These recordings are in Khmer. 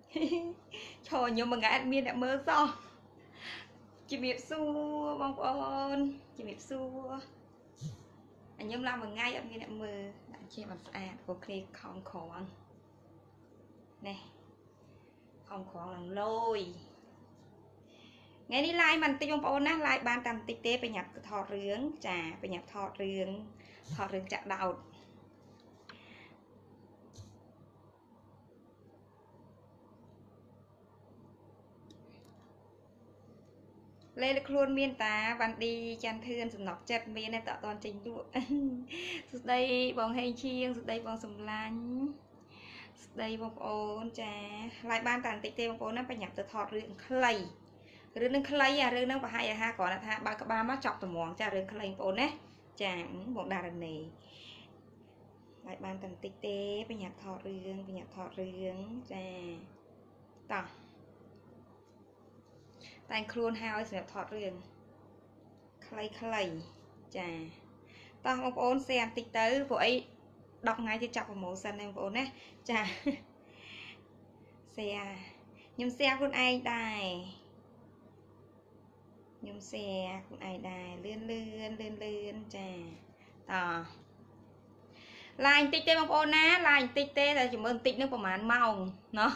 cho nhưng mà ngài admin đã mơ so chị miệt xua bông ôn chị miệt xua anh nhóm làm một ngày admin đã mơ bạn chia mặt của click không khoan nè không khoan lần lôi ngày đi like mình tinh bông ôn á like ban tầm tích tế phải nhập thọ rướng trà phải nhập thọ rướng chặt đầu lên được luôn miên ta văn đi chăn thương sầm nọc chật miên này tạo toàn trình tụ đây bóng hình chiêng đây bóng sầm lánh đây bóng ôn trà lại ban tàn tích tế bóng ôn nó phải nhập từ thọ rướng clay rương nâng clay à rương nâng và hai ha còn là tha ba má chọc từ mòn cha rương clay bóng nè chà một đà lần này lại ban tàn tích tế phải nhập thọ rướng trà tỏ tay khuôn hao sẽ thọt riêng clay chà tao không ôn xem tích tới vội đọc ngay thì chọc vào màu xanh em ôn nè chà xe nhưng xe con ai đài nhưng xe con ai đài lươn chà tỏ lại tích tê bông ôn á lại tích tê là chúng ơn tích nước của màn màu nó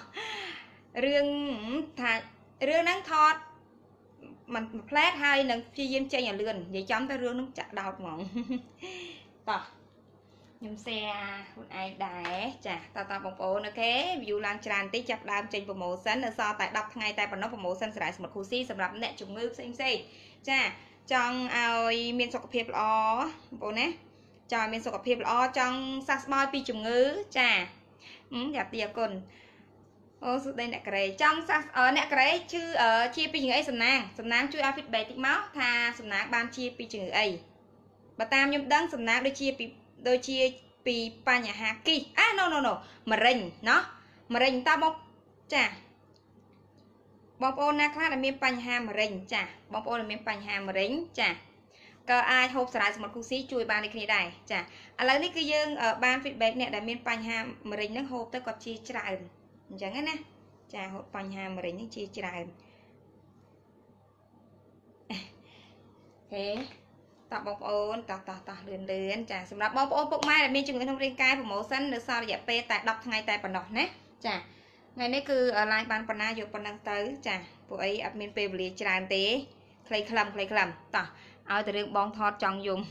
rương nắng thọt mình flat hay nâng chi diêm chơi nhà lươn vậy chấm ta rương nó chặt đau mỏng tỏ nhưng xe con ai đài chà tao bông ôn ok ví dụ lan tràn tí chặt đam trên bộ màu xanh là so tại đọc ngay tại phần nó bộ màu xanh sẽ một khu xí sầm rập nè trùng ngư xem chà trong ai miền sọc phèp lo bộ nè cho miền sọc phèp lo trong sắc boy pi trùng ngư chà đẹp tiệt còn ô sự đây nè cái trong sắc ở nè cái chứ ở chia pi chừng ấy sầm nang chui outfit bề tích máu tha sầm nang ban chia pi chừng ấy bà tam nhung đăng sầm nang đôi chia pi pa nhà haki no mà rình nó mà rình tao bông chà bông ôn na khác là miền pa nhà mà rình chà bông ôn là miền pa nhà mà rình chà cơ ai hộp sải một khu xí chui ban đi kia đây chà lấy ní cái dương ở ban feedback nè là miền pa nhà mà rình nó hộp tới còn chia trại chẳng nè chà hộp pa nhà mà rình nó chia trại thế tập bông ôn tập lươn chà sầmรับbông ôn bốc mai là miền trung thông riêng cai của màu xanh được sao để pe tại đọc ngay tại phần nọ nè chà ngày nay cứ ở lại ban phần na dục phần năng tới chà bộ ấy admin pe beli tràn tế clay khlam tỏ ở từ đường bong thọt chọn dùng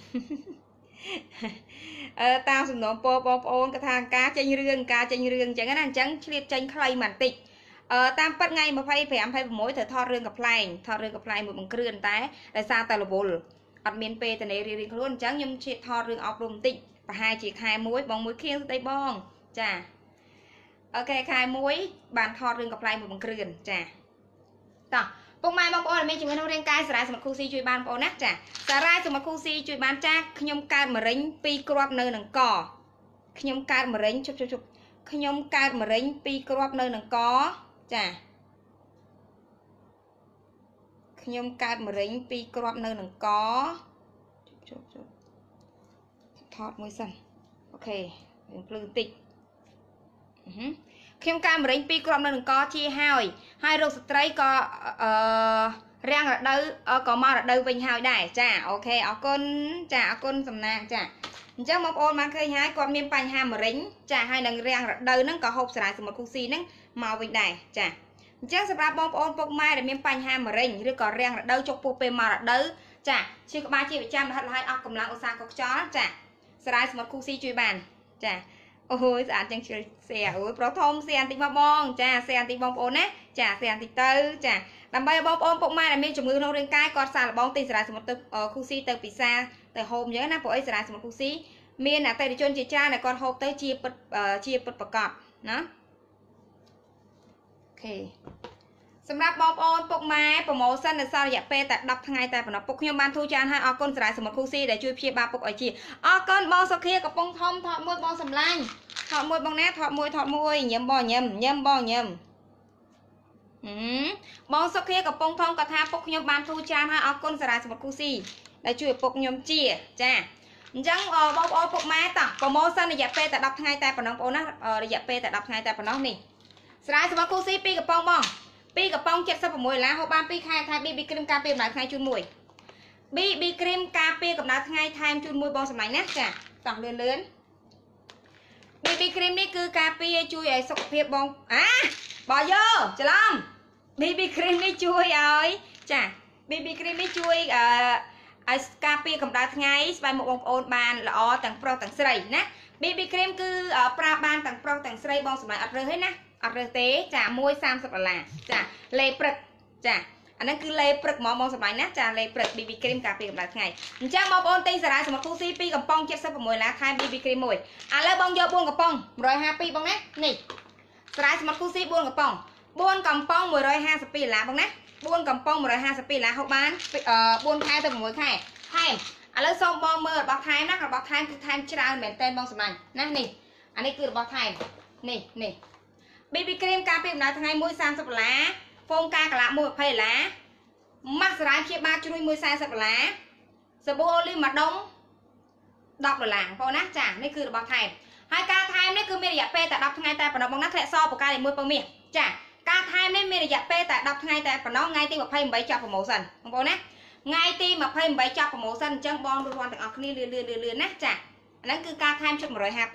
tao sầm nổ bông ôn cái thang cá chanh rương chẳng hạn chẳng liệt chanh clay màn tịch tam bắt ngay mà phải mỗi thời thọt rương gặp lại một bằng cườn tái tại sao ta là bồ admin pe từ này riêng luôn chẳng nhưng chị thọt rương ọc rùm tịch và hai chị khai muối bong muối khiêng tay bong chà ok khai muối bàn thọt rương gặp lại một bằng cườn chà tỏ bông mai bông ôn là mình chúng mình riêng cai sải một khu si chui ban ôn nát chà sải một khu si chui ban cha nhom cai mà rinh pi crop nơi nằng cỏ nhom cai mà rinh chụp nhom cai mà rinh pi crop nơi nằng có chà nhom cai mà rinh pi crop nơi nằng có chụp thọt môi xanh ok lư tịch khi cai mà rinh pi crop nơi nằng có chia hai rô stray có răng ở đâu có màu ở đâu bình hào đại chà ok ở con sầm nang chà chắc một ôn mà khơi hái con miên panh ham mà rính chà hai đằng răng ở đâu nó có hộp sải một khu xí nó màu bình đại chà chắc sẽ ra bông ôn bông mai để miên panh ham mà rính rồi có răng ở đâu chọc pupe màu ở đâu chà chỉ có 3 triệu trăm là hai cầm lăng sang cọc chó chà sải một khu xí chui bàn chà ôi dạ chẳng chơi xe ôi pro thông xe anti bong chà xe anti bong ôn á chà xe anti tư chà làm bay bong ôn bông mai là miên chủng ngư nô riêng cai còn xa là bong tì sải một từ khu xí từ pizza từ hôm nhớ na bộ ấy sải một khu xí miên là tay đi chôn chị cha này con hộp tới chia bật cọt nó okสำหรับบองโอนปกไม้โปรโมชั่นในซอยอยากเปแต่ดับทั้งไงแต่ปนปกยมบานทูจานให้ออกก้นสลายสมรคูซี่ได้ช่วยเพียบาปกไอจีออกก้นบองสเคียกับปงทอมถอดมวยบองสำลังถอดมวยบองแน่ถอดมวยเยี่ยมบองเยี่ยมบองเยี่ยมบองสเคียกับปงทอมกับทาปกยมบานทูจานให้ออกก้นสลายสมรคูซี่ได้ช่วยปกยมเจี๋ยจ้าจังบองโอนปกไม้ต่อโปรโมชั่นในอยากเปแต่ดับทั้งไงแต่ปนปกนะอยากเปแต่ดับทั้งไงแต่ปนนี่ស្រ័យសម្រាប់គូស៊ី2កំប៉ុងបង2កំប៉ុង76ឡាហូបបាន2ខែថែ BB cream ការពារកម្ដៅថ្ងៃជូនមួយ BB cream ការពារកម្ដៅថ្ងៃថែមជូនមួយបងសម្លាញ់ណាចាតោះលឿន BB cream នេះគឺការពារជួយឲ្យសុខភាពបងបើយោច្រឡំ BB cream នេះជួយឲ្យចា BB cream នេះជួយឲ្យការពារកម្ដៅថ្ងៃស្បែកមុខបងប្អូនបានល្អទាំងប្រុសទាំងស្រីណា BB cream គឺប្រើបានទាំងប្រុសទាំងស្រីបងសម្លាញ់អត់រើសទេណាអត់រើសទេចា$130ចាលេព្រឹកចាអាហ្នឹងគឺលេព្រឹកមកបងសម្លាញ់ណាចាលេព្រឹក BB cream ការពារកម្ដៅថ្ងៃអញ្ចឹងបងប្អូនទិញសារ៉ាសម្រាប់គូស៊ី2កំប៉ុង$76ថែម BB cream មួយឥឡូវបងយក4កំប៉ុង152បងណានេះសារ៉ាសម្រាប់គូស៊ី4កំប៉ុង4កំប៉ុង$152បងណា4កំប៉ុង$152ហូបបាន4ខែទៅ6ខែថែមឥឡូវសូមបងមើលរបស់ថែមណារបស់ថែមគឺថែមច្រើនមែនតើបងសម្លាញ់ណានេះអានេះគឺរបស់ថែមនេះ BB cream ការពារកម្ដៅថ្ងៃ$130ហ្វូមការកលាក់$120ម៉ាស់សារ៉ាព្យាបាលជ្រុយ$140សាប៊ូអូលីវមួយដុំ$10បងប្អូនណាចានេះគឺរបស់ថែមហើយការថែមនេះគឺមានរយៈពេលតែ10ថ្ងៃតែប៉ុណ្ណោះបងណាធ្លាក់សបកាយមួយពមាសចាការថែមនេះមានរយៈពេលតែ10ថ្ងៃតែប៉ុណ្ណោះថ្ងៃទី28ចប់ promotion បងប្អូនណាថ្ងៃទី28ចប់ promotion អញ្ចឹងបងរួចរាល់ទាំងអស់គ្នាលឿនណាចាអាហ្នឹងគឺការថែមជិត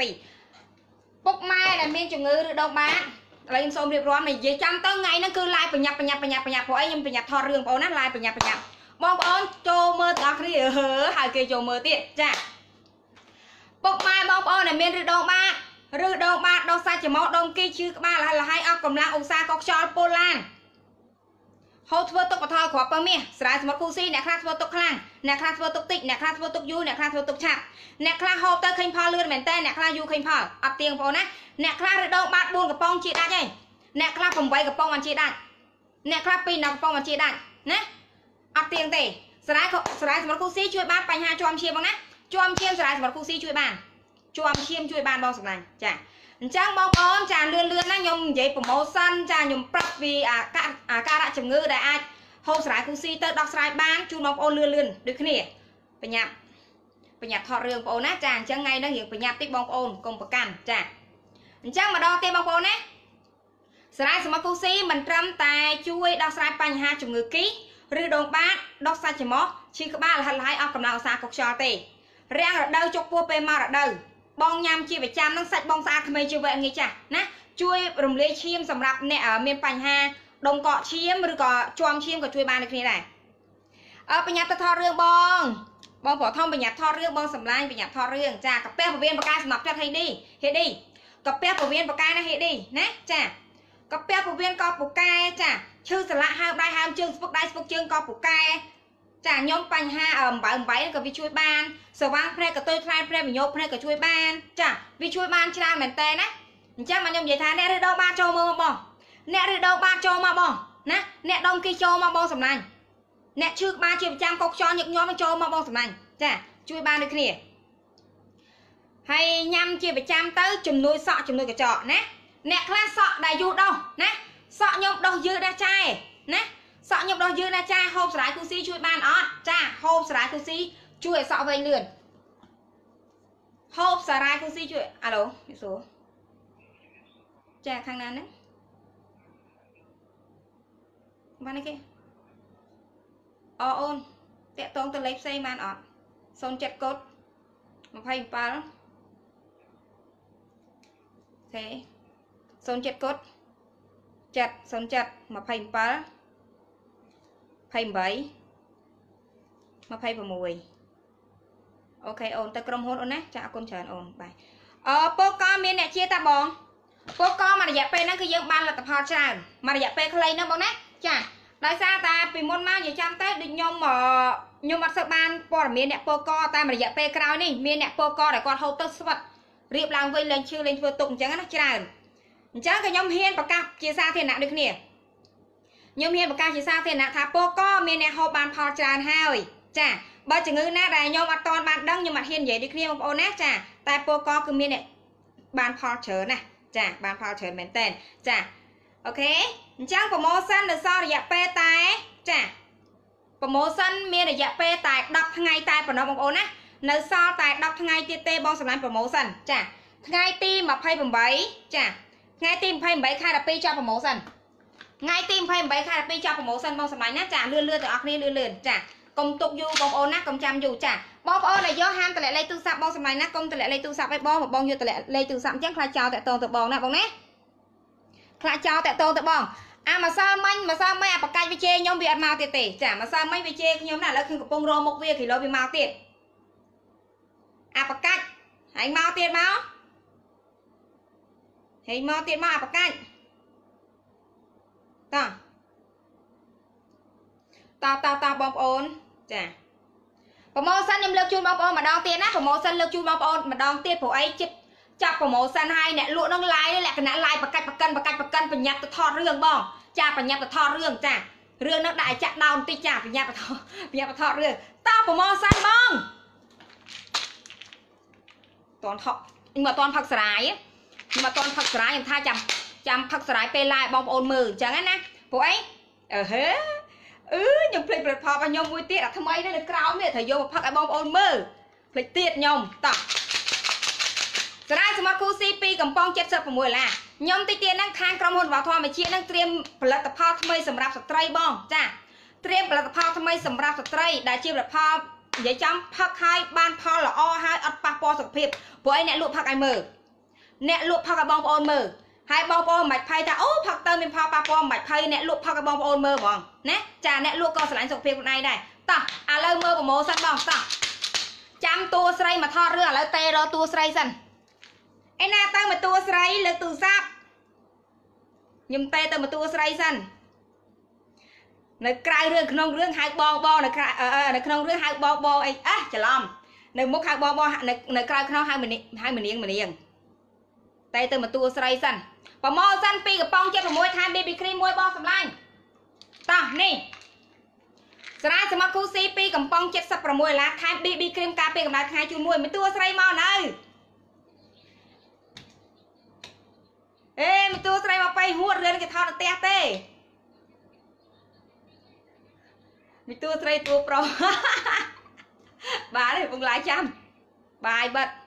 152ពុកម៉ែដែលមានជំងឺឬដងបាតឥឡូវខ្ញុំសូមរៀបរាប់និយាយចាំទៅថ្ងៃហ្នឹងគឺ live បញ្ញាប់ព្រោះអីខ្ញុំបញ្ញាប់ថតរឿងបងប្អូនណា live បញ្ញាប់បងប្អូនចូលមើលទាំងអស់គ្នាហើយគេចូលមើលទៀតចាពុកម៉ែបងប្អូនដែលមានឬដងបាតដុសសាច់ច្រមុះដុំគីឈឺក្បាលលហើយអស់កម្លាំងឧស្សាហ៍កកខ្យល់ពុលឡានហូបធ្វើទុកបថយគ្រាប់ពើមាសស្រែសម្រាប់គូស៊ីអ្នកខ្លះធ្វើទុកខ្លាំងអ្នកខ្លះធ្វើទុកតិចអ្នកខ្លះធ្វើទុកយូរអ្នកខ្លះធ្វើទុកឆាប់អ្នកខ្លះហូបទៅឃើញផលលឿនមែនតើអ្នកខ្លះយូរឃើញផលអត់ទៀងបងប្អូនណាអ្នកខ្លះឬដងបាត4កំប៉ុងជាដាច់ហើយអ្នកខ្លះ8កំប៉ុងបានជាដាច់អ្នកខ្លះ2កំប៉ុងបានជាដាច់ណាអត់ទៀងទេស្រែសម្រាប់គូស៊ីជួយបានបញ្ហាជាប់ឈាមបងណាជាប់ឈាមស្រែសម្រាប់គូស៊ីជួយបានជាប់ឈាមជួយបានបងសម្លាញ់ចាអញ្ចឹងបងប្អូនចាលឿនណាខ្ញុំនិយាយ promotion ចាខ្ញុំប្រាប់ពីអាការៈជំងឺដែលអាចហូបស្រែគូស៊ីទៅដោះស្រាយបានជូនបងប្អូនលឿនដូចគ្នាបញ្ញាប់ថតរឿងបងប្អូនណាចាអញ្ចឹងថ្ងៃនេះរៀងបញ្ញាប់តិចបងប្អូនកុំប្រកាន់ចាអញ្ចឹងម្ដងទៀតបងប្អូនណាស្រែសម្រាប់គូស៊ីមិនត្រឹមតែជួយដោះស្រាយបញ្ហាជំងឺគីឬដងបាតដោះសាច់ច្រមុះឈឺក្បាលហិតហើយអស់កម្លាំងឧស្សាហ៍កកខ្យល់ទេរាំងរដូវជក់ពោះពេលមករដូវបងញ៉ាំជាប្រចាំនឹងសាច់បងស្អាតក្មេងជាវែងងាយចាស់ណាជួយរំលាយឈាមសម្រាប់អ្នកមានបញ្ហាដុំកកឈាមឬក៏ជាំឈាមក៏ជួយបានដូចគ្នាដែរបញ្ញាប់ទៅថតរឿងបងប្រថមបញ្ញាប់ថតរឿងបងសម្លាញ់បញ្ញាប់ថតរឿងចាកាពះពវៀនបកាយសម្រាប់ចាត់ហេឌីកាពះពវៀនបកាយណាហេឌីណាចាកាពះពវៀនក៏ពូកែចាឈឺសន្លាក់ហើមដៃហើមជើងស្ពឹកដៃស្ពឹកជើងក៏ពូកែចាខ្ញុំបញ្ហាអំបៅក៏វាជួយបានសវាងភ្នែកក៏ទុយថ្លែងភ្នែកវិញោកភ្នែកក៏ជួយបានចាវាជួយបានច្រើនមែនតើណាអញ្ចឹងមកខ្ញុំនិយាយថាអ្នកឬដងបាតចូលមើលមកបងអ្នកឬដងបាតចូលមកបងណាអ្នកដុំគីចូលមកបងសម្លាញ់អ្នកឈឺក្បាលជាប្រចាំកុកខ្យល់ញឹកញាប់ចូលមកបងសម្លាញ់ចាជួយបានដូចគ្នាហើយញ៉ាំជាប្រចាំទៅជំនួយសក់ជំនួយកញ្ចក់ណាអ្នកខ្លះសក់ដែលយូរដោះណាសក់ខ្ញុំដោះយឺតដែរចាណាសក់ខ្ញុំដោះយឺតណាចាហូបស្រែគូស៊ីជួយបានអត់ចាហូបស្រែគូស៊ីជួយឲ្យសក់វែងលឿនហូបសារ៉ាគូស៊ីជួយអាឡូនេះសួរចាខាងណាហ្នឹងបានអីគេអូនតាក់តងទៅលេខផ្សេងបានអត់07កូដ27ទេ07កូដ707 27 28 26អូខេអូនទៅក្រុមហ៊ុនអូនណាចាអរគុណច្រើនអូនបាយពូកមានអ្នកជាតាបងពូកមករយៈពេលហ្នឹងគឺយើងបានលទ្ធផលច្រើនមករយៈពេលខ្លីហ្នឹងបងណាចាដោយសារតែពីមុនមកនិយាយចាំទៅដូចខ្ញុំអត់សូវបានព័ត៌មានអ្នកពូកតែរយៈពេលក្រោយនេះមានអ្នកពូកដែលគាត់ហូបទៅស្វិតរៀបឡើងវិញលេងឈឺលេងធ្វើទុកអញ្ចឹងណាច្រើនអញ្ចឹងក៏ខ្ញុំហ៊ានប្រកាសជាសាធារណៈដូចគ្នាខ្ញុំហ៊ានប្រកាសជាសាធារណៈថាពូកមានអ្នកហូបបានផលច្រើនហើយចាបើជំងឺណាដែលខ្ញុំអត់ទាន់បានដឹងខ្ញុំអត់ហ៊ាននិយាយដូចគ្នាបងប្អូនណាចាតែពូកគឺមានអ្នកបានផលច្រើនណាចាបានផលច្រើនមែនតើចាអូខេអញ្ចឹង promotion នៅសល់រយៈពេលតែចា promotion មានរយៈពេលតែ10ថ្ងៃតែប៉ុណ្ណោះបងប្អូនណានៅសល់តែ10ថ្ងៃទៀតទេបងសម្លាញ់ promotion ចាថ្ងៃទី28ចាថ្ងៃទី28ខែ12ចាប់ប្រម៉ូសិនថ្ងៃទី28ខែ12ចាប់ប្រម៉ូសិនបងសម្លាញ់ណាចាលឿនទាំងអស់គ្នាលឿនចាកុំទុកយូរបងប្អូនណាកុំចាំយូរចាបងប្អូនដែលយកហាមតម្លាក់លេខទូរស័ព្ទបងសម្លាញ់ណាកុំតម្លាក់លេខទូរស័ព្ទឲ្យបងយកតម្លាក់លេខទូរស័ព្ទអញ្ចឹងខ្លាចចោលតាក់តងទៅបងណាបងណាខ្លាចចោលតាក់តងទៅបងអាម្សិលមិញអាបកាច់វិជេខ្ញុំវាអត់មកទៀតទេចាម្សិលមិញវិជេខ្ញុំណាឥឡូវគឺកំពុងរមុខវាគីឡូវាមកទៀតអាបកាច់ហើយមកទៀតមកហើយមកទៀតមកអាបកាច់តបងប្អូនចាប្រម៉ូសិនខ្ញុំលើកជូនបងប្អូនម្ដងទៀតណាប្រម៉ូសិនលើកជូនបងប្អូនម្ដងទៀតព្រោះអីចិត្តចាប់ប្រម៉ូសិនឲ្យអ្នកលក់នឹងឡាយលក្ខណៈឡាយបកាច់ប្រកិនប្រញាប់ទៅថតរឿងបងចាប្រញាប់ទៅថតរឿងចារឿងនោះដាក់ឲ្យចាក់ដោនបន្តិចចាប្រញាប់ទៅថតរឿងតប្រម៉ូសិនបងតន់ថតខ្ញុំអត់តន់ផឹកស្រាយខ្ញុំថាចាំផឹកស្រាយពេលឡាយបងប្អូនមើលអញ្ចឹងណាព្រោះអីខ្ញុំភ្លេចផលិតផលរបស់ខ្ញុំមួយទៀតអាថ្មីនេះនៅក្រោមនេះត្រូវយកមកផឹកឲ្យបងប្អូនមើលភ្លេចទៀតខ្ញុំតោះស្រាយសមត្ថគូ C2 កំប៉ុង76ដុល្លារខ្ញុំតិចទៀតហ្នឹងខាងក្រុមហ៊ុនវ៉ាធម្មជាតិហ្នឹងត្រៀមផលិតផលថ្មីសម្រាប់ស្ត្រីបងចាត្រៀមផលិតផលថ្មីសម្រាប់ស្ត្រីដែលជាផលិតផលនិយាយចំផឹកឲ្យបានផលល្អហើយអត់ប៉ះពាល់សុខភាពព្រោះឯអ្នកលក់ផឹកឲ្យមើលអ្នកលក់ផឹកឲ្យបងប្អូនមើលហើយបងប្អូនមិនភ័យថាអូផឹកទៅមានផលប៉ះពាល់មិនភ័យអ្នកលក់ផឹកឲ្យបងប្អូនមើលហ្មងណាចាអ្នកលក់ក៏ស្រឡាញ់សុខភាពខ្លួនឯងដែរតោះឥឡូវមើលប្រម៉ូសិនបងតោះចាំតួស្រីមកថតរឿងឥឡូវតេរតួស្រីសិនឯណាទៅមកតួស្រីលើកទូរស័ព្ទខ្ញុំតេទៅមកតួស្រីសិននៅក្រៅរឿងក្នុងរឿងហៅបងនៅក្នុងរឿងហៅបងអីច្រឡំនៅមុខហៅបងនៅក្រៅក្នុងហៅម្នាងតែទៅមកតួស្រីសិនប្រម៉ូសិន2កំប៉ុង76ថែម BB cream មួយបងសម្លាញ់តោះនេះស្រាយសមត្ថគូ C2 កំប៉ុង76ដុល្លារថែម BB cream ការពារកម្ដៅថ្ងៃជូនមួយតួស្រីមកនៅមកតួស្រីមកបៃហួតរឿនគេថតនៅផ្ទះទេមកតួស្រីតួប្រុសបាទកំពុងឡាយចាំបាយបិទ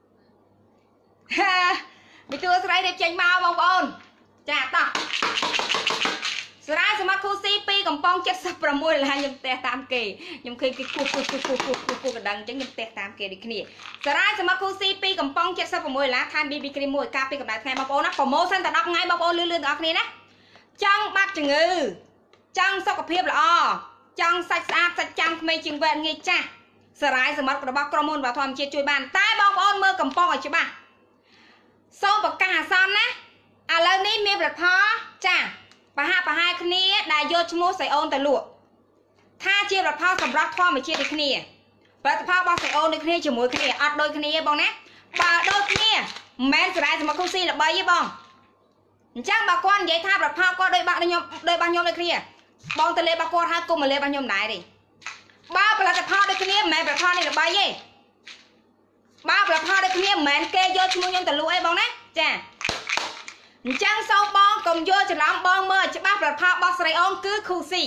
មីតួស្រីដែលចេញមកបងប្អូនចាតោះស្រាយសមត្ថគូ C2 កំប៉ុង76ដុល្លារខ្ញុំផ្ទះតាមគេខ្ញុំឃើញគេគូកណ្ដឹងអញ្ចឹងខ្ញុំផ្ទះតាមគេដូចគ្នាស្រាយសមត្ថគូ C2 កំប៉ុង76ដុល្លារថែម BB cream មួយការពារកម្ដៅថ្ងៃបងប្អូនណាប្រម៉ូសិនតែ10ថ្ងៃបងប្អូនលឿនទាំងអស់គ្នាណាចង់បាត់ជំងឺចង់សុខភាពល្អចង់សាច់ស្អាតសាច់ចាំក្មេងជាងវែងងាយចាស់ស្រាយសមត្ថរបស់ក្រុមហ៊ុនវ៉ាធម្មជាតិជួយបានតែបងប្អូនមើលកំប៉ុងឲ្យច្បាស់សូមប្រកាសអាសន្នណាឥឡូវនេះមានផលិតផលចាប្រហែលគ្នាដែលយកឈ្មោះសៃអូនទៅលក់ថាជាផលិតផលសម្រាប់ធម្មជាតិដូចគ្នាផលិតផលរបស់សៃអូនដូចគ្នាជាមួយគ្នាអត់ដូចគ្នាបងណាបើដូចគ្នាមិនមែនស្រាយសមត្ថគូស៊ីល្បីទេបងអញ្ចឹងបើគាត់និយាយថាផលិតផលគាត់ដូចបាក់ខ្ញុំដូចគ្នាបងទៅលេបរបស់គាត់ហើយកុំមកលេបរបស់ខ្ញុំដែរទេបើផលិតផលដូចគ្នាមិនមែនផលិតផលនេះល្បីទេបើផលិតផលដូចគ្នាមិនមែនគេយកឈ្មោះខ្ញុំទៅលក់អីបងណាចាអញ្ចឹងសូមបងកុំយកច្រឡំបងមើលច្បាស់ផលិតផលរបស់ស្រីអូនគឺខូស៊ី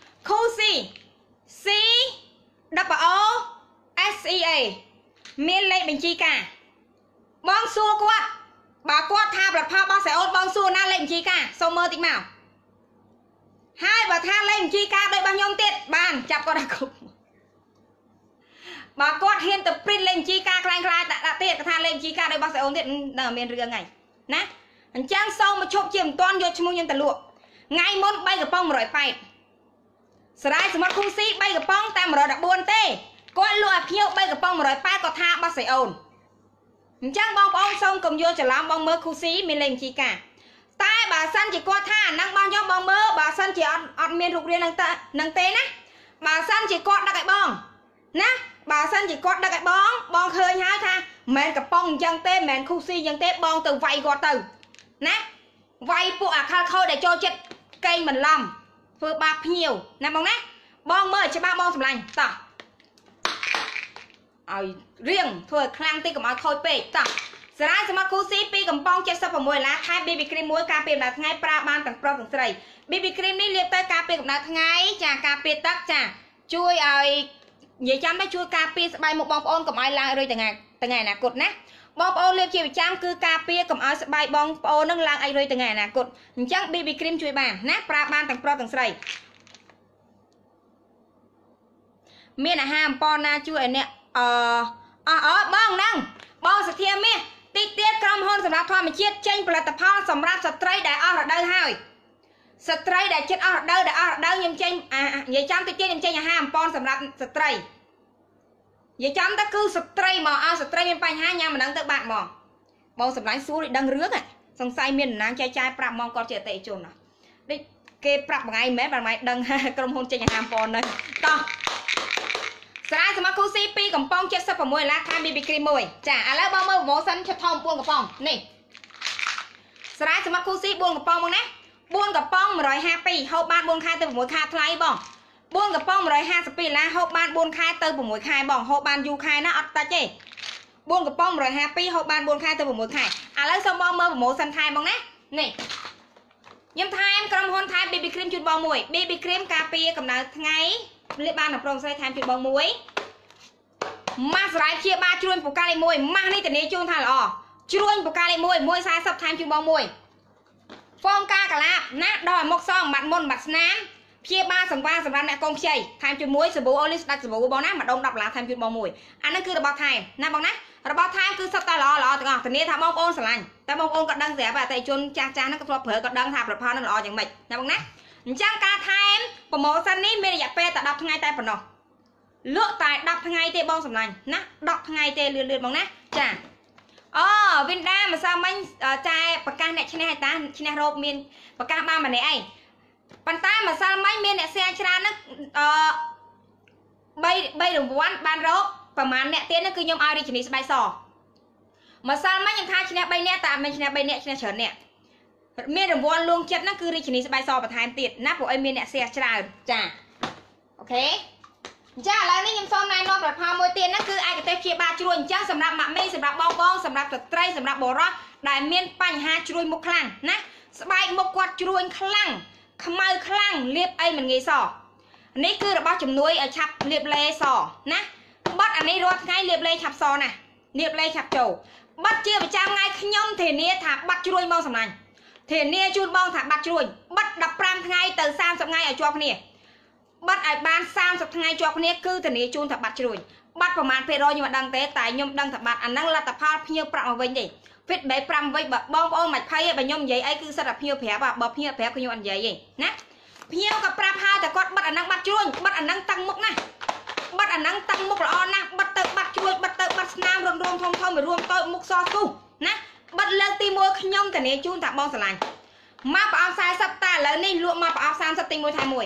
C O S E A មានលេខបញ្ជីការបងសួរគាត់បើគាត់ថាផលិតផលរបស់ស្រីអូនបងសួរណាលេខបញ្ជីការសូមមើលតិចមកហើយបើថាលេខបញ្ជីការដូចរបស់ខ្ញុំទៀតបានចាប់គាត់ឲ្យគ្រប់បើគាត់ហ៊ានទៅព្រីតលេខបញ្ជីការខ្លាំងដាក់ទៀតគាត់ថាលេខបញ្ជីការដូចរបស់ស្រីអូនទៀតនៅមានរឿងហ្នឹងណាអញ្ចឹងសូមមកឈប់ជាមិនទាន់យកឈ្មោះខ្ញុំទៅលក់ថ្ងៃមុន3កំប៉ុង180ស្រាយសមត្ថគូស៊ី3កំប៉ុងតែ114ទេគាត់លក់ឲ្យភ្ញៀវ3កំប៉ុង180គាត់ថាបោះស្រីអូនអញ្ចឹងបងប្អូនសូមកុំយកច្រឡំបងមើលគូស៊ីមានលេខបញ្ជីការតែបើសិនជាគាត់ថាអាហ្នឹងបងយកបងមើលបើសិនជាអត់មានរូបរាងនឹងទេណាបើសិនជាគាត់ដឹកឲ្យបងណាបើសិនជាគាត់ដឹកឲ្យបងឃើញហើយថាមិនមែនកំប៉ុងអញ្ចឹងទេមិនមែនគូស៊ីអញ្ចឹងទេបងទៅវាយគាត់ទៅណាវាយពួកអាខលខូចដែលចូលចិត្តកេងបន្លំធ្វើបាបភ្ញៀវណាបងណាបងមើលច្បាស់បងសម្លាញ់តោះឲ្យរៀងធ្វើឲ្យខ្លាំងតិចកុំឲ្យខូចពេកតោះសារ៉ាសមត្ថគូស៊ី2កំប៉ុង76ដុល្លារខែ BB cream មួយការពារកម្ដៅថ្ងៃប្រើបានទាំងប្រុសទាំងស្រី BB cream នេះលាបទៅការពារកម្ដៅថ្ងៃចាការពារទឹកចាជួយឲ្យនិយាយចាំទៅជួយការពារស្បែកមុខបងប្អូនកុំឲ្យឡើងរុយថ្ងៃអនាគតណាបងប្អូនលាបជាប្រចាំគឺការពារកុំឲ្យស្បែកបងប្អូននឹងឡើងអីរុយថ្ងៃអនាគតអញ្ចឹង BB cream ជួយបានណាប្រើបានទាំងប្រុសទាំងស្រីមានអាហារអំពណ៌ណាជួយឲ្យអ្នកបងហ្នឹងបងសធាមាសតិចទៀតក្រុមហ៊ុនសម្រាប់ធម្មជាតិចេញផលិតផលសម្រាប់ស្ត្រីដែលអស់រដូវហើយស្ត្រីដែលចិត្តអស់រដូវដែលអស់រដូវខ្ញុំចេញនិយាយចាំតិចទៀតខ្ញុំចេញអាហារអំពណ៌សម្រាប់ស្ត្រីនិយាយចាំទៅគឺស្ត្រីមកឲ្យស្ត្រីមានបញ្ហាញ៉ាំមិនដឹងទៅបាត់មកបងសម្លាញ់សួរដឹងរឿងហ៎សង្ស័យមានតំណាងចែកចាយប្រាប់មកគាត់ជាអតិថិជនណាដូចគេប្រាប់ថ្ងៃមែនបងឯងដឹងក្រុមហ៊ុនចេញអាហារអំពណ៌ហ្នឹងតោះស្រាយសមត្ថ QC 2កំប៉ុង$76ខែ BB cream 1ចាឥឡូវបងមើល promotion ឈុតធំ4កំប៉ុងនេះស្រាយសមត្ថ QC 4កំប៉ុងមកណា4កំប៉ុង152ហូបបាន4ខែទៅ6ខែថ្លៃបង4កំប៉ុង$152ហូបបាន4ខែទៅ6ខែបងហូបបានយូរខែណាអត់តិចទេ4កំប៉ុង152ហូបបាន4ខែទៅ6ខែឥឡូវសូមបងមើល promotion ថែមបងណានេះខ្ញុំថែមក្រុមហ៊ុនថែម BB cream ជូនបងមួយ BB cream ការពារកម្ដៅថ្ងៃលាបបានដល់ប្រងស្រីថែមជូនបងមួយម៉ាស់ស្រាយព្យាបាលជ្រួញពូកាលេខ1ម៉ាស់នេះធានាជូនថាល្អជ្រួញពូកាលេខ1 140ថែមជូនបងមួយហ្វមការកាឡាបណាដល់មុខសងបាត់មុនបាត់ស្នាមព្យាបាលសម្រាប់អ្នកកូនខ្ចីថែមជូនមួយសាប៊ូអូលីស្ដាច់សាប៊ូបងណាម្ដង$10ថែមជូនបងមួយអានេះគឺរបស់ថែមណាបងណារបស់ថែមគឺសុទ្ធតែល្អទាំងអស់ធានាថាបងប្អូនស្រឡាញ់តែបងប្អូនក៏ដឹងស្រាប់អតិថិជនចាស់ហ្នឹងក៏ធ្លាប់ប្រើក៏ដឹងថាផលិតផលហ្នឹងល្អយ៉ាងម៉េចណាបងណាអញ្ចឹងការថែមប្រម៉ូសិននេះមានរយៈពេលតែ10ថ្ងៃតែប៉ុណ្ណោះលក់តែ10ថ្ងៃទេបងសម្លាញ់ណា10ថ្ងៃទេលឿនបងណាចាអូវិនដាម្សិលមិញចែប្រកាសអ្នកឈ្នះឲ្យតាឈ្នះរោបមានប្រកាសបានម្នាក់ឯងប៉ុន្តែម្សិលមិញមានអ្នក share ច្រើនហ្នឹង3រង្វាន់បានរោបប្រហែលអ្នកទៀតហ្នឹងគឺខ្ញុំឲ្យរាជនីស្បែកសម្សិលមិញខ្ញុំថាឈ្នះ3អ្នកតែមិនឈ្នះ3អ្នកឈ្នះច្រើនអ្នកមានរង្វាន់លួងចិត្តហ្នឹងគឺរាជនីស្បែកសបន្ថែមទៀតណាព្រោះអីមានអ្នក share ច្រើនចាអូខេចាឥឡូវនេះខ្ញុំសូមណែនាំផលិតផលមួយទៀតហ្នឹងគឺឯកទេសព្យាបាលជ្រួញអញ្ចឹងសម្រាប់ម៉ាក់មីសម្រាប់បងសម្រាប់ស្ត្រីសម្រាប់បុរសដែលមានបញ្ហាជ្រួញមុខខ្លាំងណាស្បែកមុខគាត់ជ្រួញខ្លាំងខ្មៅខ្លាំងលាបអីមិនងាយសនេះគឺរបស់ជំនួយឲ្យឆាប់លាបលេសណាបတ်អានេះរាល់ថ្ងៃលាបលេឆាប់សណាលាបលេឆាប់ចូលបတ်ជាប្រចាំថ្ងៃខ្ញុំធានាថាបတ်ជ្រួញបងសម្លាញ់ធានាជូនបងថាបတ်ជ្រួញបတ်15ថ្ងៃទៅ30ថ្ងៃឲ្យជាប់គ្នាបတ်ឲ្យបាន30ថ្ងៃជាប់គ្នាគឺធានាជូនថាបတ်ជ្រួញបတ်ប្រមាណភាគរយខ្ញុំមិនដឹងទេតែខ្ញុំដឹងថាបတ်អាហ្នឹងលទ្ធផលភ្ញៀវប្រាប់មកវិញទេ feedback 5វិញបងប្អូនមិនភ័យទេបើខ្ញុំនិយាយអីគឺសិតតែភ្ញៀវប្រាប់បើភ្ញៀវប្រាប់ខ្ញុំអត់និយាយទេណាភ្ញៀវក៏ប្រាប់ហើយតែគាត់បတ်អាហ្នឹងបတ်ជ្រួញបတ်អាហ្នឹងតឹងមុខណាបတ်អាហ្នឹងតឹងមុខល្អណាស់បတ်ទៅបတ်ជ្រួញបတ်ទៅបတ်ស្នាមរួមធំរួមតូចមុខសស្ទុះណាបတ်លើកទី1ខ្ញុំធានាជូនថាបងស្រឡាញ់មកប្រអប់40តែឥឡូវនេះលក់មកប្រអប់30ទិញមួយថែមមួយ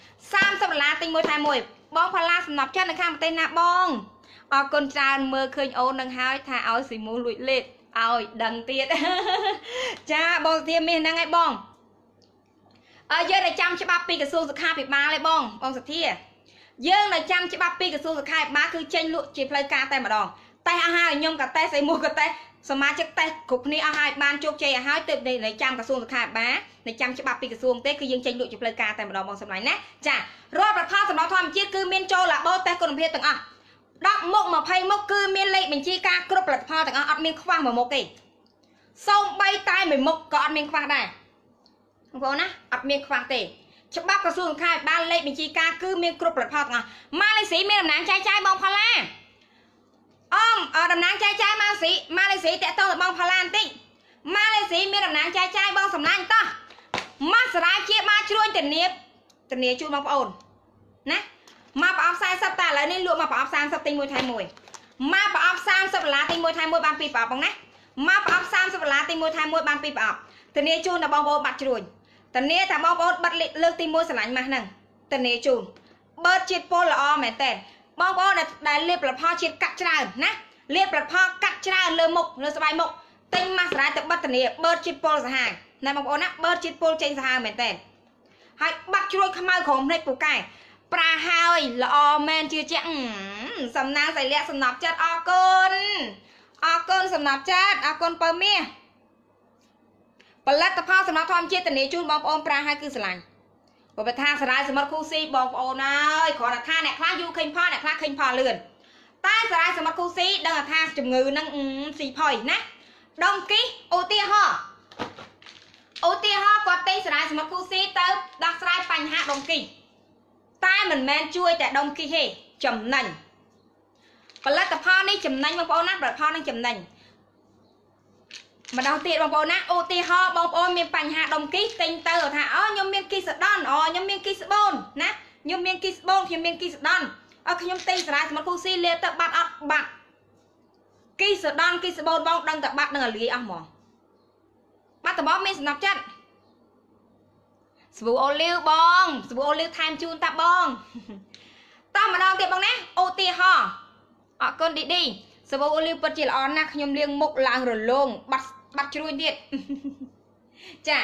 $30ទិញមួយថែមមួយបងផាឡាសំណប់ចិត្តនៅខាងប្រទេសណាបងអរគុណច្រើនមើលឃើញអូននឹងហើយថាឲ្យស៊ីមូលួចលេខឲ្យដឹងទៀតចាបងសធាមាសហ្នឹងឯងបងយើងតែចាំច្បាប់ពីក្រសួងសុខាភិបាលឯងបងសធាយើងតែចាំច្បាប់ពីក្រសួងសុខាភិបាលគឺចេញលក់ជាផ្លូវការតែម្ដងតែអស់ហើយខ្ញុំក៏តែស្អីមួយក៏តែសមាជិកតែគ្រប់គ្នាអស់ហើយបានជោគជ័យអស់ហើយទើបនៅចាំក្រសួងសុខាភិបាលនៅចាំច្បាប់ពីក្រសួងទេគឺយើងចេញលក់ជាផ្លូវការតែម្ដងបងសម្លាញ់ណាចារាល់ប្រផលសម្រាប់ធម្មជាតិគឺមានចូលឡាបូតេស្តគុណភាពទាំងអស់10មុខ20មុខគឺមានលេខបញ្ជីការគ្រប់ផលិតផលទាំងអស់អត់មានខ្វះមួយមុខទេសូម្បីតែមួយមុខក៏អត់មានខ្វះដែរបងប្អូនណាអត់មានខ្វះទេច្បាប់ក្រសួងសុខាភិបាលលេខបញ្ជីការគឺមានគ្រប់ផលិតផលទាំងអស់ម៉ាឡេស៊ីមានតំណែងចែកចាយបងផាឡាតំណាងចែកចាយម៉ាឡេស៊ីតាក់ទងទៅបងផាឡាបន្តិចម៉ាឡេស៊ីមានតំណាងចែកចាយបងសម្លាញ់តោះម៉ាស់ស្រាយព្យាបាលជ្រួញធានាជូនបងប្អូនណាមកប្រអប់40តែឥឡូវនេះលក់មកប្រអប់30ទិញមួយថែមមួយមកប្រអប់$30ទិញមួយថែមមួយបាន2ប្រអប់បងណាមកប្រអប់$30ទិញមួយថែមមួយបាន2ប្រអប់ធានាជូនដល់បងប្អូនបាត់ជ្រួញធានាថាបងប្អូនបាត់លើកទី1ស្រឡាញ់ម៉ាស់ហ្នឹងធានាជូនបើជាតិពុលល្អមែនតើបងប្អូនដែលលាបផលិតផលជាតិកាត់ច្រើនណាលាបផលិតផលកាត់ច្រើនលើមុខលើស្បែកមុខទិញម៉ាស់ស្រាយទៅបិទធានាបើជាតិពុលសាហាវណាបងប្អូនណាបើជាតិពុលចេញសាហាវមែនតើហើយបាត់ជ្រួញខ្មៅក្រោមភ្នែកពូកែប្រាហើយល្អមែនជឿជាក់សំណាងសៃលក្ខសំណប់ចិត្តអរគុណសំណប់ចិត្តអរគុណពៅមាសផលិតផលសម្រាប់ធម្មជាតិធានាជូនបងប្អូនប្រាហើយគឺស្រឡាញ់បើថាសារាយសមុទ្រ QC បងប្អូនអើយគ្រាន់តែថាអ្នកខ្លះយូរឃើញផលអ្នកខ្លះឃើញផលលឿនតែសារាយសម្បត្តិគូស៊ីដឹងថាជំងឺនឹងស៊ីផុយណាដុំគីឧទាហរណ៍គាត់ទិញសារាយសម្បត្តិគូស៊ីទៅដោះស្រាយបញ្ហាដុំគីតែមិនមែនជួយតែដុំគីទេចំណេញផលិតផលនេះចំណេញបងប្អូនណាផលិតផលនឹងចំណេញម្ដងទៀតបងប្អូនណាឧទាហរណ៍បងប្អូនមានបញ្ហាដុំគីទិញទៅថាអូខ្ញុំមានគីសដនខ្ញុំមានគីស្បូនណាខ្ញុំមានគីស្បូនខ្ញុំមានគីសដនខ្ញុំទិញសារាយសម្បត្តិគូស៊ីលាបទៅបាត់អត់បាត់គីសដនគីស្បូនបងដឹងតែបាត់នឹងលាយអស់ហ្មងបាត់តបងមានសំណប់ចិត្តស្ប៊ូអូលីវបងស្ប៊ូអូលីវថែមជូនតាបងតម្ដងទៀតបងណាឧទាហរណ៍អរគុណឌីឌីស្ប៊ូអូលីវពិតជាល្អណាស់ខ្ញុំលាងមុខឡើងរលោងបាត់ជ្រួញទៀតចា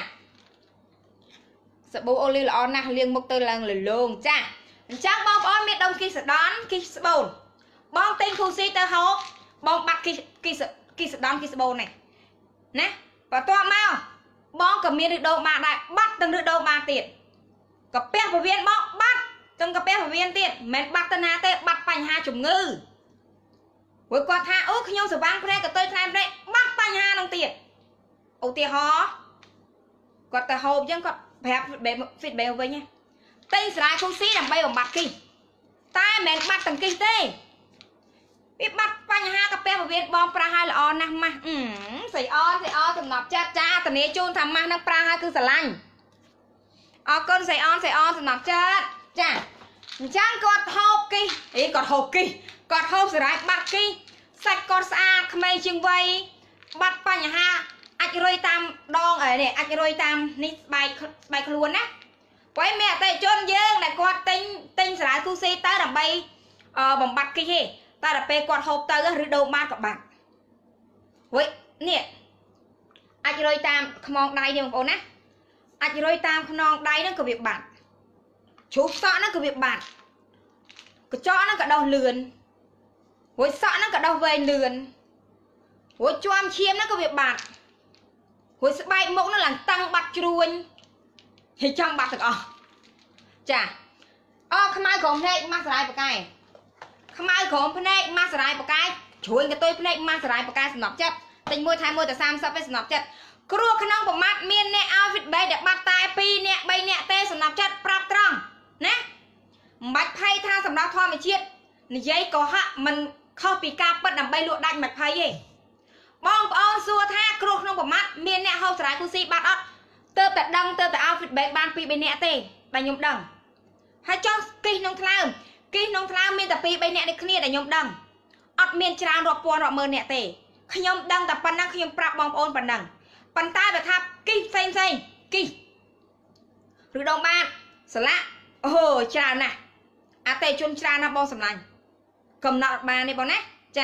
ស្ប៊ូអូលីវល្អណាស់លាងមុខទៅឡើងរលោងចាអញ្ចឹងបងប្អូនមានដុំគីសដនគីស្បូនបងទិញគូស៊ីទៅហូបបងបាត់គីសដនគីស្បូននេះណាបន្ទាប់មកបងក៏មានឬដូងបាតដែរបាត់ទាំងឬដូងបាតទៀតកាពះពវៀនបងបាត់ទាំងកាពះពវៀនទៀតមិនបាត់ទៅណាទេបាត់បញ្ហាជំងឺព្រោះគាត់ថាអូខ្ញុំសវាងភ្នែកក៏ទៅថ្លែងភ្នែកបាត់បញ្ហានឹងទៀតឧទាហរណ៍គាត់ទៅហូបអញ្ចឹងគាត់ប្រាប់ feedback វិញណាទិញស្រាយគូស៊ីដើម្បីបំបត្តិគីតែមិនមែនបាត់ទាំងគីទេវាបាត់បញ្ហាកាពះពវៀនបងប្រាស់ឲ្យល្អណាស់ម៉ាស់ស្អីអសំណប់ចិត្តចាតនីជូនថាម៉ាស់នឹងប្រាស់ឲ្យគឺស្រឡាញ់អរគុណស្អីអសំណប់ចិត្តចាអញ្ចឹងគាត់ហូបគីគាត់ហូបសារាយបាត់គីសាច់គាត់ស្អាតក្មេងជាងវ័យបាត់បញ្ហាអាចរុយតាមដងនេះអាចរុយតាមនេះស្បែកខ្លួនណាព្រោះមានអតិថិជនយើងដែលគាត់ទិញសារាយគូស៊ីទៅដើម្បីបំបត្តិគីទេតែដល់ពេលគាត់ហូបទៅឬដូងបាតក៏បាត់វិញនេះអាចរុយតាមខ្មងដៃនេះបងប្អូនណាអាចរុយតាមខ្នងដៃហ្នឹងក៏វាបាត់ជ្រូកសក់ហ្នឹងក៏វាបាត់កញ្ចក់ហ្នឹងក៏ដោះលឿនរួចសក់ហ្នឹងក៏ដោះវែងលឿនរួចជាំឈាមហ្នឹងក៏វាបាត់រួចស្បែកមុខហ្នឹងឡើងតឹងបាត់ជ្រួញហើយចង់បាត់ទាំងអស់ចាខ្មៅក្រុមភ្នែកម៉ាស់សារាយបកាយខ្មៅក្រុមភ្នែកម៉ាស់សារាយបកាយជ្រួញកតុយភ្នែកម៉ាស់សារាយបកាយសំណប់ចិត្តទិញមួយថែមមួយទៅ30វិញសំណប់ចិត្តគ្រោះក្នុងប្រមាត់មានអ្នកឲ្យ feedback ដែលបាត់តែ2នាក់3នាក់ទេសំណប់ចិត្តប្រាប់ត្រង់ណាមិនបាច់ភ័យថាសម្រាប់ធម្មជាតិនិយាយក៏ហាក់មិនខុសពីការពិតដើម្បីលក់ដាច់មិនភ័យទេបងប្អូនសួរថាគ្រោះក្នុងប្រមាត់មានអ្នកហូបសារាយគូស៊ីបាត់អត់ទើបតែដឹងទើបតែឲ្យ feedback បាន2 3នាក់ទេដែលខ្ញុំដឹងហើយចុះគីសក្នុងថ្លើមមានតែ2 3នាក់នេះគ្នាដែលខ្ញុំដឹងអត់មានច្រើនរាប់ពាន់រាប់ម៉ឺននាក់ទេខ្ញុំដឹងតែប៉ុណ្ណឹងខ្ញុំប្រាប់បងប្អូនប៉ុណ្ណឹងប៉ុន្តែបើថាគីសផ្សេងគីសឬដងបាតស្លាក់ច្រើនណាស់អតិថិជនច្រើនណាស់បងសម្លាញ់កំណត់បានទេបងណាចា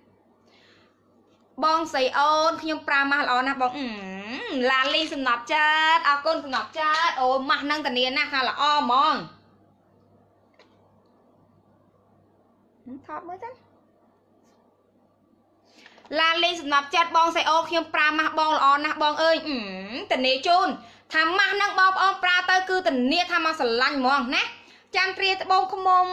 បងស្រីអូនខ្ញុំប្រាម៉ាស់ល្អណាស់បងឡាលីសំណប់ចិត្តអរគុណសំណប់ចិត្តអូម៉ាស់នឹងតានាណាស់ថាល្អហ្មងថតមើលទៅឡាលីសំណប់ចិត្តបងស្រីអូនខ្ញុំប្រាម៉ាស់បងល្អណាស់បងអើយតានាជូនថាម៉ាស់នឹងបងប្អូនប្រាទៅគឺតានាថាមកស្រឡាញ់ហ្មងណាចាំត្រាត្បូងខ្មុំ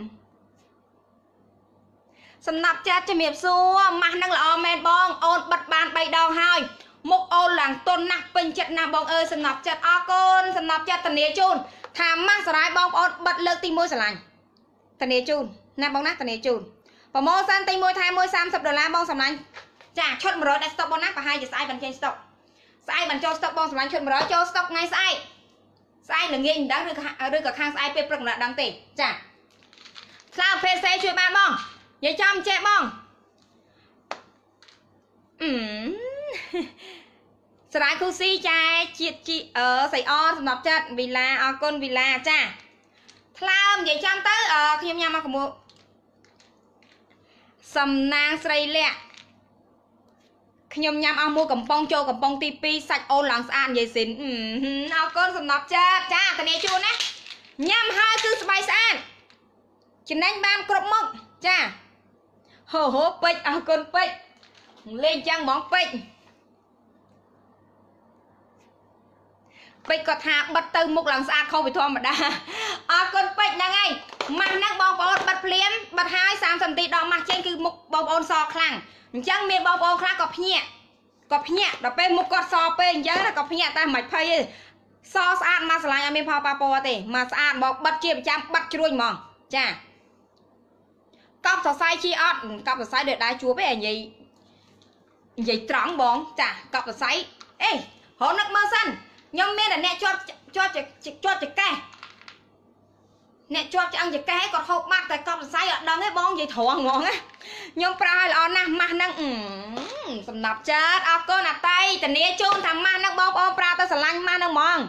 សំណាប់ចាត់ជំរាបសួរម៉ាស់នឹងល្អមែនបងអូនបិទបាន3ដងហើយមុខអូនឡើងទន់ណាស់ពេញចិត្តណាស់បងអើយសំណាប់ចាត់អរគុណសំណាប់ចាត់តានាជូនថាម៉ាស់សារាយបងប្អូនបិទលើកទី1ស្រឡាញ់តានាជូនណាបងណាតានាជូនប្រម៉ូសិនទី1ថែមមួយ$30បងសម្លាញ់ចាឈុត100ដែលស្តុកបងណាប្រហែលជាស្អែកបានចេញស្តុកស្អែកបានចូលស្តុកបងសម្លាញ់ឈុត100ចូលស្តុកថ្ងៃស្អែកល្ងាចមិនដឹងឬក៏ខាងស្អែកពេលព្រឹកមិនដឹងទេចាថ្លើម PC ជួយបានបងនិយាយចំចេះបងសារាយគូស៊ីចាជាតិជីស្អីអសម្រាប់ចិត្តវីឡាអរគុណវីឡាចាថ្លើមនិយាយចំទៅខ្ញុំញ៉ាំមកកុំសំណាងស្រីលក្ខខ្ញុំញ៉ាំអស់មួយកំប៉ុងចូលកំប៉ុងទី2សាច់អូនឡើងស្អាតនិយាយស៊ីនអរគុណសំណប់ចិត្តចាតានាជួនណាញ៉ាំហើយគឺស្បែកស្អាតចំណេញបានគ្រប់មុខចាហូពេជ្រអរគុណពេជ្រលេងចឹងហ្មងពេជ្រគាត់ថាបិទទៅមុខឡើងស្អាតខុសពីធម្មតាអរគុណពេជ្រហ្នឹងហើយម៉ាស់ហ្នឹងបងប្អូនបាត់ភ្លាមបាត់ហើយ30នាទីដល់ម៉ាស់ចេញគឺមុខបងប្អូនសខ្លាំងអញ្ចឹងមានបងប្អូនខ្លះក៏ភ្ញាក់ដល់ពេលមុខគាត់សពេកអញ្ចឹងក៏ភ្ញាក់តែមិនភ័យទេសស្អាតមកស្រឡាញ់អត់មានផលប៉ះពាល់ទេមកស្អាតមកបិទជាប្រចាំបាត់ជ្រួញហ្មងចាកប់សរសៃជាអត់កប់សរសៃដូចដែរជួបឯងនិយាយត្រង់បងចាកប់សរសៃអេរហូតនឹកមើលសិនខ្ញុំមានតែអ្នកជាប់ចកេះអ្នកជាប់ឆ្អឹងចកេះគាត់ហូបបាត់តែកប់សរសៃអត់ដឹងទេបងនិយាយត្រង់ហ្មងណាខ្ញុំប្រើឲ្យល្អណាស់ម៉ាស់ហ្នឹងសំណប់ចិត្តអរគុណអាតៃធានាជូនថាម៉ាស់ហ្នឹងបងប្អូនប្រើទៅស្រឡាញ់ម៉ាស់ហ្នឹងហ្មង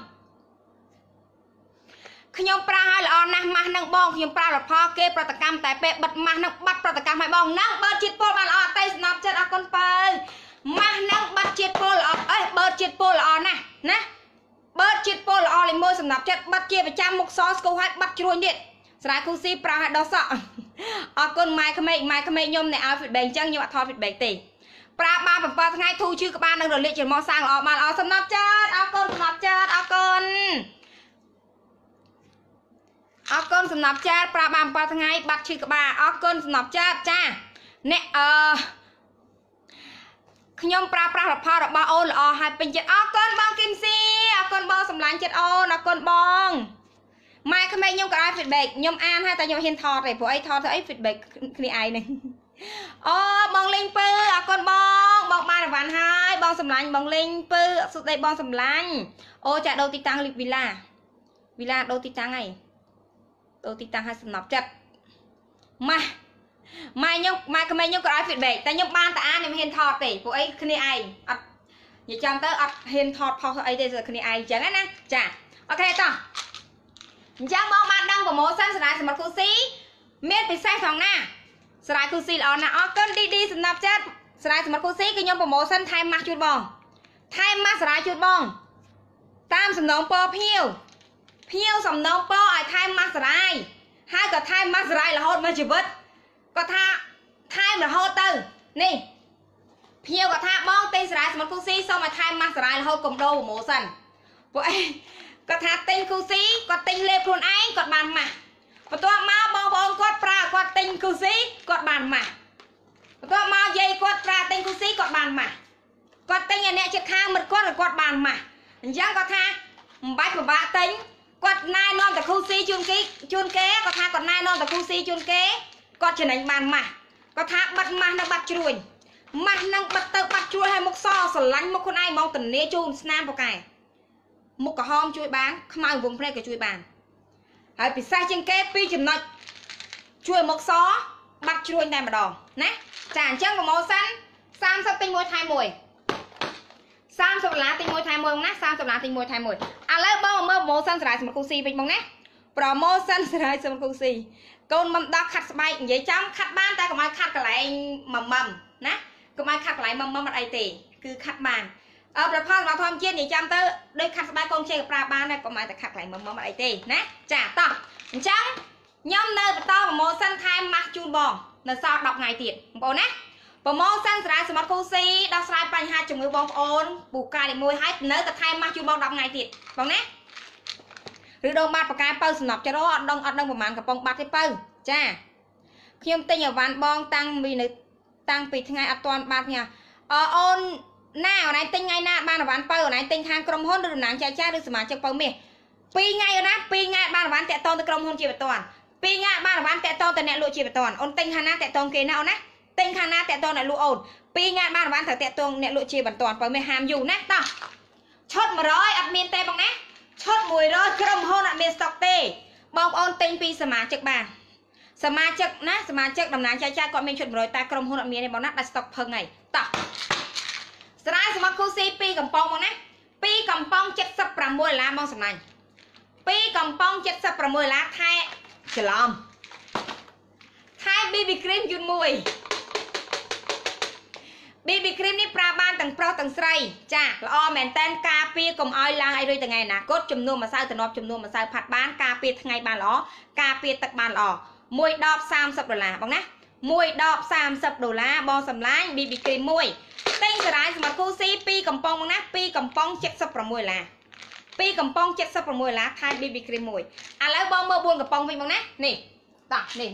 ខ្ញុំប្រើឲ្យល្អណាស់ម៉ាស់ហ្នឹងបងខ្ញុំប្រើរផលគេប្រតិកម្មតែពេលបិទម៉ាស់ហ្នឹងបាត់ប្រតិកម្មឲ្យបងហ្នឹងបើជាតិពុលបានល្អអត់ទេសំណប់ចិត្តអរគុណបើម៉ាស់ហ្នឹងបាត់ជាតិពុលល្អបើជាតិពុលល្អណាស់ណាបើជាតិពុលល្អលេខ1សំណប់ចិត្តបាត់ជាប្រចាំមុខសស្គូឲ្យបាត់ជ្រួញទៀតស្រាយគូស៊ីប្រើឲ្យដោះសក់អរគុណម៉ែក្មេកខ្ញុំអ្នកឲ្យ feedback អញ្ចឹងខ្ញុំអត់ថត feedback ទេប្រើបាន7ថ្ងៃធូរឈឺក្បាលនឹងរលាកជាមកសាំងល្អបានល្អសំណប់ចិត្តអរគុណសំណប់ចិត្តអរគុណសំណប់ចិត្តប្រើបាន7ថ្ងៃបាត់ឈឺក្បាលអរគុណសំណប់ចិត្តចាអ្នកខ្ញុំប្រើប្រាស់ផលរបស់អូនល្អហើយពេញចិត្តអរគុណបងគឹមស៊ីអរគុណបងសម្លាញ់ចិត្តអូនអរគុណបងម៉ែក្មេងខ្ញុំក៏ឲ្យ feedback ខ្ញុំអានហើយតែខ្ញុំហ៊ានថតទេព្រោះអីថតទៅអី feedback គ្នាឯងហ្នឹងអូបងលេងពើអរគុណបងបានអីវ៉ាន់ហើយបងសម្លាញ់បងលេងពើសុខដីបងសម្លាញ់អូចាដូរទីតាំងលីវីឡាដូរទីតាំងហើយដូរទីតាំងឲ្យសំណប់ចិត្តម៉ែក្មេងខ្ញុំក៏ឲ្យ feedback តែខ្ញុំបានតែអានខ្ញុំហ៊ានថតទេព្រោះអីគ្នាឯងអត់និយាយចាំទៅអត់ហ៊ានថតផុសអីទេគ្នាឯងអញ្ចឹងណាចាអូខេតោះអញ្ចឹងបងបានដឹងប្រូម៉ូសិនស្រាយសម្រាប់គូស៊ីមានពិសេសផងណាស្រាយគូស៊ីល្អណាស់អរគុណឌីសំណប់ចិត្តស្រាយសម្រាប់គូស៊ីគឺខ្ញុំប្រូម៉ូសិនថែមម៉ាស់ជូតបងថែមម៉ាស់ស្រាយជូតបងតាមសំណងពរភ្ញៀវសំណងពរឲ្យថែមម៉ាស់ស្រាយហើយក៏ថែមម៉ាស់ស្រាយរហូតមកជីវិតគាត់ថាថែមរហូតទៅនេះភ្ញៀវគាត់ថាបងទិញស្រាយសម្រាប់គូស៊ីសូមឲ្យថែមម៉ាស់ស្រាយរហូតកុំដូរប្រូម៉ូសិនពួកអីគាត់ថាទិញគូស៊ីគាត់ទិញលេបខ្លួនឯងគាត់បានម៉ាស់បន្ទាប់មកបងប្អូនគាត់ប្រើគាត់ទិញគូស៊ីគាត់បានម៉ាស់បន្ទាប់មកយាយគាត់ប្រើទិញគូស៊ីគាត់បានម៉ាស់គាត់ទិញឲ្យអ្នកជិតខាងមិត្តគាត់បានម៉ាស់អញ្ចឹងគាត់ថាមិនបាច់ពិបាកទិញគាត់ណែនាំតែគូស៊ីជូនគេគាត់ថាគាត់ណែនាំតែគូស៊ីជូនគេគាត់ចំណេញបានម៉ាស់គាត់ថាបាត់ម៉ាស់នៅបាត់ជ្រួញម៉ាស់នឹងបាត់ទៅបាត់ជ្រួញឲ្យមុខសស្រឡាញ់មុខខ្លួនឯងហ្មងតនីជូនស្នាមប៉កែមុខក្រហមជួយបានខ្មៅវងភ្នែកក៏ជួយបានហើយពិសេសជាងគេ2ចំណុចជួយមុខសបាត់ជ្រួញតែម្ដងណាចាអញ្ចឹងប្រូម៉ូសិន30ទិញ1ថែម1 30ដុល្លារទិញ1ថែម1ណា30ដុល្លារទិញ1ថែម1ឥឡូវបងមើលប្រូម៉ូសិនស្រាយសម្រាប់គូស៊ីវិញបងណាប្រូម៉ូសិនស្រាយសម្រាប់គូស៊ីកូនមុំដោះខាត់ស្បែកនិយាយចាំខាត់បានតែកុំឲ្យខាត់កន្លែងម៉មណាកុំឲ្យខាត់កន្លែងម៉មអត់អីទេគឺខាត់បានប្រផលរបស់ធម្មជាតិនិយាយចាំទៅដូចខាត់ស្បែកកូនជេក៏ប្រើបានដែរកុំឲ្យតែខាត់កន្លែងម៉មអត់អីទេណាចាតោះអញ្ចឹងខ្ញុំនៅបន្តប្រូម៉ូសិនថែមម៉ាស់ជូនបងនៅសល់10ថ្ងៃទៀតបងប្អូនណាប្រូម៉ូសិនស្រាយសម្រាប់គូស៊ីដោះស្រាយបញ្ហាជំងឺបងប្អូនពូកាលេខ1ហើយនៅតែថែមម៉ាស់ជូនបង10ថ្ងៃទៀតបងណាឬដងបាត់ប្រកែបើសំណប់ចរអត់ដឹងប្រហែលកំប៉ុងបាត់ទេបើចាខ្ញុំទិញអវ៉ាន់បងតាំងពីថ្ងៃអត់ទាន់បាត់ញ៉ាអូនណាអូនឯងទិញថ្ងៃណាបានអវ៉ាន់បើអូនឯងទិញខាងក្រុមហ៊ុនឬតំណាងចែកចាយឬសមាជិកបើមាស2ថ្ងៃអូនណា2ថ្ងៃបានអវ៉ាន់តាក់តងទៅក្រុមហ៊ុនជាបន្ត2ថ្ងៃបានអវ៉ាន់តាក់តងទៅអ្នកលក់ជាបន្តអូនទិញខាងណាតាក់តងគេណាអូនណាទិញខាងណាតាក់តងអ្នកលក់អូន2ថ្ងៃបានអវ៉ាន់ត្រូវតាក់តងអ្នកលក់ជាបន្តបើមាសហាមយូរណាតោះឈុត100អត់មានទេបងណាឈុត100ក្រុមហ៊ុនអត់មានស្តុកទេបងប្អូនទិញពីសមាជិកបានសមាជិកណាសមាជិកតំណាងចែកចាយគាត់មានឈុត100តែក្រុមហ៊ុនអត់មានទេបងណាដាច់ស្តុកភឹងហើយតោះស្រាយសម្រាប់គូស៊ី2កំប៉ុងបងណា2កំប៉ុង76ដុល្លារបងសំឡាញ់2កំប៉ុង76ដុល្លារថែច្រឡំថែ BB cream យូន1 BB cream នេះប្រើបានទាំងប្រុសទាំងស្រីចាល្អមែនតែនការពារកុំឲ្យឡើងអីរួចថ្ងៃអនាគតចំនួនម្សៅតំណប់ចំនួនម្សៅផាត់បានការពារថ្ងៃបានល្អការពារទឹកបានល្អ1ដប30ដុល្លារបងណា1ដប30ដុល្លារបងសម្លាញ់ BB cream 1ទិញសារាយសម្រាប់គូស៊ី2កំប៉ុងបងណា2កំប៉ុង76ដុល្លារ2កំប៉ុង76ដុល្លារថែ BB cream 1ឥឡូវបងមើល4កំប៉ុងវិញបងណានេះតោះនេះ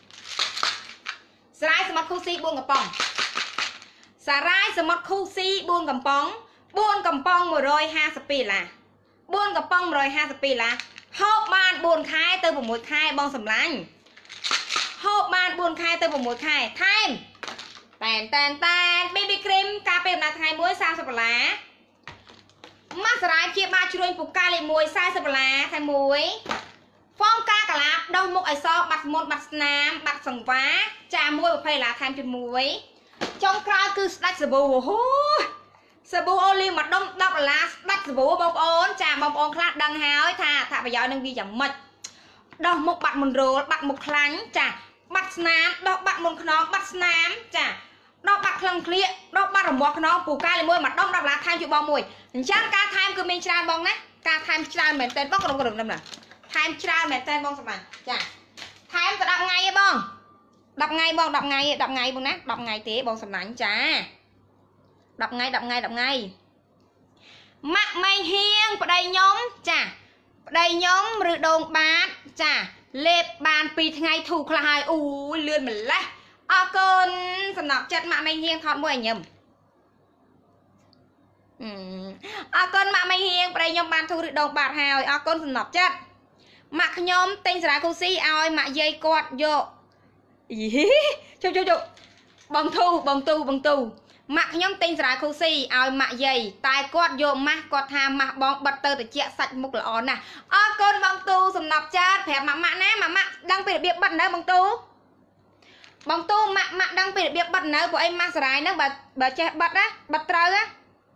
សារាយសមុទ្រខូស៊ី4កំប៉ុងសារាយសមុទ្រខូស៊ី4កំប៉ុង4កំប៉ុង152ដុល្លារ4កំប៉ុង152ដុល្លារហូបបាន4ខែទៅ6ខែបងសម្លាញ់ហូបបាន4ខែទៅ6ខែថែមតែន BB cream ការពេលដំណើរថ្ងៃមួយ30ដុល្លារម៉ាសារាយជាបាជ្រួញពូកាលេខ1 40ដុល្លារខែមួយហ្វមកាកាឡាដោះមុខឲ្យសបាត់មុនបាត់ស្នាមបាត់សង្វាចាមួយ20ដុល្លារថែមជាមួយចុងក្រោយគឺស្ដាច់សាប៊ូអូសាប៊ូអូលីមួយដុំ10ដុល្លារស្ដាច់សាប៊ូបងប្អូនចាបងប្អូនខ្លះដឹងហើយថាអត្ថប្រយោជន៍នឹងវាយ៉ាងម៉េចដោះមុខបាត់មុនរោលបាត់មុខខ្លាញ់ចាបាត់ស្នាមដោះបាត់មុនខ្នងបាត់ស្នាមចាដោះបាត់ក្លឹងក្លៀកដោះបាត់រមាស់ខ្នងពូកាលេខ1មួយដុំ10ដុល្លារថែមជួយបងមួយអញ្ចឹងការថែមគឺមានច្រើនបងណាការថែមច្រើនមែនតើបងក្រុមណាថែមច្រើនមែនតើបងសម្រាប់ចាថែមទៅ10ថ្ងៃឯងបង10ថ្ងៃបង10ថ្ងៃបងណា10ថ្ងៃទេបងសម្លាញ់ចា10ថ្ងៃម៉ាក់ម៉ៃហៀងប្តីខ្ញុំចាប្តីខ្ញុំឬដងបាតចាលេបបាន2ថ្ងៃធូរខ្លះហើយអូយលឿនម្លេះអរគុណសំណប់ចិត្តម៉ាក់ម៉ៃហៀងថតមួយឲ្យញឹមអរគុណម៉ាក់ម៉ៃហៀងប្តីខ្ញុំបានធូរឬដងបាតហើយអរគុណសំណប់ចិត្តម៉ាក់ខ្ញុំទិញសារាគូស៊ីឲ្យម៉ាក់យាយគាត់យកជុបងទូម៉ាក់ខ្ញុំទិញសារាគូស៊ីឲ្យម៉ាក់យាយតែគាត់យកម៉ាស់គាត់ថាម៉ាស់បងបិទទៅតិចសាច់មុខល្អណាស់អរគុណបងទូសំណប់ចាតប្រាប់ម៉ាក់ណាម៉ាក់ដឹងពីរបៀបបិទនៅបងទូម៉ាក់ដឹងពីរបៀបបិទនៅពួកអីម៉ាស់សារាយហ្នឹងបើចេះបិទណាបិទត្រូវណា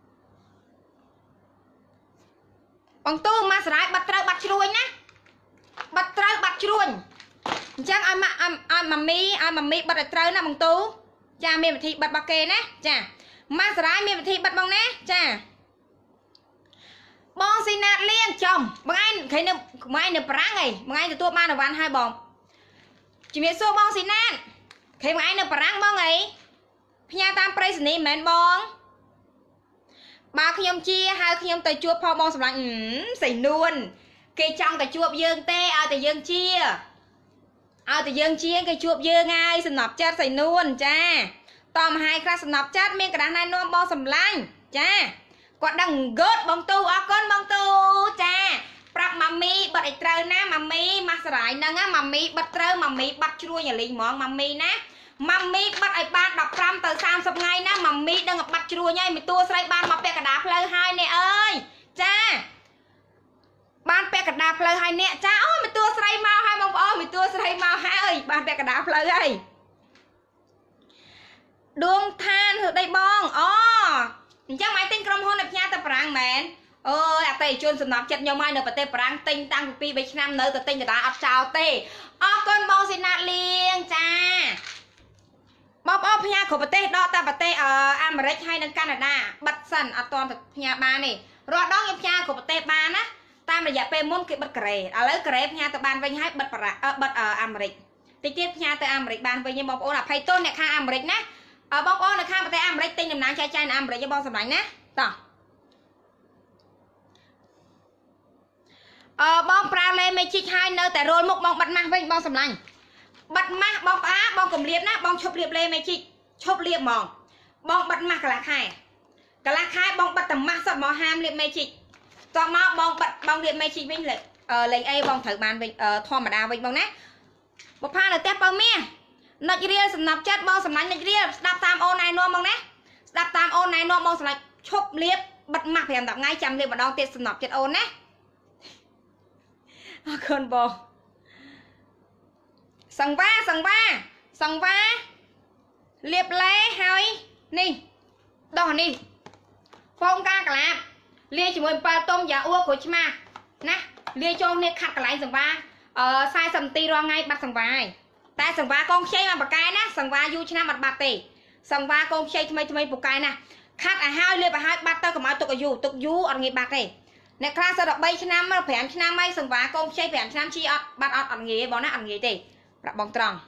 បងទូម៉ាស់សារាយបិទត្រូវបាត់ជ្រួញណាបិទត្រូវបាត់ជ្រួញអញ្ចឹងឲ្យម៉ាក់ឲ្យម៉ាមីបិទឲ្យត្រូវណាបងទូចាមានវិធីបិទរបស់គេណាចាម៉ាសារាយមានវិធីបិទបងណាចាបងស៊ីណាតលៀងចំបងឯងឃើញនៅប្រាំងឯងបងឯងទទួលបានអវ៉ាន់ហើយបងជំរាបសួរបងស៊ីណាតឃើញបងឯងនៅប្រាំងបងអីផ្ញើតាមប្រៃសនីមិនមែនបងបើខ្ញុំជាហៅខ្ញុំទៅជួបផងបងសម្លាញ់សៃនួនគេចង់ទៅជួបយើងទេឲ្យតែយើងជាគេជួបយើងហើយសំណប់ចិត្តសៃនួនចាតមហាយខ្លះសំណប់ចិត្តមានกระดาษណែនាំបងសម្លាញ់ចាគាត់ដឹងហ្គត់បងទូអរគុណបងទូចាប្រាប់ម៉ាមីបិទឲ្យត្រូវណាម៉ាមីម៉ាស់សារាយហ្នឹងណាម៉ាមីបិទត្រូវម៉ាមីបាត់ជ្រួញអាលីងហ្មងម៉ាមីណាម៉ាមីបិទឲ្យបាន15ទៅ30ថ្ងៃណាម៉ាមីដឹងបាត់ជ្រួញហើយមីតួស្រីបានមកពាក់កណ្ដាលផ្លូវហើយនេះអើយចាបានពាក់កណ្ដាលផ្លូវហើយអ្នកចាអូយមីតួស្រីមកហើយបងប្អូនមីតួស្រីមកហើយបានពាក់កណ្ដាលផ្លូវហើយដួងឋានធ្វើដីបងអូអញ្ចឹងម៉ែទិញក្រុមហ៊ុននៅផ្ញើទៅប្រាំងមែនអើយអតិថិជនសំណប់ចិត្តខ្ញុំហើយនៅប្រទេសប្រាំងទិញតាំងពី2-3ឆ្នាំនៅតែទិញដដែលអត់ចោលទេអរគុណបងស៊ីណាតលៀងចាបងប្អូនផ្ញើគ្រប់ប្រទេសដកតែប្រទេសអាមេរិកហើយនិងកាណាដាបិទសិនអត់ទាន់ទៅផ្ញើបានទេរាល់ដងខ្ញុំផ្ញើគ្រប់ប្រទេសបានណាតាមរយៈពេលមុនគេបិទកូរ៉េឥឡូវកូរ៉េផ្ញើទៅបានវិញហើយបិទអាមេរិកតិចទៀតផ្ញើទៅអាមេរិកបានវិញទេបងប្អូនអភ័យទោសអ្នកខាងអាមេរិកណាបងប្អូននៅខាងប្រទេសអាមេរិកទិញដំណើរចែកចាយនៅអាមេរិកបងសម្លាញ់ណាតោះបងប្រើលេមេជីកហើយនៅតែរោលមុខបងបិទម៉ាស់វិញបងសម្លាញ់បិទម៉ាស់បងផ្អាបងកំលៀបណាបងឈប់លាបលេមេជីកឈប់លាបហ្មងបងបិទម៉ាស់កន្លះខែបងបិទតែម៉ាស់សុទ្ធមកហាមលាបមេជីកតោះមកបងបិទបងលាបមេជីកវិញលេខអីបងត្រូវបានវិញធម្មតាវិញបងណាបផានៅផ្ទះបើមាសនិចរៀលសំណប់ចិត្តបងសម្លាញ់និចរៀលស្ដាប់តាមអូនណែនាំបងណាស្ដាប់តាមអូនណែនាំបងសម្លាញ់ឈប់លាបបិទម៉ាស់5-10ថ្ងៃចាំលាបម្ដងទៀតសំណប់ចិត្តអូនណាអរគុណបងសង្វាលាបលេហើយនេះដោះនេះហ្វូមកាកាឡាបលាយជាមួយ7ទុំយ៉ាអ៊ូក្រូចឆ្មាណាលាយចូលនេះខាត់កន្លែងសង្វា40នាទីរាល់ថ្ងៃបាត់សង្វាហើយតែសង្វាកងខ្ចីមកបកែណាសង្វាយូរឆ្នាំអត់បាត់ទេសង្វាកងខ្ចីថ្មីពូកែណាខាត់ឲ្យហើយលាបឲ្យហើយបាត់ទៅកុំឲ្យទុកយូរអត់ងាយបាត់ទេអ្នកខ្លះសិត13ឆ្នាំ5ឆ្នាំហើយសង្វាកងខ្ចី5ឆ្នាំជីអត់បាត់អត់ងាយបងណាអត់ងាយទេប្រាប់បងត្រង់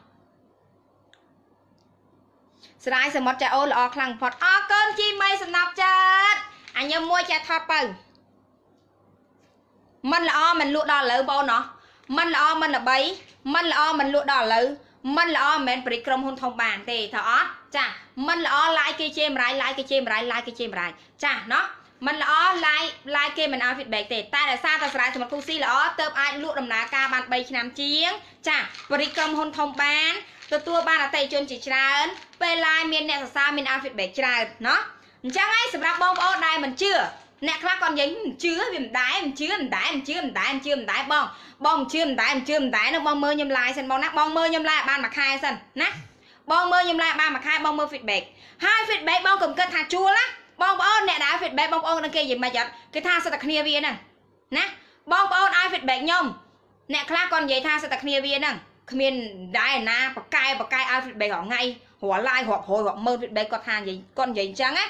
ស្រាយសមុទ្រចាអូល្អខ្លាំងបំផុតអរគុណជីមីសំណប់ចិត្តអញមួយចាថតបើមិនល្អមិនលក់ដល់ឥឡូវបងណោះមិនល្អមិនល្បីមិនល្អមិនលក់ដល់ឥឡូវមិនល្អមិនមែនប្រិក្រុមហ៊ុនធំបានទេថាអត់ចាមិនល្អឡាយគេជេរម្រាយឡាយគេជេរម្រាយឡាយគេជេរម្រាយចាណោះមិនល្អឡាយគេមិនឲ្យ feedback ទេតែដោយសារតែសារ៉ាយសម្រាប់គូស៊ីល្អទៅអាចលក់ដំណើរការបាន3ឆ្នាំជាងចាប្រិក្រុមហ៊ុនធំបានទទួលបានអតិថិជនជាច្រើនពេលឡាយមានអ្នកសរសើរមានឲ្យ feedback ច្រើនណោះអញ្ចឹងហើយសម្រាប់បងប្អូនដែលមិនជឿអ្នកខ្លះគាត់និយាយមិនជឿវាមិនដែរមិនជឿមិនដែរមិនជឿមិនដែរមិនជឿមិនដែរបងមិនជឿមិនដែរមិនជឿមិនដែរនឹងបងមើលខ្ញុំឡាយសិនបងណាបងមើលខ្ញុំឡាយបានមួយខែសិនណាបងមើលខ្ញុំឡាយបានមួយខែបងមើល feedback ហើយ feedback បងកុំគិតថាជួលណាបងប្អូនអ្នកដែល feedback បងប្អូននឹងគេនិយាយមិនអត់គេថាសិតតែគ្នាវាហ្នឹងណាបងប្អូនឲ្យ feedback ខ្ញុំអ្នកខ្លះគាត់និយាយថាសិតតែគ្នាវាហ្នឹងគ្មានដែរណាបកែឲ្យ feedback រាល់ថ្ងៃរាល់ live រាប់រយរាប់ម៉ឺន feedback គាត់ថានិយាយគាត់និយាយអញ្ចឹងណា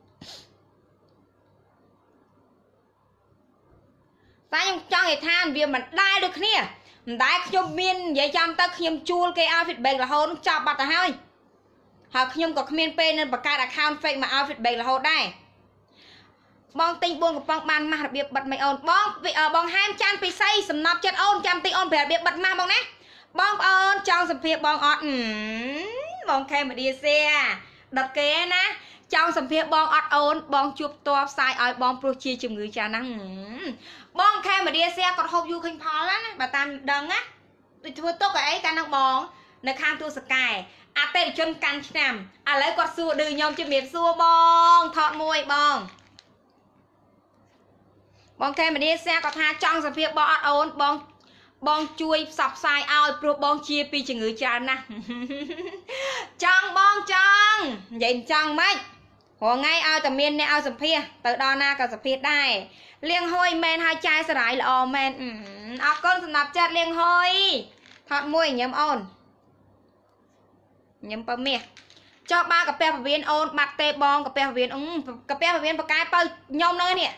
តែខ្ញុំចង់និយាយថាវាមិនដែរដូចគ្នាមិនដែរខ្ញុំមាននិយាយចាំទៅខ្ញុំជួលគេឲ្យ feedback រហូតចប់បាត់ទៅហើយខ្ញុំក៏គ្មានពេលនឹងបង្កើត account fake មកឲ្យ feedback រហូតដែរបងទិញ4កំប៉ុងបានម៉ាស់របៀបបិទមិនអូនបងហែមចាន់ពិសីសំណប់ចិត្តអូនចាំតិចអូនប្រាប់របៀបបិទម៉ាស់បងណាបងប្អូនចង់សម្ភារបងអត់បងខេមឌីសៀដុតគេណាចង់សម្ភារបងអត់អូនបងជួបតបផ្សាយឲ្យបងព្រោះជាជំងឺចាស់ហ្នឹងបងខេមឌីសៀគាត់ហូបយូរឃើញផលណាបើតាមដឹងណាដូចធ្វើទុកអីកាលហ្នឹងបងនៅខាងទូសកែអតិថិជនកាន់ឆ្នាំឥឡូវគាត់សួរឌឺខ្ញុំជំរាបសួរបងថតមួយបងខេមឌីសៀគាត់ថាចង់សម្ភារបងអត់អូនបងជួយផ្សព្វផ្សាយឲ្យព្រោះបងជាពីជំងឺច្រើនណាស់ចង់បងចង់និយាយចង់ម៉េចរងថ្ងៃឲ្យតែមានអ្នកឲ្យសម្ភារទៅដល់ណាក៏សម្ភារដែរលៀងហុយមែនឲ្យចាយសរាយល្អមែនអរគុណសម្រាប់ចិត្តលៀងហុយថតមួយញ៉ាំអូនញ៉ាំបើមាសចុះបាកាពះពវៀនអូនបាត់ទេបងកាពះពវៀនកាពះពវៀនបកែបើខ្ញុំហ្នឹងនេះ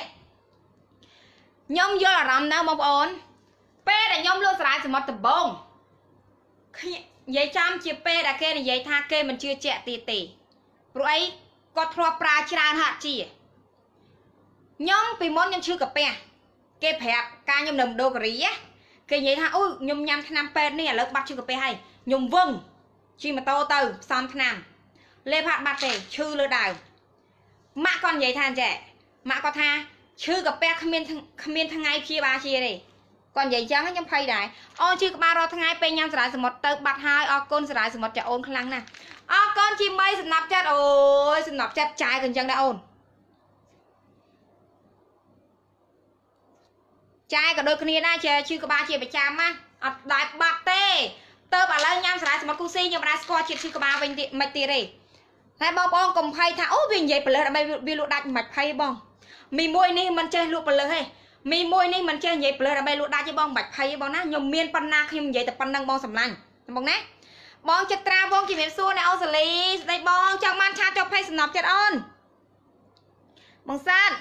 ខ្ញុំយល់អារម្មណ៍ណាបងប្អូនពេលដែលខ្ញុំលក់សារាយសមុទ្រដំបងនិយាយចាំជាពេលដែលគេនិយាយថាគេមិនជឿជាក់ទេព្រោះអីគាត់ធ្លាប់ប្រើច្រើនហាក់ជាខ្ញុំពីមុនខ្ញុំឈឺកាពះគេប្រាប់ការខ្ញុំនៅមណ្ឌលគិរីគេនិយាយថាអូខ្ញុំញ៉ាំថ្នាំពេទ្យនេះឥឡូវបាត់ឈឺកាពះហើយខ្ញុំវឹងជិះម៉ូតូទៅផ្សំថ្នាំលេបហាត់បាត់ទេឈឺលើដើមម៉ាក់គាត់និយាយថាអញ្ចឹងម៉ាក់គាត់ថាឈឺកាពះគ្មានថ្ងៃព្យាបាលជាទេគាត់និយាយចឹងខ្ញុំភ័យដែរអូនជឿក្បាលរាល់ថ្ងៃពេលញ៉ាំសារាយសមុទ្រទៅបាត់ហើយអរគុណសារាយសមុទ្រចាអូនខ្លាំងណាស់អរគុណជីមីសំណាប់ចិត្តអូយសំណាប់ចិត្តចាយក៏អញ្ចឹងដែរអូនចាយក៏ដូចគ្នាដែរជឿក្បាលជាប្រចាំណាអត់ដែរបាត់ទេទៅឥឡូវញ៉ាំសារាយសមុទ្រគូស៊ីខ្ញុំមិនដែរស្គាល់ជាតិឈឺក្បាលវិញទៀតមិនទៀតទេតែបងប្អូនកុំភ័យថាអូវានិយាយបលើដើម្បីវាលក់ដាច់មិនភ័យបងមីមួយនេះមិនចេះលក់បលើទេមីមួយនេះមិនចេះនិយាយប្លើដើម្បីលក់ដាច់ទេបងមិនបាច់ភ័យទេបងណាខ្ញុំមានប៉ុណ្ណាខ្ញុំនិយាយតែប៉ុណ្ណឹងបងសម្លាញ់បងណាបងចិត្តត្រាបងជំរាបសួរអ្នកអូសាលីស្ដីបងចង់បានឆាតចុះភ័យសំណប់ចិត្តអូនបងសាន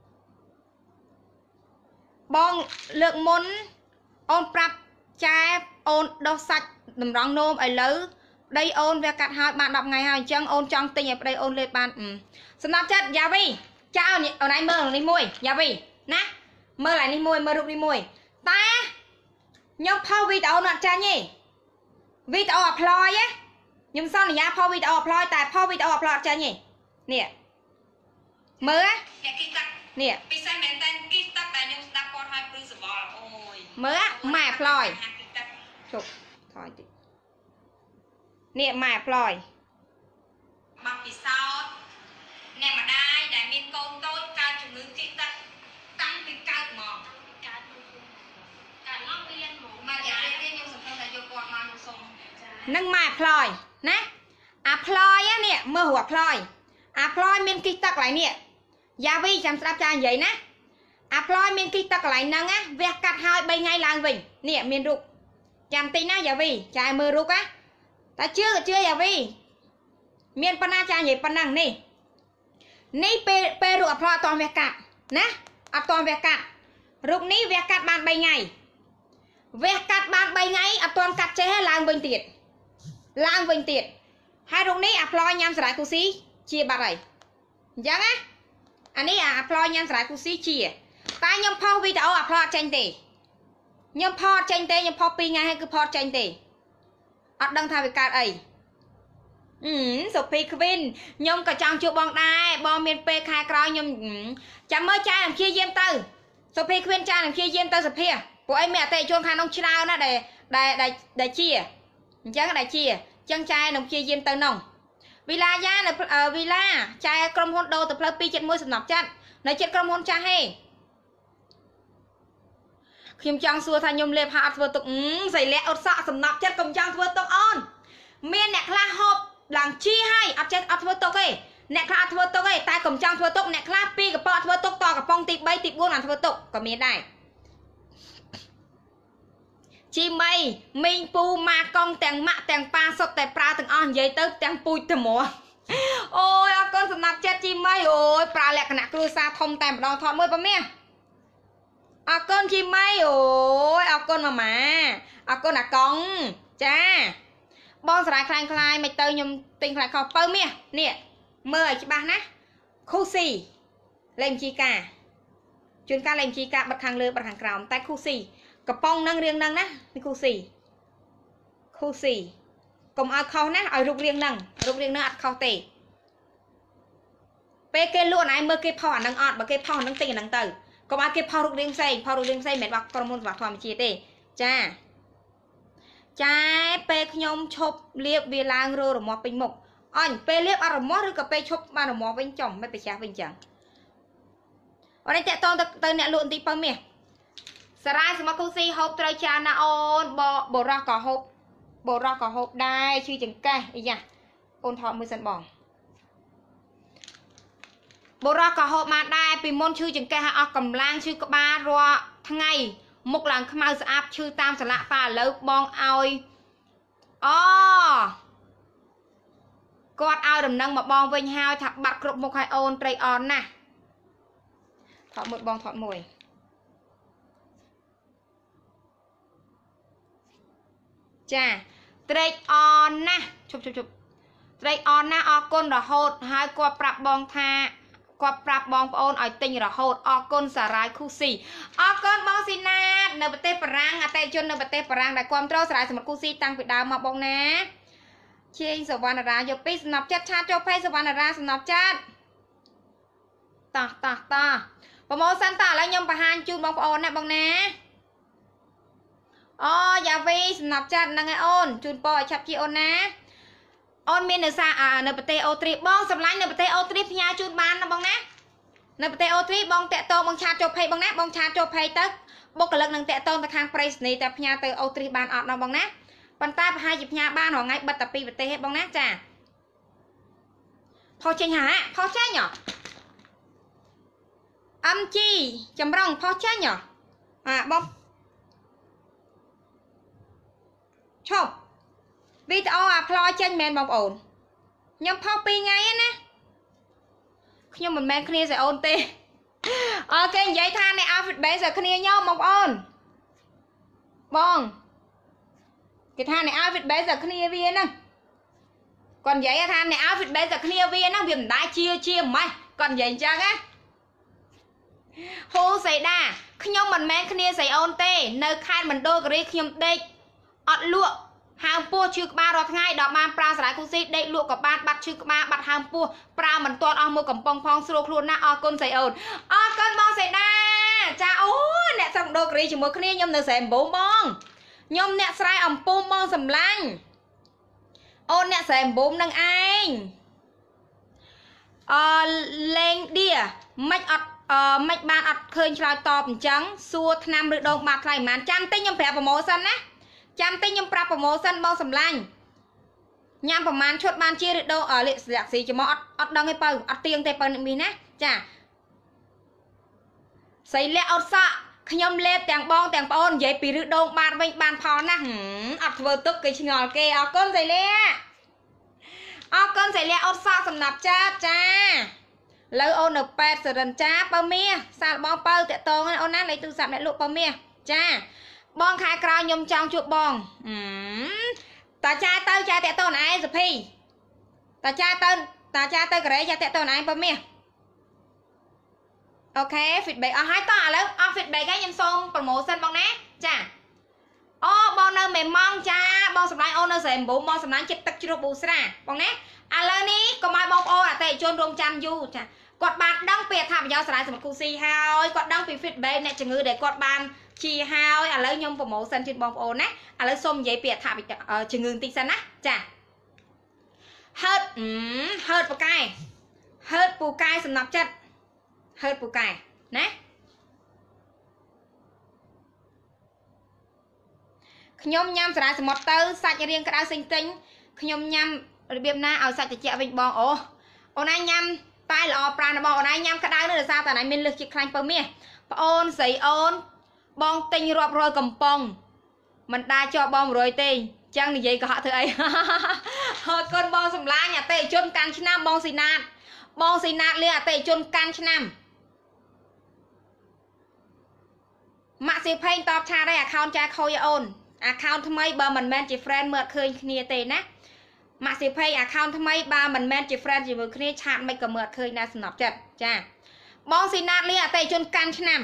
បងលើកមុនអូនប្រាប់ចែអូនដោះសាច់តម្រង់នោមឥឡូវដីអូនវាកាត់ហើយបាន10ថ្ងៃហើយអញ្ចឹងអូនចង់ទិញឲ្យប្តីអូនលេបបានសំណប់ចិត្តយ៉ាវីចៅអូនឯងមើលនេះមួយយ៉ាវីណាមើលlạiនេះមួយមើលរូបនេះមួយតែខ្ញុំផុសវីដេអូអត់ចាញ់ទេវីដេអូអាប់ឡូយខ្ញុំសន្យាផុសវីដេអូអាប់ឡូយតែផុសវីដេអូអាប់ឡូយអត់ចាញ់ទេនេះមើលអ្នកគីតាក់នេះពិសេសមែនតើគីតាក់តែខ្ញុំស្ដាប់គាត់ឲ្យព្រឺសវល់អូយមើលម៉ែអាប់ឡូយជប់ថយតិចនេះម៉ែអាប់ឡូយបាក់ពិសោធន៍អ្នកម្ដាយដែលមានកូនតូចកើតជំងឺគីតាក់តាំងពីកើតមកកើតមករៀនមកមកយ៉ារៀនខ្ញុំសង្ឃឹមថាយកគាត់មកខ្ញុំសុំនឹងម៉ែអាប់ឡូយណាអាប់ឡូយនេះមើលរូបអាប់ឡូយអាប់ឡូយមានគីតាក់កន្លែងនេះយ៉ាវីចាំស្ដាប់ចានិយាយណាអាប់ឡូយមានគីតាក់កន្លែងហ្នឹងណាវះកាត់ហើយ3ថ្ងៃឡើងវិញនេះមានរូបចាំតិចណាយ៉ាវីចាមើលរូបណាតែជឿក៏ជឿយ៉ាវីមានប៉ុណ្ណាចានិយាយប៉ុណ្ណឹងនេះពេលរូបអាប់ឡូយអត់តវះកាត់ណាអត់តវះកាត់រូបនេះវះកាត់បាន3ថ្ងៃវះកាត់បាន3ថ្ងៃអត់តកាត់ចេះឡើងវិញទៀតហើយរូបនេះអាប់ឡូយញ៉ាំសារាយគូស៊ីជាបាត់ហើយអញ្ចឹងណាអានេះអាប់ឡូយញ៉ាំសារាយគូស៊ីជាតែខ្ញុំផុសវីដេអូអាប់ឡូយអត់ចេញទេខ្ញុំផតចេញទេខ្ញុំផត2ថ្ងៃហើយគឺផតចេញទេអត់ដឹងថាវាកើតអីសុភីខ្វិនខ្ញុំក៏ចង់ជួបបងដែរបងមានពេលខែក្រោយខ្ញុំចាំមើលចានឹងព្យាយាមទៅសុភីខ្វិនចានឹងព្យាយាមទៅសភាពួកអីមានអតិថិជនខាងនោះច្រើនណាស់ដែលជាអញ្ចឹងដែលជាអញ្ចឹងចានឹងព្យាយាមទៅនោះវីឡាយ៉ានៅវីឡាចាក្រុមហ៊ុនដូរទៅផ្លូវ271សំណប់ចាត់នៅចិត្តក្រុមហ៊ុនចាស់ហេខ្ញុំចង់សួរថាខ្ញុំលេបហាអត់ធ្វើទុកស្រីលាក់អត់សក់សំណប់ចិត្តកុំចង់ធ្វើទុកអូនមានអ្នកខ្លះហូបឡើងជីហើយអត់ចេះអត់ធ្វើទុកទេអ្នកខ្លះអត់ធ្វើទុកទេតែកុំចង់ធ្វើទុកអ្នកខ្លះពីកប៉ោធ្វើទុកតកំប៉ុងទី3ទី4បានធ្វើទុកក៏មានដែរជីមីមីងពូម៉ាកងទាំងម៉ាក់ទាំងប៉ាសុទ្ធតែប្រើទាំងអស់និយាយទៅទាំងពូជត្មោះអូយអរគុណសំណាប់ចិត្តជីមីអូយប្រើលក្ខណៈគ្រួសារធំតែម្ដងថតមួយប៉ាមាសអរគុណជីមីអូយអរគុណម៉ាម៉ាអរគុណអាកងចាបងស្រ័យខ្លាយមិនទៅខ្ញុំទិញខ្លាយខុសបើមាសនេះមើលឲ្យច្បាស់ណាខូស៊ីលេងជីកាជួនកាលលេងជីកាបិទខាងលើបិទខាងក្រោមតែខូស៊ីកំប៉ុងនឹងរៀងនឹងណានេះខូស៊ីកុំឲ្យខុសណាឲ្យរូបរាងនឹងអត់ខុសទេពេលគេលក់ណៃមើលគេផុសអានឹងអត់បើគេផុសអានឹងទិញអានឹងទៅកុំឲ្យគេផុសរូបរាងផ្សេងមិនមែនបោះក្រុមហ៊ុនសម្រាប់ធម្មជាតិទេចាពេលខ្ញុំឈប់លាបវាឡើងរមាស់ពេញមុខអញពេលលាបអត់រមាស់ឬក៏ពេលឈប់បានរមាស់វិញចំមិនប្រចាំវិញចឹងអូននេះតេតងទៅអ្នកលក់ទីបើមាសសារ៉ាយសមគូស៊ីហូបត្រូវច្រើនណាអូនបរោះក៏ហូបដែរឈឺចង្កេះអីយ៉ាអូនថតមួយសិនបងបរោះក៏ហូបបានដែរពីមុនឈឺចង្កេះឲ្យអស់កម្លាំងឈឺក្បាលរាល់ថ្ងៃមុខឡើងខ្មៅស្អាប់ឈឺតាមសន្លាក់ប៉ាឥឡូវបងឲ្យគាត់ឲ្យដំណឹងមកបងវិញហើយថាបាត់គ្រប់មុខឲ្យអូនត្រីអនណាស់ថតមួយបងថតមួយចាត្រេកអនណាស់ជប់ត្រេកអនណាស់អរគុណរហូតហើយគាត់ប្រាប់បងថាគាត់ប្រាប់បងប្អូនឲ្យទិញរហូតអរគុណសារ៉ាយខូស៊ីអរគុណបងស៊ីណាតនៅប្រទេសបារាំងអតិថិជននៅប្រទេសបារាំងដែលគ្រប់គ្រងសារ៉ាយសម្រាប់ខូស៊ីតាំងពីដើមមកបងណាជេងសវណ្ណរាយកពីសំណប់ចិត្តឆាតចូលផេសវណ្ណរាសំណប់ចិត្តតោះប្រម៉ូសិនតឥឡូវខ្ញុំបង្ហាញជូនបងប្អូនណាបងណាអូយ៉ាវីសំណប់ចិត្តហ្នឹងឯអូនជូនពរឲ្យឆាប់ជាអូនណាអូនមាននៅនៅប្រទេសអូទ្រីបងសម្លាញ់នៅប្រទេសអូទ្រីផ្ញើជូនបានណាបងណានៅប្រទេសអូទ្រីបងតាក់តងបងឆាតចូលផេកបងណាបងឆាតចូលផេកទៅបុគ្គលិកនឹងតាក់តងទៅខាងប្រៃសណីតែផ្ញើទៅអូទ្រីបានអត់ណាបងណាប៉ុន្តែប្រហែលជាផ្ញើបានរងថ្ងៃបិទតែពីប្រទេសទេបងណាចាផុសចេញហ่าផុសចេញMG ចម្រងផុសចេញបងឈប់វីដេអូអាផ្លោចេញមែនបងប្អូនខ្ញុំផុស2ថ្ងៃណាខ្ញុំមិនមែនគ្នាស្រីអូនទេអូគេនិយាយថាអ្នក outfit base ឲ្យគ្នាញោមបងប្អូនបងគេថាអ្នក outfit base ឲ្យគ្នាវាហ្នឹងគាត់និយាយថាអ្នក outfit base ឲ្យគ្នាវាហ្នឹងវាមិនដែរជាម៉េចគាត់និយាយអញ្ចឹងណាហូសៃដាខ្ញុំមិនមែនគ្នាស្រីអូនទេនៅខេត្តមណ្ឌលគិរីខ្ញុំដេកអត់លក់ហើមពោះឈឺក្បាលរាល់ថ្ងៃដល់បានប្រើសារ៉ាយគូស៊ីដេកលក់ក៏បានបាត់ឈឺក្បាលបាត់ហើមពោះប្រើមិនទាន់អស់មួយកំប៉ុងផងស្រួលខ្លួនណាស់អរគុណស្រីអូនអរគុណបងសៃដាចាអូអ្នកស្រុកដូគិរីជាមួយគ្នាខ្ញុំនៅស្រែអំពូមបងខ្ញុំអ្នកស្រែអំពូមបងសម្លាញ់អូនអ្នកស្រែអំពូមនឹងឯងលេងឌីមិនអត់មិនបានអត់ឃើញឆ្លើយតបអញ្ចឹងសួរឆ្នាំឬដងបាត់ថ្លៃប៉ុន្មានចាំតិចខ្ញុំប្រាប់ប្រូម៉ូសិនណាចាំតិចខ្ញុំប្រាប់ប្រូម៉ូសិនបងសម្លាញ់ញ៉ាំប្រហែលឈុតបានជាឬដងលាក់ស្លាក់ស៊ីចំអត់ដឹងទេបើអត់ទៀងទេបើនេះណាចាស្រីលាក់អត់សក់ខ្ញុំលេបទាំងបងទាំងប្អូននិយាយពីឬដងបាត់វិញបានផលណាស់អត់ធ្វើទុកគេឆ្ងល់គេអរគុណស្រីលាក់អរគុណស្រីលាក់អត់សក់សំណាប់ចាបចាលើអូននៅប៉ែតសរិនចាបើមាសសាលបងបើតាក់តងអូនណាលេខទូរស័ព្ទអ្នកលក់បើមាសចាបងខែក្រោយខ្ញុំចង់ជួបបងតាចាទៅចាតាក់តងឯងសុភីតាចាទៅកូរ៉េចាតាក់តងឯងបើមាសអូខេ feedback អស់ហើយតោះឥឡូវអស់ feedback ហើយខ្ញុំសូម promotion បងណាចាមេម៉ងចាបងសម្លាញ់អូននៅស្រែម្បូបងសម្លាញ់ចិត្តទឹកជ្រោះប៊ូស្រាបងណាឥឡូវនេះកុំឲ្យបងប្អូនអតិថិជនរងចាំយូរចាគាត់បានដឹងពីអត្ថប្រយោជន៍សារ៉ាយសម្បត្តិគូស៊ីហើយគាត់ដឹងពី feedback អ្នកជំងឺដែលគាត់បានជាហើយឥឡូវខ្ញុំ promotion ជូនបងប្អូនណាឥឡូវសូមនិយាយពីអត្ថប្រយោជន៍ជំងឺបន្តិចសិនណាចាហឺតពូកែហឺតពូកែសំណប់ចិត្តហឺតពូកែណាខ្ញុំញ៉ាំសារ៉ាយសមុទ្រទៅសាច់រាងក្តៅសេងទិញខ្ញុំញ៉ាំរបៀបណាឲ្យសាច់ត្រជាក់វិញបងអូនឯងញ៉ាំតែល្អប្រាណរបស់អូនឯងញ៉ាំក្តៅនោះដោយសារតែអូនឯងមានលឹះជាតិខ្លាញ់ពៅមាសប្អូនស្រីអូនបងទិញរាប់រយកំប៉ុងមិនដាជាប់បង100ទេចឹងនិយាយកុហកធ្វើអីហើយកូនបងសម្លាញ់អតិថិជនកាន់ឆ្នាំបងស៊ីណាតលៀងអតិថិជនកាន់ឆ្នាំម៉ាក់សៀផេងតបឆាដែរ account ចាខូចអូន account ថ្មីបើមិនមែនជា friend មើលឃើញគ្នាទេណាម៉ាក់សៀផេង account ថ្មីបើមិនមែនជា friend ជាមួយគ្នាឆាតមិនក៏មើលឃើញដែរសំណប់ចិត្តចាបងស៊ីណាតលៀងអតិថិជនកាន់ឆ្នាំ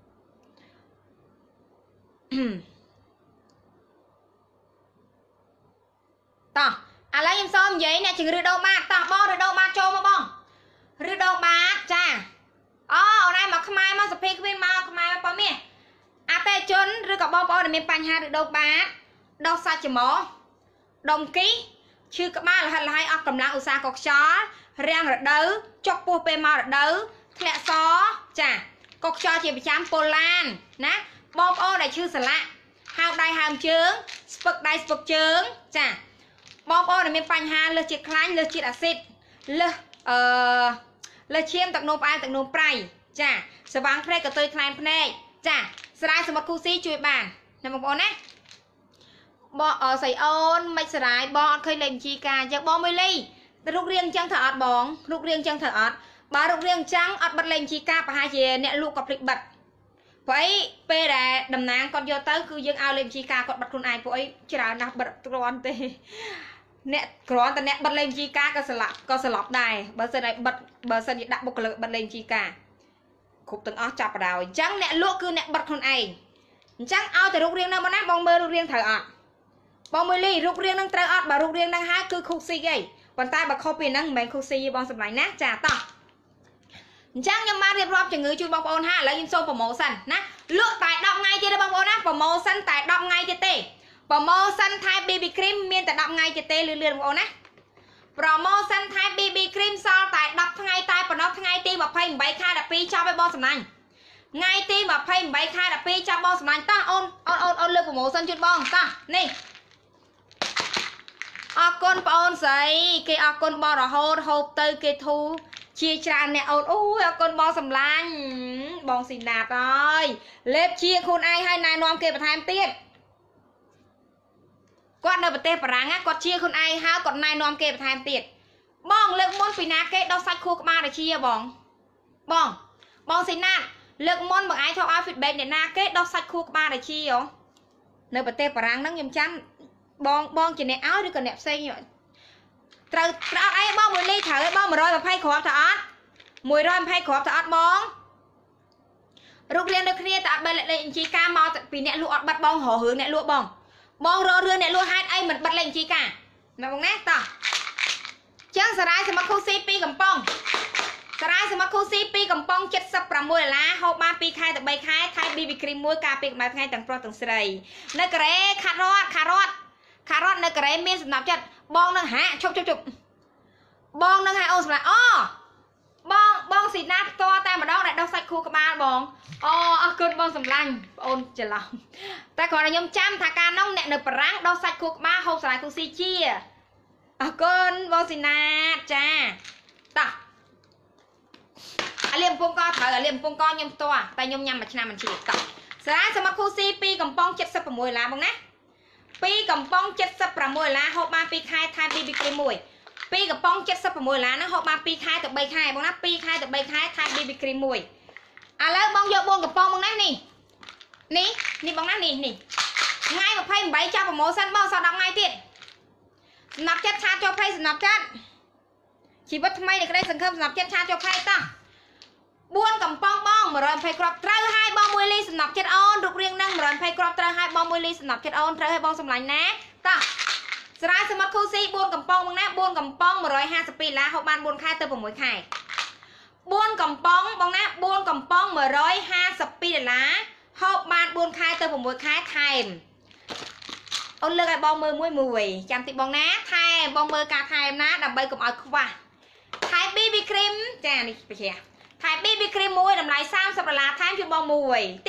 តោះឥឡូវខ្ញុំសូមនិយាយអ្នកជំងឺដូវបាតតោះបងឬដូវបាតចូលមកបងឬដូវបាតចាអូនឯងមកខ្មែរមកសុភីគ្មានមកខ្មែរមកប៉មាសអតិថិជនឬក៏បងប្អូនដែលមានបញ្ហាឬដូវបាតដោះសាច់ច្រមុះដុំគីឈឺក្បាលលហិតលហើយអស់កម្លាំងឧស្សាហ៍កុកខ្យល់រាំងរដូវចុកពោះពេលមករដូវធ្លាក់សចាកុកខ្យល់ជាប្រចាំប៉ូឡានណាបងប្អូនដែលឈឺសន្លាក់ហើមដៃហើមជើងស្ពឹកដៃស្ពឹកជើងចាបងប្អូនដែលមានបញ្ហាលើសជាតិខ្លាញ់លើសជាតិអាស៊ីតលើសឈាមទឹកនោមផ្អែមទឹកនោមប្រៃចាស្វាងភ្នែកកតុយខ្លែងភ្នែកចាសារ៉ាយសម្បត្តិគូស៊ីជួយបានណាបងប្អូនណាបងស្រីអូនមិនសារ៉ាយបងអត់ឃើញលេខបញ្ជីការអញ្ចឹងបងមួយលីរូបរាងអញ្ចឹងត្រូវអត់បងរូបរាងអញ្ចឹងត្រូវអត់បើរូបរាងអញ្ចឹងអត់បិទលេខបញ្ជីការប្រហែលជាអ្នកលក់ក៏ភ្លេចបិទព្រោះអីពេលដែលតំណាងគាត់យកទៅគឺយើងឲ្យលេខបញ្ជីការគាត់បិទខ្លួនឯងព្រោះអីច្រើនណាស់បិទគ្រាន់ទេអ្នកគ្រាន់តែអ្នកបិទលេខបញ្ជីការក៏ស្លាប់ដែរបើសិនឲ្យបិទបើសិនជាដាក់បុគ្គលិកបិទលេខបញ្ជីការគ្រប់ទាំងអស់ចាប់បដ ாய் អញ្ចឹងអ្នកលក់គឺអ្នកបិទខ្លួនឯងអញ្ចឹងឲ្យតែរូបរាងនៅមកណាបងមើលរូបរាងត្រូវអត់បងមួយលីរូបរាងនឹងត្រូវអត់បើរូបរាងនឹងហើយគឺខុសស៊ីអីប៉ុន្តែបើខុសពីហ្នឹងមិនមែនខុសស៊ីទេបងសម្លាញ់ណាចាតោះអញ្ចឹងខ្ញុំបានរៀបរាប់ជំងឺជូនបងប្អូនហើយឥឡូវខ្ញុំសូមប្រម៉ូសិនណាលក់តែ10ថ្ងៃទៀតទេបងប្អូនណាប្រម៉ូសិនតែ10ថ្ងៃទៀតទេប្រម៉ូសិនថែ BB cream មានតែ10ថ្ងៃទៀតទេលឿនៗបងប្អូនណាប្រម៉ូសិនថែ BB cream សល់តែ10ថ្ងៃតែប៉ុណ្ណោះថ្ងៃទី28ខែ12ចប់ឲ្យបងសម្លាញ់ថ្ងៃទី28ខែ12ចាប់បងសម្លាញ់តោះអូនលើកប្រម៉ូសិនជូនបងតោះនេះអរគុណបងអូនស្រីគេអរគុណបងរហូតហូបទៅគេធូរជាច្រើនអ្នកអូនអូយអរគុណបងសម្លាញ់បងស៊ីណាតអើយលេបជាខ្លួនឯងឲ្យណែនាំគេបន្ថែមទៀតគាត់នៅប្រទេសបារាំងគាត់ជាខ្លួនឯងហើយគាត់ណែនាំគេបន្ថែមទៀតបងលើកមុនពីណាគេដោះសាច់ខួរក្បាលទៅជាបងស៊ីណាតលើកមុនបងឯងធ្វើឲ្យ feedback អ្នកណាគេដោះសាច់ខួរក្បាលទៅជានៅប្រទេសបារាំងហ្នឹងខ្ញុំចាំបងជាអ្នកឲ្យឬក៏អ្នកផ្សេងត្រូវអត់អីបងមួយលីត្រូវឲ្យបង120គ្រាប់ទៅអត់120គ្រាប់ទៅអត់បងរូបរាងដូចគ្នាតែអត់បិទលេខបញ្ជីការមកពីអ្នកលក់អត់បាត់បងរករឿងអ្នកលក់បងរករឿងអ្នកលក់ហេតុអីមិនបិទលេខបញ្ជីការណាបងណាតោះចឹងសារ៉ាយសម្បត្តិគូស៊ី2កំប៉ុងសារ៉ាយសម្បត្តិគូស៊ី2កំប៉ុង$76ហូបបាន2ខែទៅ3ខែថៃ BB cream 1ការពារកម្ដៅថ្ងៃទាំងប្រុសទាំងស្រីនៅកូរ៉េខាត់រត់នៅកូរ៉េមានសំណប់ចិត្តបងនឹងហាឈប់បងនឹងឲ្យអូនសម្រាប់បងស៊ីណាផ្ទាល់តែម្ដងដែលដោះសាច់ខួរក្បាលបងអរគុណបងសម្លាញ់បងអូនច្រឡំតែគ្រាន់តែខ្ញុំចាំថាការនោះអ្នកនៅបារាំងដោះសាច់ខួរក្បាលហូបសាឡាយគូស៊ីជាអរគុណបងស៊ីណាចាតោះអាលៀមពងកត្រូវអាលៀមពងកខ្ញុំផ្ទាល់តែខ្ញុំញ៉ាំមួយឆ្នាំមិនជាតោះសារ៉ាយសម្បត្តិគូស៊ី2កំប៉ុង$76បងណា2កំប៉ុង$76ហូបបាន2ខែថែម BB cream 1 2កំប៉ុង$76ហ្នឹងហូបបាន2ខែទៅ3ខែបងណា2ខែទៅ3ខែថែម BB cream 1ឥឡូវបងយក4កំប៉ុងបងណានេះបងណានេះថ្ងៃ28ចាប់ប្រម៉ូសិនបងសល់10ថ្ងៃទៀតសំណាប់ចិត្តឆាតចូលភ័យសំណាប់ចិត្តជីវិតថ្មីនៃក្តីសង្ឃឹមសំណាប់ចិត្តឆាតចូលភ័យតោះ 4 កំប៉ុងបង120គ្រាប់ត្រូវឲ្យបង1លីសំណប់ចិត្តអូនរូបរាងហ្នឹង120គ្រាប់ត្រូវឲ្យបង1លីសំណប់ចិត្តអូនត្រូវឲ្យបងសម្លាញ់ណាតោះស្រាយសមុទ្រគូស៊ី4កំប៉ុងបងណា4កំប៉ុង152ដុល្លារហូបបាន4ខែទៅ6ខែ4កំប៉ុងបងណា4កំប៉ុង152ដុល្លារហូបបាន4ខែទៅ6ខែថែមអូនលើកឲ្យបងមើលមួយចាំតិចបងណាថែមបងមើលការថែមណាដើម្បីកុំឲ្យខ្វះថែម BB cream ចានេះបជាថែម BB cream មួយតម្លៃ30ដុល្លារថែមជួយបងមួយទី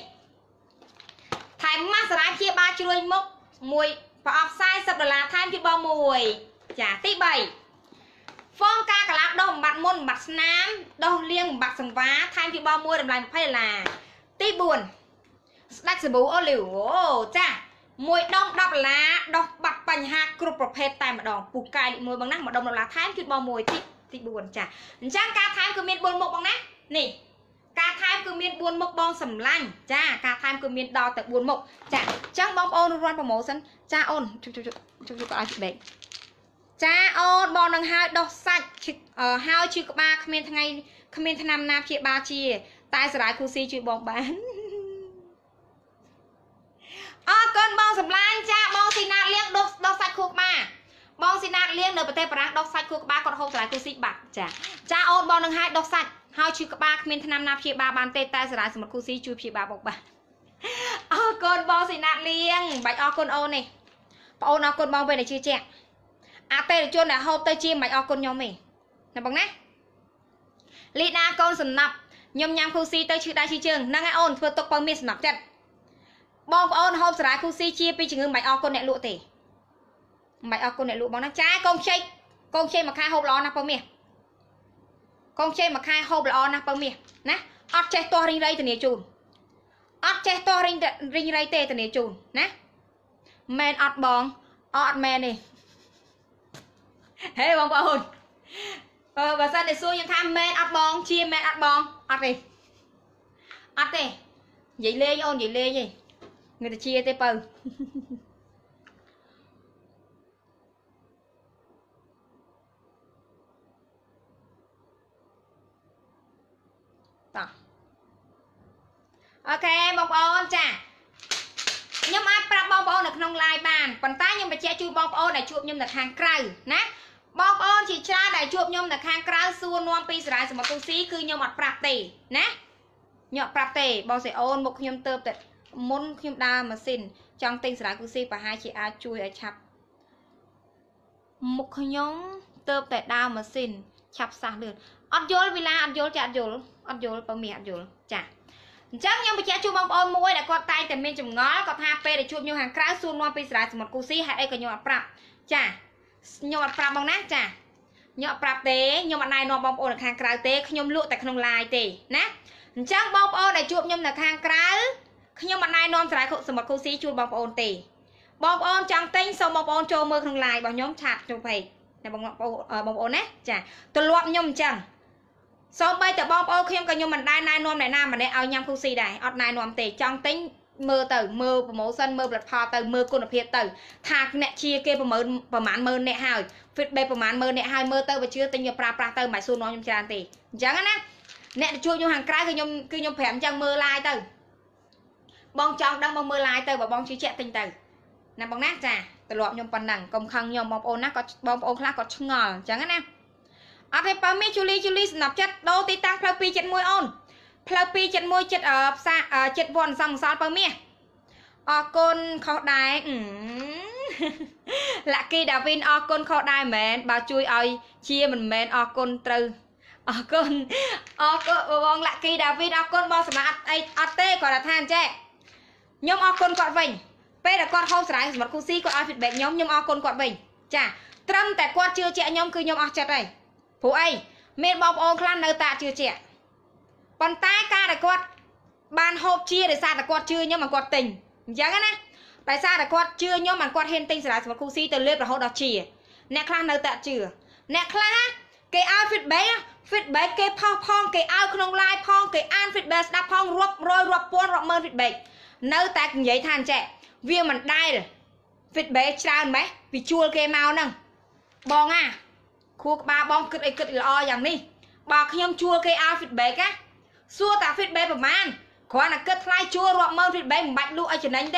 2ថែមម៉ាសរ៉ាព្យាបាលជ្រួញមុខមួយប្រអប់40ដុល្លារថែមជួយបងមួយចាទី3ហ្វមការកលាប់ដោះបំបត្តិមុនបំបត្តិស្នាមដោះលាងបំបត្តិសង្វារថែមជួយបងមួយតម្លៃ20ដុល្លារទី4ស្ដាច់សាប៊ូអូលីវអូចាមួយដុំ10ដុល្លារដោះបាត់បញ្ហាគ្រប់ប្រភេទតែម្ដងពូកែមួយបងណាមួយដុំដុល្លារថែមជួយបងមួយទី4ចាអញ្ចឹងការថែមគឺមាន4មុខបងណានេះការថែមគឺមាន4មុខបងសម្លាញ់ចាការថែមគឺមានដល់តែ4មុខចាអញ្ចឹងបងប្អូនរត់ប្រម៉ូសិនចាអូនជុកក៏ឲ្យបែកចាអូនបងនឹងហើយដោះសាច់ហើយឈឺក្បាលគ្មានថ្ងៃគ្មានឆ្នាំណាព្យាបាលជាតែសារាយគូស៊ីជួយបងបានអរគុណបងសម្លាញ់ចាបងស៊ីណាតលៀងដោះសាច់ខួរក្បាលបងស៊ីណាតលៀងនៅប្រទេសបារាំងដោះសាច់ខួរក្បាលគាត់ហូបសារាយគូស៊ីបាត់ចាអូនបងនឹងហើយដោះសាច់ហើយឈឺក្បាលគ្មានឆ្នាំណាព្យាបាលបានទេតែសារាយសមុទ្រគូស៊ីជួយព្យាបាលបងបានអរគុណបងស៊ីណាតលៀងបាច់អរគុណអូននេះបងអូនអរគុណបងពេលដែលជឿជាក់អតិថិជនដែលហូបទៅជាមិនអរគុណខ្ញុំទេណាបងណាលីដាកូនសំណាប់ខ្ញុំញ៉ាំគូស៊ីទៅឈឺដៃឈឺជើងហ្នឹងហើយអូនធ្វើទុកបើមានសំណាប់ចិត្តបងប្អូនហូបសារាយគូស៊ីជាពីជំងឺមិនអរគុណអ្នកលក់ទេមិនអរគុណអ្នកលក់បងណាចាកូនខ្ចីមួយខែហូបល្អណាស់បើមាសកូនខ្ចីមួយខែហូបល្អណាស់បើមាសណាអត់ចេះទាស់រីងរៃធានាជូនអត់ចេះទាស់រីងរៃទេធានាជូនណាមែនអត់បងអត់មែនទេហេបងប្អូនបើសិនតែសួរខ្ញុំថាមែនអត់បងជាមែនអត់បងអត់ទេអត់ទេនិយាយលេងអូននិយាយលេងទេមានតែជាទេបើតោះអូខេបងប្អូនចាខ្ញុំអាចប្រាប់បងប្អូននៅក្នុង live បានប៉ុន្តែខ្ញុំបញ្ជាក់ជូនបងប្អូនដែលជួបខ្ញុំនៅខាងក្រៅណាបងប្អូនជាច្រើនដែលជួបខ្ញុំនៅខាងក្រៅសួរនាំពីសារាយសមុទ្រគូស៊ីគឺខ្ញុំអត់ប្រាប់ទេណាខ្ញុំអត់ប្រាប់ទេបងសេអូនមុខខ្ញុំទៅតែមុនខ្ញុំដើរម៉ាស៊ីនចង់ទិញសារាយគូស៊ីប្រហែលជាអាចជួយឲ្យឆាប់មុខខ្ញុំទៅតែដើរម៉ាស៊ីនឆាប់សះលឿនអត់យល់វិឡាអត់យល់ចាអត់យល់បើមានអត់យល់ចាអញ្ចឹងខ្ញុំបញ្ជាក់ជូនបងប្អូនមួយដែលគាត់តែងតែមានចម្ងល់គាត់ថាពេលដែលជួបខ្ញុំខាងក្រៅសួរនាំពីសារាយសមុទ្រគូស៊ីហេតុអីក៏ខ្ញុំអត់ប្រាប់ចាខ្ញុំអត់ប្រាប់បងណាចាខ្ញុំអត់ប្រាប់ទេខ្ញុំអត់ណែនាំបងប្អូននៅខាងក្រៅទេខ្ញុំលក់តែក្នុង live ទេណាអញ្ចឹងបងប្អូនដែលជួបខ្ញុំនៅខាងក្រៅខ្ញុំអត់ណែនាំសារាយសមុទ្រគូស៊ីជូនបងប្អូនទេបងប្អូនចង់ទិញសូមបងប្អូនចូលមើលក្នុង live របស់ខ្ញុំឆាតចូលពេកតែបងប្អូនណាចាទម្លាប់ខ្ញុំអញ្ចឹងសូម្បីតែបងប្អូនខ្ញុំក៏ខ្ញុំមិនដែរណែនាំអ្នកណាម្នាក់ឲ្យញ៉ាំគូស៊ីដែរអត់ណែនាំទេចង់ទិញមើលទៅមើល promotion មើលផលិតផលទៅមើលគុណភាពទៅថាអ្នកជាគេប្រមាណ10000អ្នកហើយ feedback ប្រមាណ10000អ្នកហើយមើលទៅបើជឿទិញយកប្រើប្រាស់ទៅមិនសួរនាំខ្ញុំច្រើនទេអញ្ចឹងណាអ្នកជួបខ្ញុំខាងក្រៅគឺខ្ញុំប្រាប់អញ្ចឹងមើល live ទៅបងចង់ដឹងបងមើល live ទៅបើបងជឿជាក់ទិញទៅណាបងណាចាត្រឡប់ខ្ញុំប៉ុណ្ណឹងកុំខឹងខ្ញុំបងប្អូនណាគាត់បងប្អូនខ្លះគាត់ឆ្ងល់អញ្ចឹងណាអត់ទេបើមីជូលីសំណាប់ចិត្តដូរទីតាំងផ្លូវ271អូនផ្លូវ271ចិត្តផ្សារចិត្តវ័នសំសល់បើមីអរគុណខុសដែរលាក់គីដាវីនអរគុណខុសដែរមែនបើជួយឲ្យជាមិនមែនអរគុណត្រូវអរគុណបងលាក់គីដាវីនអរគុណបងសម្រាប់អត់ទេគាត់ថាអញ្ចេះខ្ញុំអរគុណគាត់វិញពេលដែលគាត់ហូបសារាយសម្រាប់គូស៊ីគាត់ឲ្យ feedback ខ្ញុំអរគុណគាត់វិញចាត្រឹមតែគាត់ជឿជាក់ខ្ញុំគឺខ្ញុំអស់ចិត្តហើយព្រោះអីមានបងប្អូនខ្លះនៅតែជឿជាក់ប៉ុន្តែការដែលគាត់បានហូបជាដោយសារតែគាត់ជឿខ្ញុំមិនគាត់ទិញអញ្ចឹងណាដោយសារតែគាត់ជឿខ្ញុំមិនគាត់ហ៊ានទិញសារាយសម្រាប់គូស៊ីទៅលេបរហូតដល់ជាអ្នកខ្លះនៅតែជឿអ្នកខ្លះគេឲ្យ feedback គេផុសផងគេឲ្យក្នុង live ផងគេអាន feedback ស្ដាប់ផងរាប់រយរាប់ពាន់រាប់ម៉ឺន feedback នៅតែនិយាយថាអញ្ចេះវាមិនដែល feedback ច្រើនម៉េះពីជួលគេមកហ្នឹងបងខួរក្បាលបងគិតអីគិតល្អយ៉ាងនេះបើខ្ញុំជួលគេឲ្យ feedback ណាសួរតា feedback ប្រហែលគ្រាន់តែគិតថ្លៃជួលរាប់ម៉ឺន feedback មិនបាច់លក់ឲ្យចំណេញទេ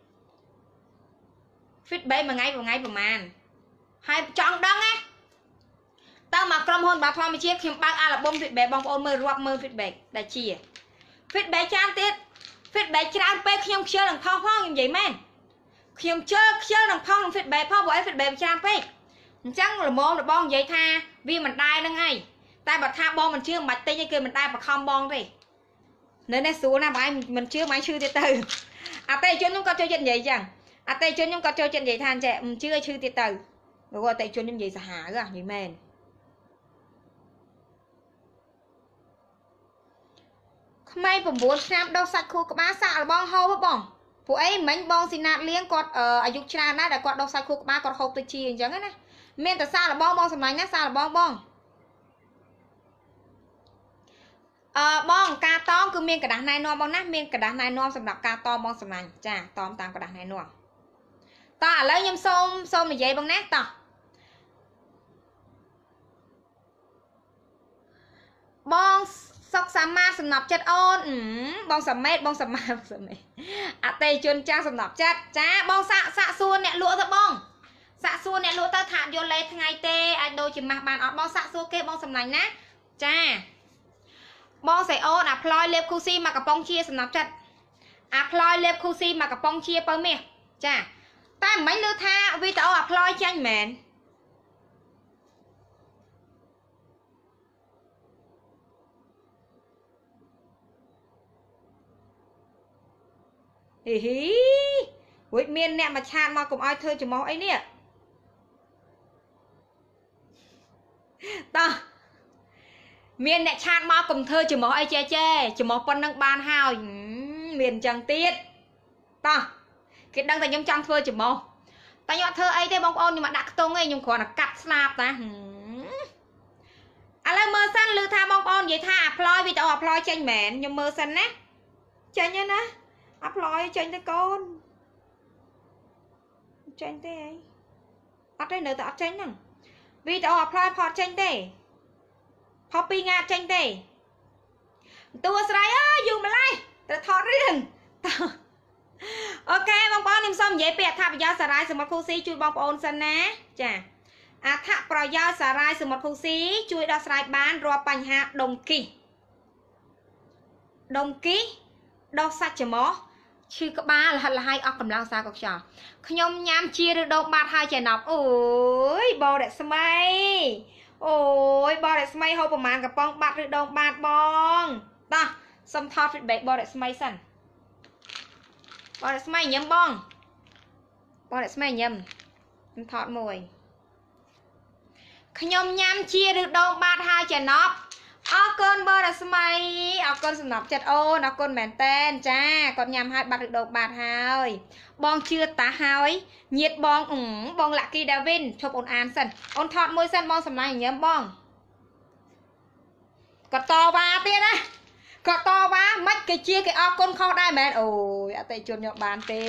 feedback មួយថ្ងៃប្រហែលហើយចង់ដឹងណាតើមកក្រុមហ៊ុនបាធម្មជាតិខ្ញុំបើកអាល់ប៊ុម feedback បងប្អូនមើលរាប់ម៉ឺន feedback ដែលជា feedback ច្រើនទៀត feedback ច្រើនពេកខ្ញុំខ្ជិលនឹងផុសផងខ្ញុំនិយាយមែនខ្ញុំខ្ជិលនឹងផុសនឹង feedback ផងព្រោះអី feedback ច្រើនពេកអញ្ចឹងល្មមរបស់និយាយថាវាមិនដែរនឹងឯងតែបើថាបងមិនជឿមិនបាច់ទិញទេគឺមិនដែរបខំបងទេនៅនេះស្រួលណាស់បងឯងមិនជឿបងឯងឈឺទៀតទៅអតិថិជនខ្ញុំគាត់ចូលចិត្តនិយាយអញ្ចឹងអតិថិជនខ្ញុំគាត់ចូលចិត្តនិយាយថាអញ្ចឹងមិនជឿឲ្យឈឺទៀតទៅព្រោះអតិថិជនខ្ញុំនិយាយសាហាវនិយាយមែនក្មេង9ឆ្នាំដុសសាច់ខួរក្បាលសាក់របស់ហូបបងពួកអីមិញបងស៊ីណាតលៀងគាត់អាយុច្រើនដែរតែគាត់ដុសសាច់ខួរក្បាលគាត់ហូបទៅជាអញ្ចឹងណាមានតែសាក់របស់បងសម្លាញ់ណាសាក់របស់បងបងការតមគឺមានกระดาษណែនាំបងណាមានកระดาษណែនាំសម្រាប់ការតមបងសម្លាញ់ចាតមតាមកระดาษណែនាំតោះឥឡូវខ្ញុំសូមនិយាយបងណាតោះបងសុកសាមាសំណប់ចិត្តអូនបងសាមេតបងសាមាអតិថិជនចាស់សំណប់ចិត្តចាបងសាក់សួរអ្នកលក់ទៅបងសាក់សួរអ្នកលក់ទៅថាយកលេខថ្ងៃទេអាចដូរជាម៉ាស់បានអត់បងសាក់សួរគេបងសម្លាញ់ណាចាបងស្រីអូនអាផ្លយលេបគូស៊ីមកកំប៉ុងជាសំណប់ចិត្តអាផ្លយលេបគូស៊ីមកកំប៉ុងជាបើមាសចាតែមិនឮថាវីដេអូអាផ្លយចាញ់មែនហ៊ីរួចមានអ្នកមកឆាតមកកុំឲ្យធ្វើចំោះអីនេះតោះមានអ្នកឆាតមកកុំធ្វើចំោះអីចេចំោះប៉ុណ្ណឹងបានហើយមានអញ្ចឹងទៀតតោះគេដឹងតែខ្ញុំចង់ធ្វើចំោះតែខ្ញុំអត់ធ្វើអីទេបងប្អូនខ្ញុំមកដាក់ខ្ទង់ឯងខ្ញុំគ្រាន់តែកាត់ស្លាបតាឥឡូវមើលសិនឮថាបងប្អូននិយាយថាអាផ្លយវីដេអូអាផ្លយចេញមែនខ្ញុំមើលសិនណាចេញហើយណាអាផ្លយចេញទៅកូនចេញទេអីអត់ទេនៅតែអត់ចេញហ្នឹងវីដេអូអាផ្លយផតចេញទេផុស2ងាតចេញទេតួស្រីអើយយូរម្ល៉េះទៅថតរឿងអូខេបងប្អូនខ្ញុំសូមនិយាយពីអត្ថប្រយោជន៍សារ៉ាយសមុទ្រគូស៊ីជួយបងប្អូនសិនណាចាអត្ថប្រយោជន៍សារ៉ាយសមុទ្រគូស៊ីជួយដោះស្រាយបានរាល់បញ្ហាដុំគីដោះសាច់ច្រមុះឈឺក្បាលលហិតលហើយអស់កម្លាំងសារកខ្យល់ខ្ញុំញ៉ាំជាឬដងបាត់ហើយចេះណប់អូយបងរស្មីអូយបងរស្មីហូបប្រមាណកំប៉ុងបាត់ឬដងបាត់បងតោះសុំថត feedback បងរស្មីសិនបងរស្មីញ៉ាំបងរស្មីញ៉ាំខ្ញុំថតមួយខ្ញុំញ៉ាំជាឬដងបាត់ហើយចេះណប់អរគុណបងរស្មីអរគុណសំណប់ចិត្តអូនអរគុណមែនតែនចាគាត់ញ៉ាំហើយបាត់ឬដងបាត់ហើយបងជឿតាហើយញាតបង Lucky Davin ឈប់អូនអានសិនអូនថតមួយសិនបងសម្លាញ់ញ៉ាំបងគាត់តវ៉ាទៀតណាគាត់តវ៉ាមិនគេជាគេអរគុណខុសដែរមែនអូយអតិថិជនយកបានទេ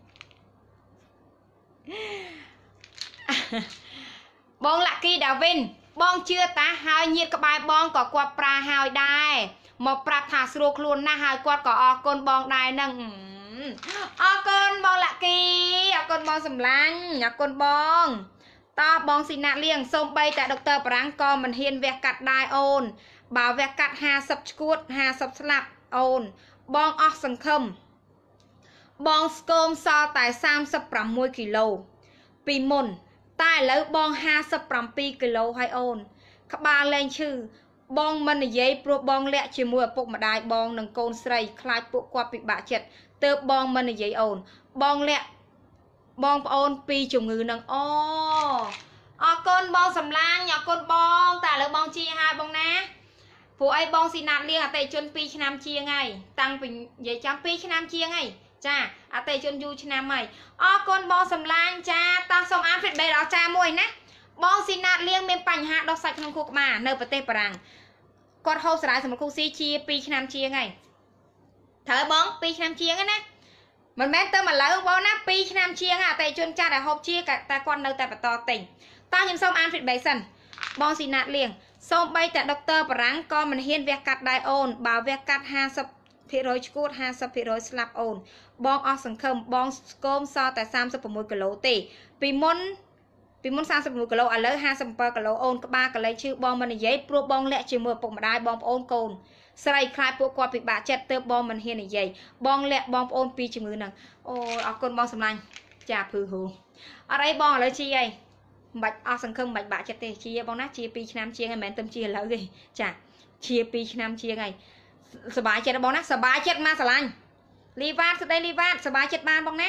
បង Lucky Davin បងជឿតាហើយញាតក្បែរបងក៏គាត់ប្រាហើយដែរមកប្រាប់ថាស្រួលខ្លួនណាស់ហើយគាត់ក៏អរគុណបងដែរនឹងអរគុណបងលាក់គីអរគុណបងសំឡាញ់អរគុណបងតោះបងស៊ីណាក់លៀងសូមបីតែដុកទ័របារាំងក៏មិនហ៊ានវះកាត់ដែរអូនបើវះកាត់50ឈួត50ស្លាប់អូនបងអស់សង្ឃឹមបងស្គមសល់តែ36គីឡូពីមុនតែឥឡូវបង57គីឡូហើយអូនក្បាលលែងឈឺបងមិននិយាយព្រោះបងលាក់ជាមួយឪពុកម្ដាយបងនិងកូនស្រីខ្លាចពួកគាត់ពិបាកចិត្តទើបបងមិននិយាយអូនបងលាក់បងប្អូនពីជំងឺនឹងអូអរគុណបងសំឡាញ់អរគុណបងតែឥឡូវបងជាហើយបងណាព្រោះអីបងស៊ីណាតលៀងអតិជន2ឆ្នាំជាងហើយតាំងពីនិយាយចាំ2ឆ្នាំជាងហើយចាអតិជនយូរឆ្នាំហើយអរគុណបងសំឡាញ់ចាតោះសូមអាន feedback ដល់ចាមួយណាបងស៊ីណាតលៀងមានបញ្ហាដុសសាច់ក្នុងខួរក្បាលនៅប្រទេសបារាំងគាត់ហូបសារ៉ាយសម្រាប់គូស៊ីជា2ឆ្នាំជាងហើយត្រូវបង2ឆ្នាំជាងណាមិនមែនទៅមកលើបងណា2ឆ្នាំជាងអតិជនចាស់ដែលហូបជាតែគាត់នៅតែបន្តទិញតោះខ្ញុំសូមអាន feedback សិនបងស៊ីណាតលៀងសូមបីតែដុកទ័របារាំងក៏មិនហ៊ានវះកាត់ដែរអូនបើវះកាត់50% ឈួត 50% ស្លាប់អូនបងអស់សង្ឃឹមបងស្គមសល់តែ36គីឡូទេពីមុន36គីឡូឥឡូវ57គីឡូអូនក្បាលកលែងឈឺបងមិននិយាយព្រោះបងលាក់ជាមួយឪពុកម្ដាយបងប្អូនកូនស្រីខ្លាចពួកគាត់ពិបាកចិត្តទើបបងមិនហ៊ាននិយាយបងលាក់បងប្អូនពីជំងឺហ្នឹងអូយអរគុណបងសម្លាញ់ចាភឺហូអត់អីបងឥឡូវជីអីមិនបាច់អស់សង្ឃឹមមិនបាច់បាក់ចិត្តទេជាបងណាជា2ឆ្នាំជាងហើយមិនមែនទៅជាឥឡូវទេចាជា2ឆ្នាំជាងហើយសบายចិត្តបងណាសบายចិត្តមកស្រឡាញ់លីវ៉ាតស្ដីលីវ៉ាតសบายចិត្តបានបងណា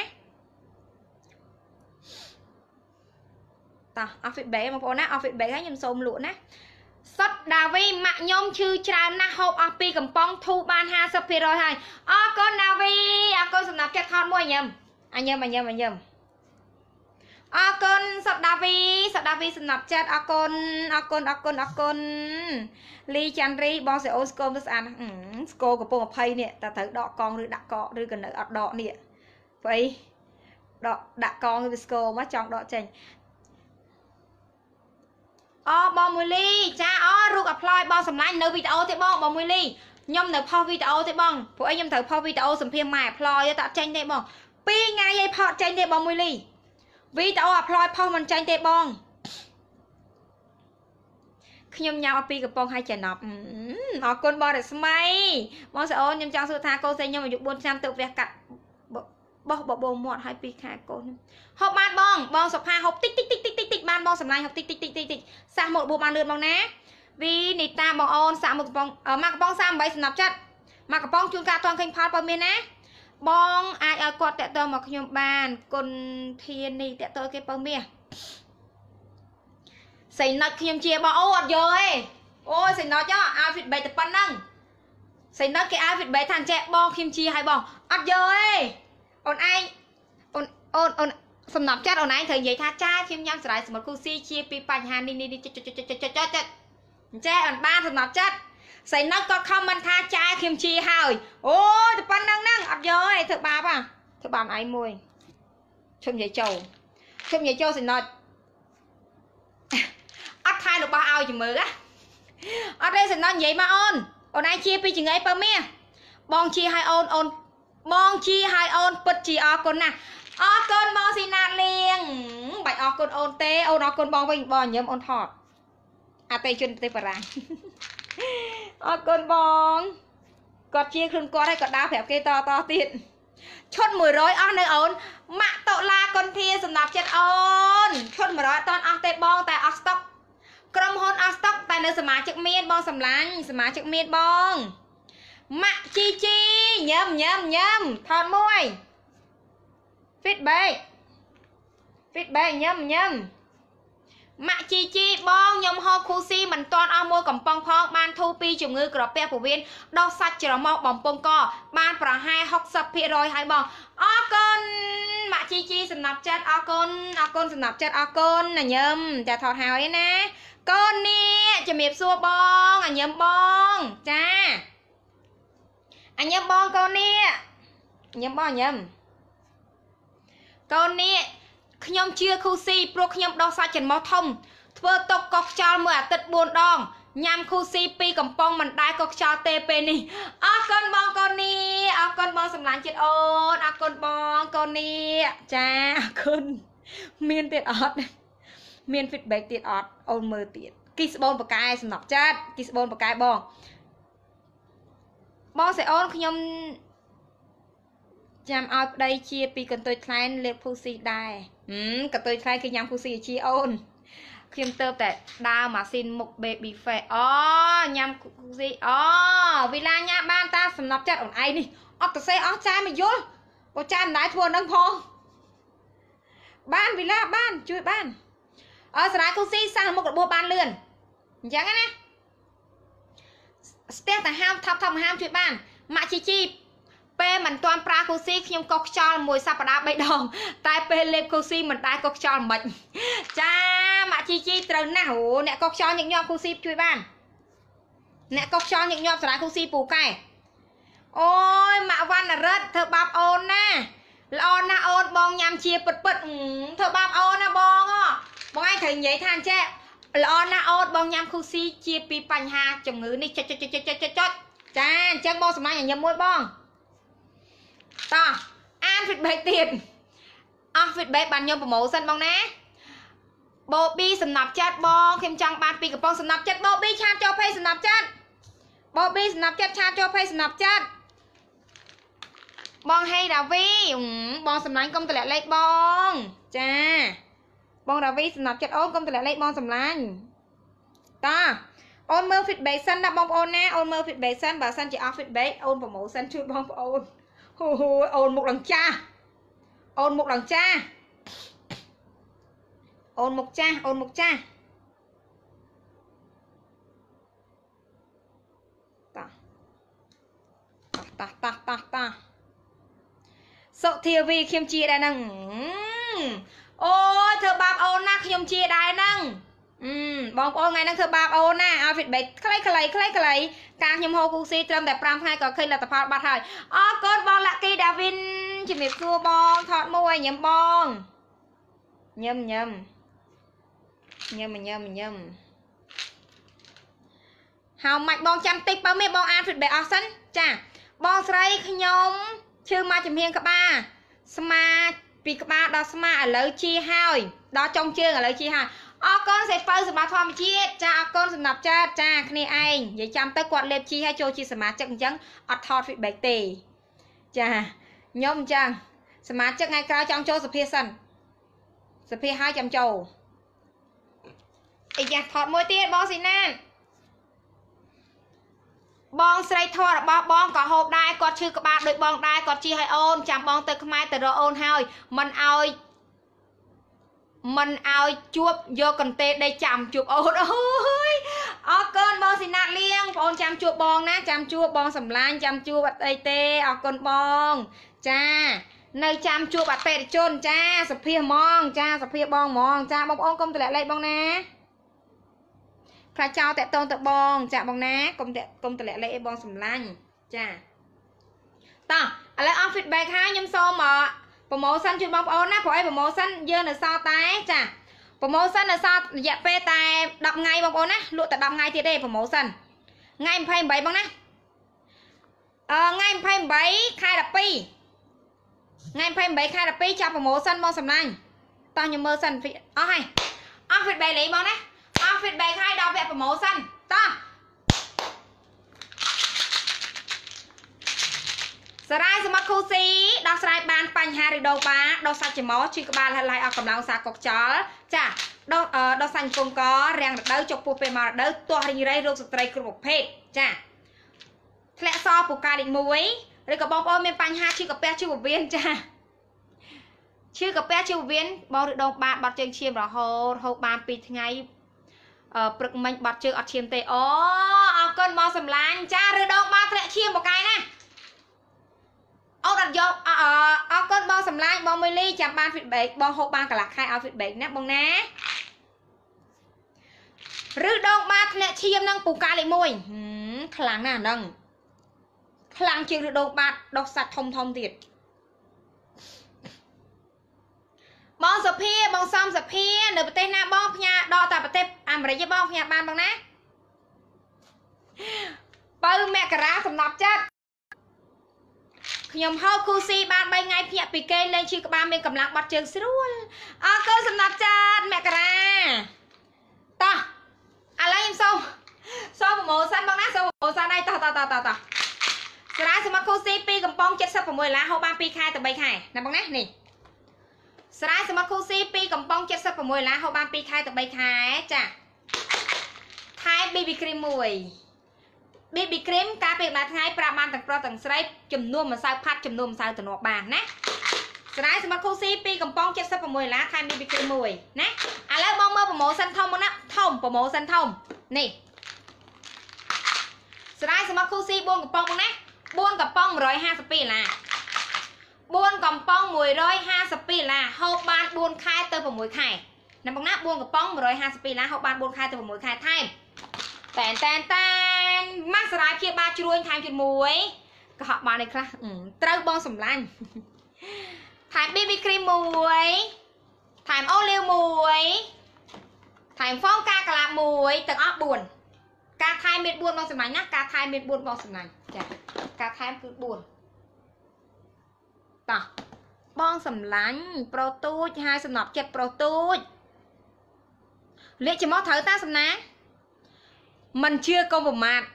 តោះអស់ feedback បងប្អូនណាអស់ feedback ហើយខ្ញុំសូមលក់ណាសុតដាវីម៉ាក់ខ្ញុំឈឺច្រើនណាស់ហូបអស់ពីកំប៉ុងធូរបាន 50% ហើយអរគុណដាវីអរគុណសម្រាប់ចិត្តថតមួយញ៉ាំអញញ៉ាំអរគុណសុតដាវីសម្រាប់ចិត្តអរគុណលីចាន់រីបងសេអូនស្គមទៅស្អាតស្គរកំពុង20នេះតើត្រូវដកកងឬដាក់កកឬក៏នៅអត់ដកនេះព្រៃដកដាក់កងវាស្គរមកចង់ដកចេញអូបងមួយលីចាអូរូប apply បងសម្លាញ់នៅវីដេអូទេបងមួយលីខ្ញុំនៅផុសវីដេអូទេបងព្រោះអីខ្ញុំត្រូវផុសវីដេអូសម្ភារម៉ែ apply តែអត់ចេញទេបង2ថ្ងៃឯងផុសចេញទេបងមួយលីវីដេអូ apply ផុសមិនចេញទេបងខ្ញុំញ៉ាំអពីកំប៉ុងឲ្យចំណប់អរគុណបងរស្មីបងស្អូនខ្ញុំចង់សួរថាកូនស្រីខ្ញុំអាយុ4ឆ្នាំទៅវះកាត់បោះបបោមាត់ឲ្យ2ខែកូនហូបបានបងសុផាហូបតិចបានបងសម្លាញ់ហូបតិចសះមករបួសបានលឿនបងណាវីនីតាបងអូនសាក់មួយកំប៉ុងមកកំប៉ុង38សំណប់ចិត្តមកកំប៉ុងជួនកាត់តន់ឃើញផលបើមានណាបងអាចឲ្យគាត់តាក់ទងមកខ្ញុំបានគុណធាននេះតាក់ទងគេបើមាសសៃណុចខ្ញុំជាបងអូអត់យកទេអូយសៃណុចឲ្យ feedback តែប៉ុណ្ណឹងសៃណុចគេឲ្យ feedback ថាចេះបងខ្ញុំជាឲ្យបងអត់យកទេអូនឯងអូនសំណប់ចិត្តអូនឯងត្រូវនិយាយថាចាខ្ញុំញ៉ាំស្រាយសមុទ្រគូស៊ីជាពីបញ្ហានេះចិត្តចេះអូនបានសំណប់ចិត្តសៃណុចគាត់ខមមិនថាចាខ្ញុំជាហើយអូយតែប៉ុណ្ណឹងហ្នឹងអត់យកទេធ្វើបាបធ្វើបាបឯងមួយឈឹមនិយាយចូលសៃណុចអត់ថែរបស់ឲ្យជមើណាអត់ទេសំណនិយាយមកអូនឯងជាពីចង្អេបើមាសបងជាឲ្យអូនបងជាឲ្យអូនពិតជាអរគុណណាស់អរគុណបងស៊ីណាតលៀងបាច់អរគុណអូនទេអូនអរគុណបងវិញបងញឹមអូនថតអតិជនទេបារាំងអរគុណបងគាត់ជាខ្លួនគាត់ហើយគាត់ដើរប្រាប់គេតទៀតឈុត100អស់នៅអូនម៉ាក់តុលាកុនធាសម្រាប់ចិត្តអូនឈុត100អត់តអស់ទេបងតែអស់ស្តុកក្រុមហ៊ុនអស់ស្តុកតែនៅសមាជិកមានបងសម្លាញ់សមាជិកមានបងម៉ាក់ជីញឹមថតមួយ feedback ញឹមម៉ាក់ជីបងខ្ញុំហូបខូស៊ីមិនតាន់អស់មួយកំប៉ុងផងបានធូរពីជំងឺក្រពះពោះវៀនដោះសាច់ច្រមុះបំពង់កបានប្រហែល 60% ហើយបងអរគុណម៉ាក់ជីសំណាប់ចិត្តអរគុណសំណាប់ចិត្តអរគុណញញឹមចាថតហើយណាកូននេះជំរាបសួរបងញញឹមបងចាញញឹមបងកូននេះញញឹមបងញញឹមកូននេះខ្ញុំជាខូស៊ីព្រោះខ្ញុំដោះសាច់ច្រមុះធំធ្វើតុកកោះខ្យល់មួយអាទិត្យ4ដងញ៉ាំខូស៊ី2កំប៉ុងមិនដែលកោះខ្យល់ទេពេលនេះអរគុណបងកូននេះអរគុណបងសម្លាញ់ចិត្តអូនអរគុណបងកូននេះចាអរគុណមានទៀតអត់មាន feedback ទៀតអត់អូនមើលទៀតគីស្បូនបកែសំណប់ចិត្តគីស្បូនបកែបងសេអូនខ្ញុំចាំឲ្យប្តីជាពីកន្ទុយថ្លែនលេបភូស៊ីដែរកន្ទុយថ្លែនគឺញ៉ាំភូស៊ីជាអូនខ្ញុំទៅតែដើរម៉ាស៊ីនមុខ baby face អូញ៉ាំភូស៊ីអូវីឡាញ៉ាំបានតាសំណប់ចិត្តអូនឯងនេះអត់ទៅសេអស់ចាយមកយល់បើចាយមិនដែរធ្វើនឹងផងបានវីឡាបានជួយបានស្រាយភូស៊ីសះមុខរបួសបានលឿនអញ្ចឹងណាស្ទះតែហាមថប់ហាមជួយបានម៉ាក់ជីពេលមិនទាន់ប្រើខូស៊ីខ្ញុំកោះខ្យល់មួយសប្តាហ៍3ដងតែពេលលេបខូស៊ីមិនដែរកោះខ្យល់មិនចាម៉ាក់ជីត្រូវណាស់អូអ្នកកោះខ្យល់ញឹកញាប់ខូស៊ីជួយបានអ្នកកោះខ្យល់ញឹកញាប់ស្រាយខូស៊ីពូកែអូយម៉ាក់វណ្ណរិទ្ធធ្វើបាបអូនណាល្អណាស់អូនបងញ៉ាំជាពិតធ្វើបាបអូនណាបងឯងត្រូវនិយាយថាអញ្ចេះល្អណាស់អូនបងញ៉ាំខូស៊ីជាពីបញ្ហាជំងឺនេះចុចចាអញ្ចឹងបងសម្លាញ់ញ៉ាំមួយបងតោះអាន feedback ទៀតអស់ feedback បានខ្ញុំប្រម៉ូសិនបងណាបូប៊ីសំណាប់ចិត្តបងខ្ញុំចង់បានពីកំប៉ុងសំណាប់ចិត្តបូប៊ីឆាតចូលផេសំណាប់ចិត្តបូប៊ីសំណាប់ចិត្តឆាតចូលផេសំណាប់ចិត្តបងហេដាវីបងសម្លាញ់កុំតម្លាក់លេខបងចាបងដាវីសំណាប់ចិត្តអូនកុំតម្លាក់លេខបងសម្លាញ់តាអូនមើល feedback សិនណាបងប្អូនណាអូនមើល feedback សិនបើសិនជាអស់ feedback អូនប្រម៉ូសិនជួយបងប្អូនអូអូនមុខឡើងចាស់អូនមុខឡើងចាស់អូនមុខចាស់អូនមុខចាស់តោះសុធាវីខ្ញុំជាដែរហ្នឹងអូយធ្វើបាបអូនណាខ្ញុំជាដែរហ្នឹងបងប្អូនថ្ងៃហ្នឹងធ្វើបាបអូនណាឲ្យ feedback ខ្លីការខ្ញុំហៅគូស៊ីត្រឹមតែ5ថ្ងៃក៏ឃើញលទ្ធផលបាត់ហើយអរគុណបងលាក់គីដាវីនជំរាបសួរបងថតមួយញ៉ាំបងញ៉ាំហើយម៉ាច់បងចាំតិចបើមេបងអាន feedback អស់សិនចាបងស្រីខ្ញុំឈឺមកចំហៀងក្បាលស្មាពីក្បាលដល់ស្មាឥឡូវជាហើយដល់ចុងជើងឥឡូវជាហើយអរគុណសេពៅសម្បត្តិធម្មជាតិចាអរគុណសម្រាប់ចាចាគ្នាឯងនិយាយចាំទៅគាត់លេបជីឲ្យចូលជាសមាជិកអញ្ចឹងអត់ថត feedback ទេចាខ្ញុំអញ្ចឹងសមាជិកថ្ងៃក្រោយចង់ចូលសភាសិនសភាឲ្យចាំចូលអីយ៉ាថតមួយទៀតបងស៊ីណានបងស្រីធររបស់បងក៏ហូបដែរគាត់ឈឺក្បាលដូចបងដែរគាត់ជីឲ្យអូនចាំបងទៅខ្មែរទៅរកអូនហើយមិនឲ្យជួបយកកន្ទេលដេកចាំជួបអូនអូយអរគុណបងស៊ីណាតលៀងបងអូនចាំជួបបងណាចាំជួបបងសម្លាញ់ចាំជួបអត់អីទេអរគុណបងចានៅចាំជួបអតិថិជនចាសភាហ្មងចាសភាបងហ្មងចាបងប្អូនកុំតម្លាក់លេខបងណាខ្លាចចោលតាក់តងទៅបងចាបងណាកុំតម្លាក់លេខឲ្យបងសម្លាញ់ចាតោះឥឡូវអស់ feedback ហើយខ្ញុំសូមប្រម៉ូសិនជូនបងប្អូនណាព្រោះអីប្រម៉ូសិនយើងនៅសល់តែចាប្រម៉ូសិននៅសល់រយៈពេលតែ10ថ្ងៃបងប្អូនណាលក់តែ10ថ្ងៃទៀតទេប្រម៉ូសិនថ្ងៃ28បងណាថ្ងៃ28ខែ12ថ្ងៃ28ខែ12ចាប់ប្រម៉ូសិនបងសម្លាញ់តោះខ្ញុំមើលសិនអស់ហើយអស់ feedback លេងបងណាអស់ feedback ហើយដល់វគ្គប្រម៉ូសិនតោះសារាយសមត្ថគូស៊ីដោះស្រាយបានបញ្ហារីដូបាដោះសាច់ច្រមុះឈឺក្បាលហិតឡៃអស់កម្លាំងសាកុកចលចាដោះសាច់ង្គមករាំងរដូវចុកពោះពេលមករដូវទាស់រីងរៃរោគស្ត្រីគ្រប់ប្រភេទចាធ្លាក់សពូកាលេខ1ឬក៏បងប្អូនមានបញ្ហាឈឺកាពះឈឺពោះវៀនចាឈឺកាពះឈឺពោះវៀនបងឬដងបាតបាត់ជើងឈាមរហូតហូបបាន2ថ្ងៃព្រឹកមិញបាត់ជើងអត់ឈាមទេអូអរគុណបងសម្លាញ់ចាឬដងបាត់ធ្លាក់ឈាមបកាយណាអូនអត់យកអរគុណបងសម្លាញ់បងមួយលីចាំបាន feedback បងហូបបានកន្លះខែឲ្យ feedback ណាបងណាឬដងបាតធ្លាក់ឈាមនឹងពូកាលេខ1ខ្លាំងណាស់ហ្នឹងខ្លាំងជាងឬដងបាតដុសសាច់ធំទៀតបងសុភាបងសំសុភានៅប្រទេសណាបងផ្ញើដកតែប្រទេសអាមេរិកទេបងផ្ញើបានបងណាបើមករាសំណប់ចិត្តខ្ញុំហូបគូស៊ីបាន3ថ្ងៃភ្ញាក់ពីគេលេងឈឺក្បាលមានកម្លាំងបាត់ជើងស្រួលអរគុណសំណប់ចិត្តមករាតោះឥឡូវខ្ញុំសូមប្រម៉ូសិនបងណាសូមប្រម៉ូសិនហើយតោះសារាយសមត្ថគូស៊ី2កំប៉ុង76ដុល្លារហូបបាន2ខែទៅ3ខែណាបងណានេះសារាយសមត្ថគូស៊ី2កំប៉ុង76ដុល្លារហូបបាន2ខែទៅ3ខែចាថែម BB cream 1 BB cream ការពេលមួយថ្ងៃប្រាប់បានទាំងប្រុសទាំងស្រីចំនួនម្សៅផាត់ចំនួនម្សៅទំនាស់បានណាសារាយសមត្ថគូស៊ី2កំប៉ុង76ដុល្លារថែម BB cream 1ណាឥឡូវបងមើលប្រម៉ូសិនធំមកណាធំប្រម៉ូសិនធំនេះសារាយសមត្ថគូស៊ី4កំប៉ុងមកណា4កំប៉ុង152ដុល្លារ4កំប៉ុង152ដុល្លារហូបបាន4ខែទៅ6ខែណាបងណា4កំប៉ុង152ដុល្លារហូបបាន4ខែទៅ6ខែថែមតែនម៉ាស់សារាយព្យាបាលជ្រួញថែមជូនមួយកុហកបានឯខ្លះត្រូវបងសម្លាញ់ថែម BB cream 1ថែមអូលីវ1 ថែមហ្វងការកាឡាមួយទាំងអស់4ការថែមមាន4បងសម្លាញ់ណាការថែមមាន4បងសម្លាញ់ចាការថែមគឺ4តោះបងសម្លាញ់ប្រូទូចហើយសំណប់ចិត្តប្រូទូចលេខចំមកត្រូវតាសំណាមិនជឿកុំប្រមាថ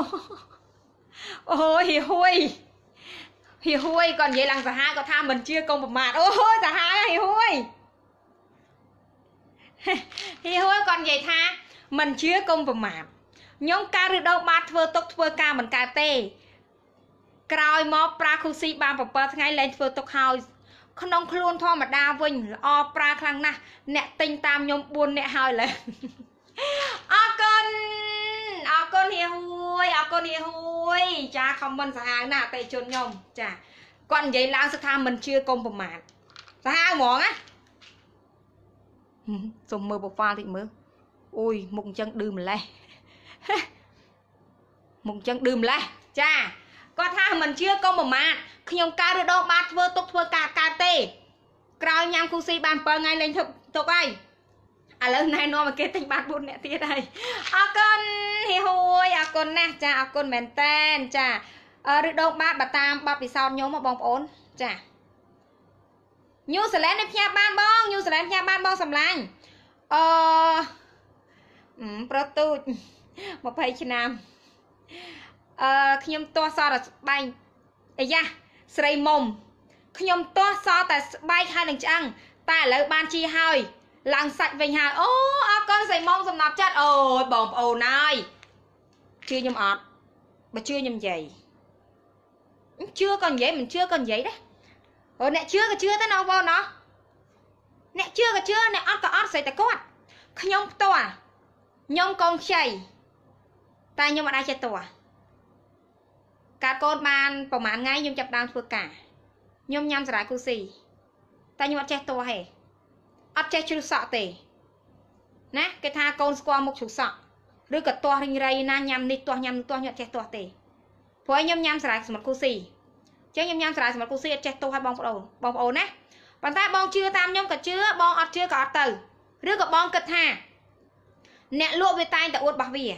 អូយហួយគាត់និយាយឡើងសាហាវគាត់ថាមិនជឿកុំប្រមាថអូយសាហាវហួយគាត់និយាយថាមិនជឿកុំប្រមាថខ្ញុំការឬដងបាតធ្វើទុកធ្វើការមិនកើតទេក្រោយមកប្រាគូស៊ីបាន7ថ្ងៃលែងធ្វើទុកហើយក្នុងខ្លួនធម្មតាវិញល្អប្រើខ្លាំងណាស់អ្នកទិញតាមខ្ញុំ4នាក់ហើយឡើយអរគុណហួយចាខមមិនសាហាវណាស់អតិជនខ្ញុំចាគាត់និយាយឡើងសឹកថាមិនជឿកុំប្រមាថសាហាវហ្មងណាសុំមើល profile តិចមើលអូយមុខអញ្ចឹងឌឺម្លេះចាគាត់ថាមិនជឿកុំប្រមាថខ្ញុំកើតឬដងបាតធ្វើទុកធ្វើការកើតទេក្រោយញ៉ាំគូស៊ីបាន7ថ្ងៃលេងទុកហើយឥឡូវណែនាំឲ្យគេទិញបាន4នាក់ទៀតហើយអរគុណហួយអរគុណណាស់ចាអរគុណមែនតែនចាឬដងបាតបើតាមបទពិសោធន៍ខ្ញុំបងប្អូនចាញូហ្សេឡែននេះផ្ញើបានបងញូហ្សេឡែនផ្ញើបានបងសម្លាញ់ប្រូទូច20ឆ្នាំខ្ញុំទាស់សតែស្បែកអាយ៉ាស្រីមុំខ្ញុំទាស់សតែស្បែកហើយនឹងឆ្អឹងតែឥឡូវបានជីហើយឡើងសាច់វិញហើយអូអរគុណស្រីមុំសំណប់ចិត្តអូយបងប្អូនហើយជឿខ្ញុំអត់បើជឿខ្ញុំនិយាយជឿក៏និយាយមិនជឿក៏និយាយដែរអ្នកជឿក៏ជឿទៅណាបងប្អូនណោះអ្នកជឿក៏ជឿអ្នកអត់ក៏អត់ស្អីតែគាត់ខ្ញុំផ្ទាល់ខ្ញុំកូនខ្ចីតែខ្ញុំអត់អាចចេះទាស់កាត់កូនបានប្រហែលថ្ងៃខ្ញុំចាប់ដើមធ្វើការខ្ញុំញ៉ាំសារាយគូស៊ីតែខ្ញុំអត់ចេះទាស់ទេអត់ចេះជ្រុះសក់ទេណាគេថាកូនស្គាល់មុខជ្រុះសក់ឬក៏ទាស់រិញរៃណាញ៉ាំនេះទាស់ញ៉ាំនោះទាស់ខ្ញុំអត់ចេះទាស់ទេព្រោះខ្ញុំញ៉ាំសារាយសម្រាប់គូស៊ីអញ្ចឹងខ្ញុំញ៉ាំសារាយសម្រាប់គូស៊ីអត់ចេះទាស់ឲ្យបងប្អូនណាប៉ុន្តែបងជឿតាមខ្ញុំក៏ជឿបងអត់ជឿក៏អត់ទៅឬក៏បងគិតថាអ្នកលក់វាតែងតែអួតរបស់វា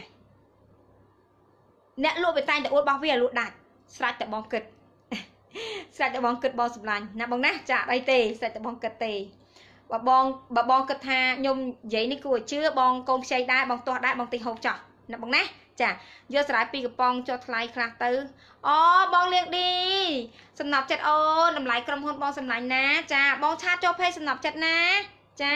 អ្នកលក់វាតែងតែអួតរបស់វាលក់ដាច់ស្រេចតែបងគិតបងសម្លាញ់ណាបងណាចាអីទេស្រេចតែបងគិតទេបើបងគិតថាខ្ញុំនិយាយនេះគួរឲ្យជឿបងកូនខ្ចីដែរបងទាស់ដែរបងទិញហូបចោះណាបងណាចាយកសារាយ2កំប៉ុងចុះថ្លៃខ្លះទៅអូបងលៀងឌីសំណប់ចិត្តអូនតម្លៃក្រុមហ៊ុនបងសម្លាញ់ណាចាបងឆាតចូលពេកសំណប់ចិត្តណាចា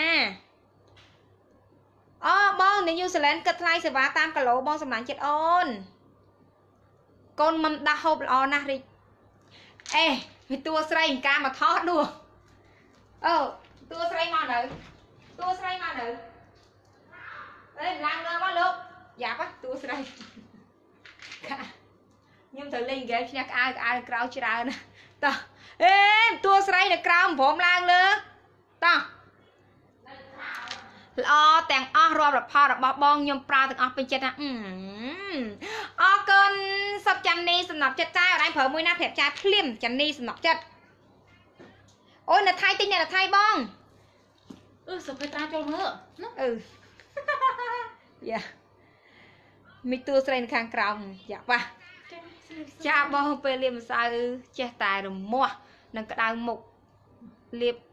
អូបងនៅញូហ្សេឡែនគិតថ្លៃសេវាតាមគីឡូបងសម្លាញ់ចិត្តអូនកូនមិនដាស់ហូបល្អណាស់រីកអេវាតួស្រីការមកថតនោះអូតួស្រីមកនៅអេឡើងលើមកលោកយ៉ាប់តួស្រីខ្ញុំត្រូវលេងហ្គេមឈ្នះក្អៅក្រៅច្រើនណាតោះអេតួស្រីនៅក្រៅព្រមឡើងលើតោះល្អទាំងអស់រាល់ផលរបស់បងខ្ញុំប្រើទាំងអស់ពេញចិត្តណាអរគុណសុខចាំនីសំណប់ចិត្តចាអត់ឯងប្រើមួយណាប្រាប់ចាភ្លាមចាំនីសំណប់ចិត្តអូយនៅថៃទិញនៅថៃបងសុខឲ្យត្រាចូលមើលណាយ៉ាមីតួស្រីនៅខាងក្រោមយ៉ាប៉ះចាបងពេលលាបម្សៅចេះតែរមាស់នឹងក្តៅមុខលាប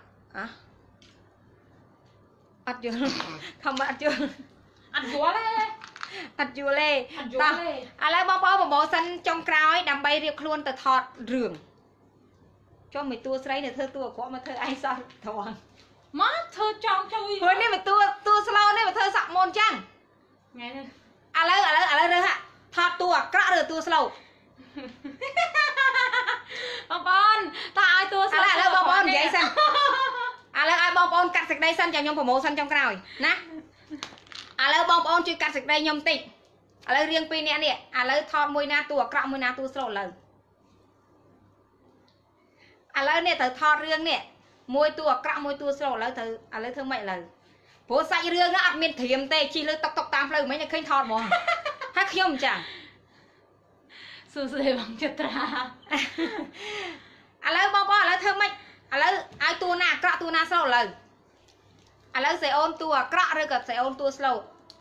អត់យល់ខំអត់យល់ទេតោះឥឡូវបងប្អូនប្រម៉ូសិនចុងក្រោយដើម្បីរៀបខ្លួនទៅថតរឿងចុះមួយតួស្រីនៅធ្វើតួអាក្រក់មកធ្វើឯងសោះត្រង់មកធ្វើចង់ជួយព្រោះនេះមួយតួស្លូនេះមកធ្វើសាក់មុនចឹងថ្ងៃនេះឥឡូវរើសថតតួអាក្រក់ឬតួស្លូបងប្អូនតើឲ្យតួស្លូឥឡូវបងប្អូននិយាយសិនឥឡូវឲ្យបងប្អូនកាត់សេចក្តីសិនចាំខ្ញុំប្រម៉ូសិនចុងក្រោយណាឥឡូវបងប្អូនជួយកាត់សេចក្តីខ្ញុំតិចឥឡូវរៀង2នាក់នេះឥឡូវថតមួយណាតួអាក្រក់មួយណាតួស្លូឥឡូវនេះត្រូវថតរឿងនេះមួយតួអាក្រក់មួយតួស្លូឥឡូវធ្វើម៉េចឥឡូវព្រោះសាច់រឿងហ្នឹងអត់មានត្រៀមទេជិះលើតុកតាមផ្លូវមិញតែឃើញថតហ្មងហើយខ្ញុំអញ្ចឹងសួស្តីបងចត្រាឥឡូវបងប្អូនឥឡូវធ្វើម៉េចឥឡូវឲ្យតួណាអាក្រក់តួណាស្លូឥឡូវឥឡូវស្រីអូនតួអាក្រក់ឬក៏ស្រីអូនតួ slow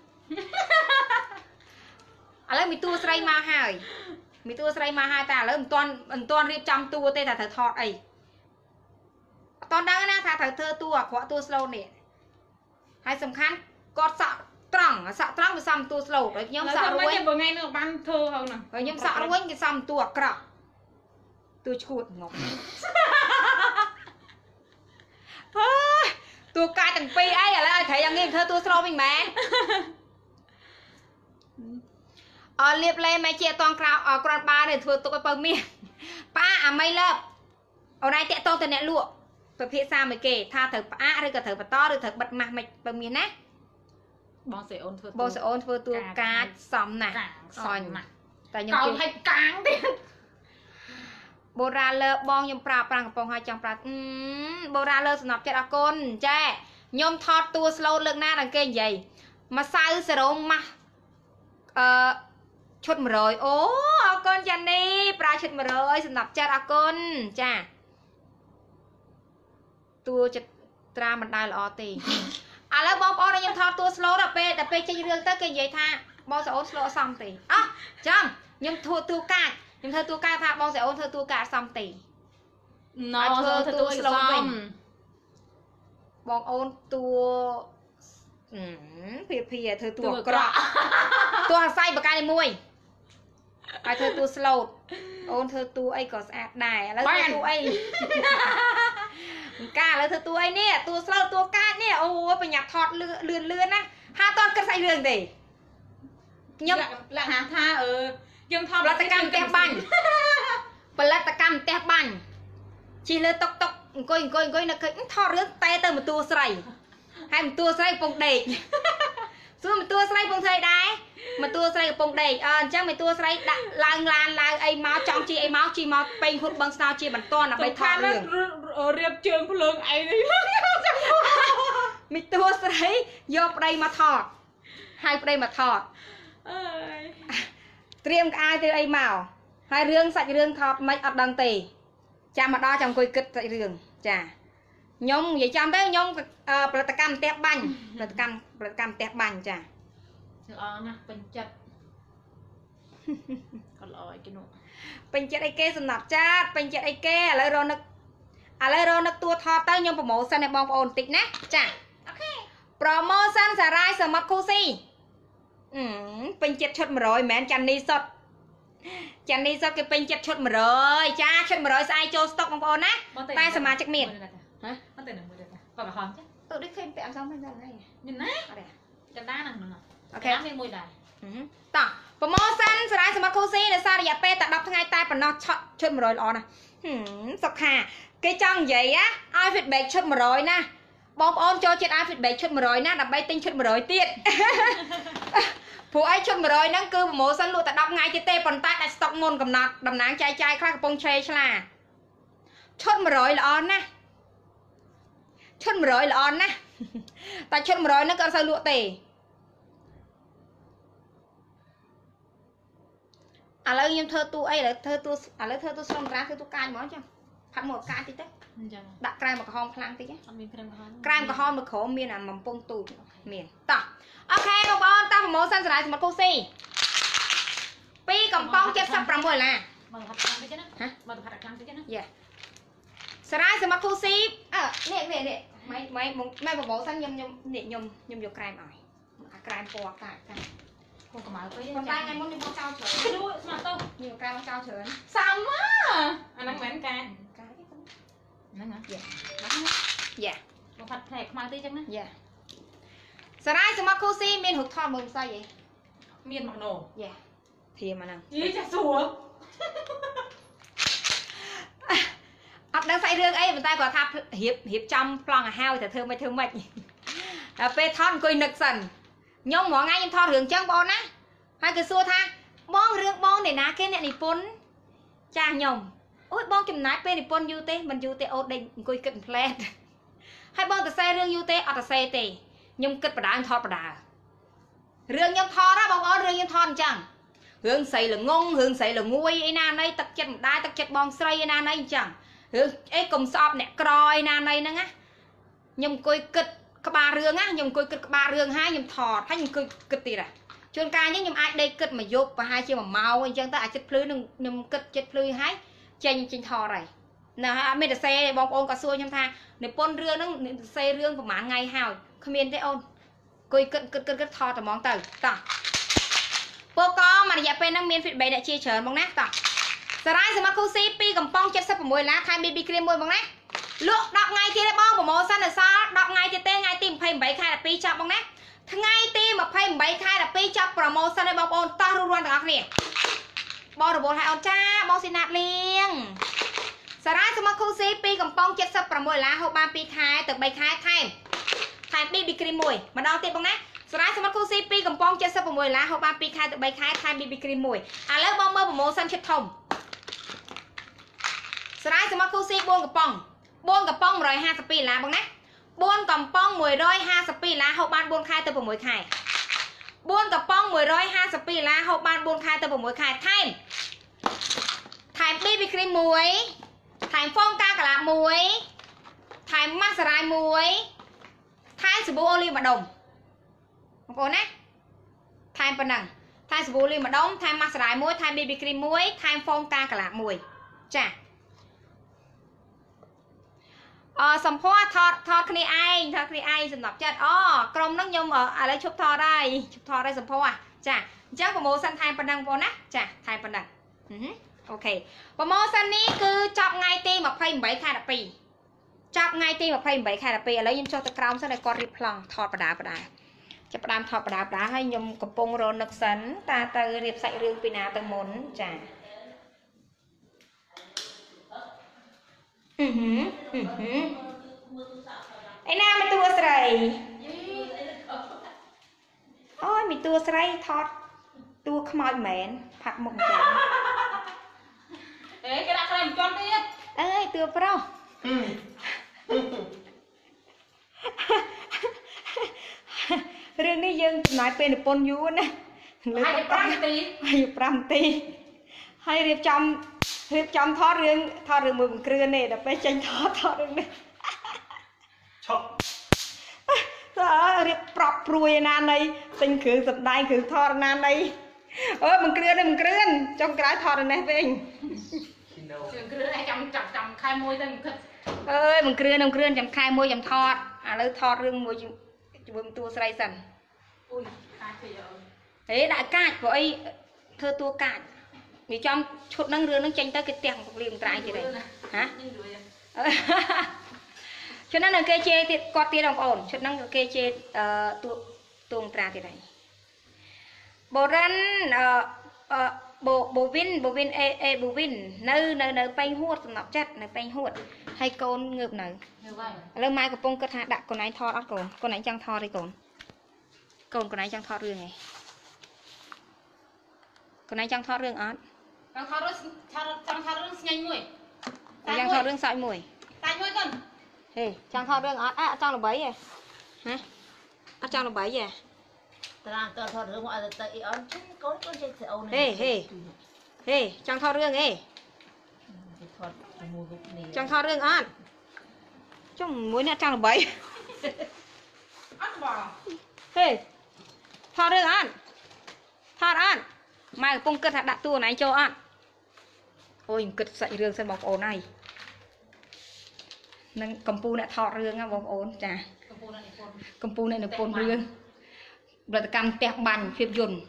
ឥឡូវមានតួស្រីមកហើយមានតួស្រីមកហើយតែឥឡូវមិនទាន់រៀបចំតួទេថាត្រូវថតអីអត់ដឹងណាថាត្រូវធ្វើតួអាក្រក់តួ slow នេះហើយសំខាន់គាត់សក់ត្រង់វាសំតួ slow ដូចខ្ញុំសក់រួញថ្ងៃនេះបានធ្វើហើយណាខ្ញុំសក់រួញគេសំតួអាក្រក់តួឈួតងប់តួកាយទាំងពីរអីឥឡូវឲ្យត្រីយ៉ាងនេះធ្វើតួ slow វិញមែនអលៀបលេមិនជាអត់តងក្រៅគ្រាន់បានទេធ្វើទុកឲ្យបើមាសប៉ាអាមីលើបអូនឯងតាក់តងទៅអ្នកលក់ពិភាក្សាមួយគេថាត្រូវផ្អាកឬក៏ត្រូវបន្តឬត្រូវបិទម៉ាស់មិនបើមាសណាបងស្រីអូនធ្វើបងស្រីអូនធ្វើតួកាចសំណាស់អញតែខ្ញុំកោឲ្យកាងទៀតបូរ៉ាលើបងខ្ញុំប្រើប្រាំងកំប៉ុងឲ្យចង់ប្រើបូរ៉ាលើសំណប់ចិត្តអរគុណចាខ្ញុំថតតួ slow លើកណាដល់គេនិយាយម្សៅសេរ៉ូមម៉ាស់ឈុត100អូអរគុណចានីប្រើឈុត100សម្រាប់ចាត់អរគុណចាតួចិត្តត្រាមិនដែលល្អទេឥឡូវបងប្អូនខ្ញុំថតតួ slow ដល់ពេលចេញរឿងទៅគេនិយាយថាបងស្រីអូន slow អត់សមទេអោះចាំខ្ញុំធ្វើតួកាចខ្ញុំធ្វើតួកាចថាបងស្រីអូនធ្វើតួកាចអត់សមទេណ៎ធ្វើតួ slow វិញបងអូនតួភាធ្វើតួអាក្រក់តួអាស័យបកាយមួយហើយធ្វើតួ slow អូនធ្វើតួអីក៏ស្អាតដែរឥឡូវធ្វើតួអីកាឥឡូវធ្វើតួអីនេះតួ slow តួកាចនេះអូយប្រញាប់ថតលឿនណាហាតតគិតស្អីរឿងទេខ្ញុំលក្ខណៈថាយើងថតផលិតកម្មផ្ទះបាញ់ផលិតកម្មផ្ទះបាញ់ជិះលើតុកអង្គុយនៅឃើញថតរឿងតែទៅមួយតួស្រីហើយមួយតួស្រីកំពុងដេកសួរមួយតួស្រីកំពុងធ្វើអីដែរមួយតួស្រីកំពុងដេកអញ្ចឹងមួយតួស្រីដាក់ឡើងឡានឡើងអីមកចង់ជីអីមកជីមកពេញហួតបឹងស្នោជាបន្តដើម្បីថតរឿងរៀបជើងភ្លើងអីនេះមួយតួស្រីយកប្តីមកថតហើយប្តីមកថតអើយត្រៀមក្អាយទៅអីមកហើយរឿងសាច់រឿងថតមិនអត់ដឹងទេចាំមកដល់ចាំអង្គុយគិតសាច់រឿងចាខ្ញុំនិយាយចាំទៅខ្ញុំផលិតកម្មផ្ទះបាញ់ផលិតកម្មផ្ទះបាញ់ចាល្អណាស់ពេញចិត្តគាត់ល្អអីគេនោះពេញចិត្តអីគេសំណាប់ចាតពេញចិត្តអីគេឥឡូវរនឹកតួថតទៅខ្ញុំប្រម៉ូសិនឲ្យបងប្អូនបន្តិចណាចាអូខេប្រម៉ូសិនសារាយសមុទ្រគូស៊ីពេញចិត្តឈុត100មិនមែនចាន់នីសុតគេពេញចិត្តឈុត100ចាឈុត100ស្អែកចូលស្តុកបងប្អូនណាតែសមាជិកមានហ៎អត់ទៅនឹងមួយទៀតបើក្រហមចាដូចឃើញពាក់អសំហ្នឹងហ្នឹងមានណាអត់ទេចន្ទាហ្នឹងអូខេមានមួយដែរតោះប្រម៉ូសិនសារាយសមុទ្រគូស៊ីនៅសាររយៈពេលតែ10ថ្ងៃតែប៉ុណ្ណោះឈុត100ល្អណាស់សុខាគេចង់និយាយឲ្យ feedback ឈុត100ណាបងប្អូនចូលចិត្តឲ្យ feedback ឈុត100ណាដើម្បីទិញឈុត100ទៀតព្រោះអីឈុត100ហ្នឹងគឺប្រម៉ូសិនលក់តែ10ថ្ងៃទៀតទេប៉ុន្តែដាក់ស្តុកមុនកំណត់តំណាងចែកចាយខ្លះកំពុងឆ្លាឈុត100ល្អណាស់ឈុត100ល្អណាស់តែឈុត100ហ្នឹងក៏អត់សូវលក់ទេឥឡូវខ្ញុំធ្វើតួអីឥឡូវធ្វើតួស្រុំត្រាធ្វើតួកាចហ្មងចឹងផាត់មកកាចតិចទៅអញ្ចឹងដាក់ក្រែមមកក្រហមខ្លាំងតិចអត់មានក្រែមក្រហមនៅក្រោមមានអាបំពង់ទូចមានតោះអូខេបងប្អូនតាមប្រម៉ូសិនសារាយសមុទ្រគូស៊ី2កំប៉ុង$76 បើផាត់ខ្លាំងតិចណាបើផាត់ខ្លាំងតិចណាយ៉ាសារាយសមុទ្រគូស៊ីនេះម៉ែប្រម៉ូសិនខ្ញុំយកក្រែមឲ្យអាក្រែមពណ៌កាចហូរកម្ៅពេកប៉ុន្តែថ្ងៃមុនខ្ញុំបោះចោលច្រើនលក់ស្មាតទៅខ្ញុំក្រែមបោះចោលច្រើនសាំម៉ាអាហ្នឹងមិនមែនកាយហ្នឹងហ៎យ៉ាមកផាត់ផ្លែខ្មៅតិចចឹងណាយ៉ាសារាយសមុទ្រគូស៊ីមានរូបថតមើលស្អីហ៎មានមកណូយ៉ាធៀមអាហ្នឹងយីចាស់ស្រួលអត់ដឹងស្អីរឿងអីប៉ុន្តែគាត់ថារៀបចំប្លង់ឲ្យហើយតែធ្វើមិនដល់ពេលថតអង្គុយនឹកសិនខ្ញុំរងថ្ងៃខ្ញុំថតរឿងចឹងបងណាហើយគេសួរថាបងរឿងបងអ្នកណាគេអ្នកនិពន្ធចាស់ខ្ញុំអូយបងចំណាយពេលនិពន្ធយូរទេមិនយូរទេអូដេកអង្គុយគិតផ្លែតហើយបងទៅសេរឿងយូរទេអត់ទៅសេទេខ្ញុំគិតបដាថតបដារឿងខ្ញុំថតណាបងប្អូនរឿងខ្ញុំថតអញ្ចឹងរឿងស្រីល្ងងរឿងស្រីល្ងួយអីណាណីទឹកចិត្តម្ដាយទឹកចិត្តបងស្រីអីណាណីអញ្ចឹងរឿងអីកុំស្អប់អ្នកក្រអីណាណីហ្នឹងណាខ្ញុំអង្គុយគិត các ba rương á nhung cười các ba rương hai nhung thọt hay nhung cười cực tì ra chôn ca nhé nhung ai đây cực mà dục và hai chiều mà màu anh chân ta chất phứ nhung cực chất phứ hay chênh thò này nè mình xe bong ôn cả xuôi nhung tha nếu pôn rương nó xe rương của mãn ngày hào không yên thế ôn cười cực thọt ở món tờ tỏ bố con mà giờ bên đang miên phịt bày đã chia chở mong nát tỏ giờ ra sẽ mà khu CP cầm pong chất sắp của mùi lá thay BB cream mùi mong nát lúc đọc ngay thì bong của màu xanh là sao đọc ngay thì tên ngay tìm phim bảy khai là pi chọc mong nát ngay tim mà phim bảy khai là pi chọc promotion đây bong ôn to luôn luôn được nè bong được 4 2 ôn cha bong xin nạp liền giờ ra sẽ mà khu CP cầm pong chất sắp của mùi lá hộp 3 pi khai từ 7 khai thay BB cream mùi mà đo tiền mong nátสไลด์สมัครคู่ซีปีกำปองเจ็ดสิบมวยล้าหกบาปีคายตัวใบคายคายบีบีครีมมวยแล้วบอมเมอร์โปรโมชั่นเช็ดทมสไลด์สมัครคู่ซีบวนกับปอง150 ปีล้าบ้างนะบวนกับปอง150 ปีล้าหกบาบวนคายตัวมวยคายบวนกับปอง150 ปีล้าหกบาบวนคายตัวมวยคายไทยบีบีครีมมวยไทยฟองกากระลามวยไทยมาสไลด์มวยไทยสบู่โอลีมาดมโอ้นะไทม์ปนังไทม์สบู่ลีมาดมไทม์มาสลายมวยไทม์บีบีครีมมวยไทม์ฟองกากระลามวยจ้ะสัมพอทอดคณีไอสำหรับจัดกรมนักยมอะไรชุบทอได้สัมพอจ้ะจ้าโปรโมชั่นไทม์ปนังโปนะจ้ะไทม์ปนังโอเคโปรโมชั่นนี้คือจับไงตีมาเพลงใบคาราปีจับไงตีมาเพลงใบคาราปีแล้วยินโชว์ตะกร้าวซะในกอริพลังทอดประดาจะประดามทอประดาให้ยมกระปงโรนักสันตาเตอเรียบใส่เรื่องปีนาตังมนจ้ะไอ้หน้ามันตัวใส่โอ้ยมีตัวใส่ทอดตัวขมอยเหม็นผักหมกจ้ะเอ๊ะกระดาษอะไรมันจนดิเอ้ยตัวเปล่าเรื่องนี้ยังหมายเป็นปนยูนะให้ปรำตีให้เรียบจำทอดเรื่องมือเกลือเนี่ยแต่ไปจังทอดเรื่องนี้ชอบเรียบปรับปรุยนานในสิ่งคือสัปดาห์คือทอดนานในมึงเกลือจงกลายทอดในเองเกลือไอ้จำคายมวยตั้งคึกมึงเกลือจำคายมวยจำทอดแล้วทอดเรื่องมวยจุ่มตัวใส่สันเฮ้ยđại cát của ấy thơ tua cát vì trong chút năng rương năng tranh tới cái tiền của liền trái gì đấy hả cho nên là kê chê thì có tiền đồng ổn chút năng kê chê tuồng trà thì này bộ rắn bộ vin bộ vin nơi bay huột nọc chặt nơi bay huột hay con ngược này lần mai của pông cất hạ đặt con này thò ớt con này chẳng thò đi con này chẳng thò rương này con này chẳng thò rương ớt chẳng thò rương nhanh mùi chẳng thò rương sợi mùi tay mùi con chẳng thò rương ớt trong là bấy vậy hả trong là bấy vậy chẳng thò rương chẳng thò rương ớt trong muối nè trong là bấy thò rương ớt mai pông cất đặt tua này cho ăn ôi cất dậy rương sân bọc ổn này nâng cầm pu nè thọ rương á bọc ổn chà cầm pu này là pôn rương rồi cầm tẹt bành phép dùn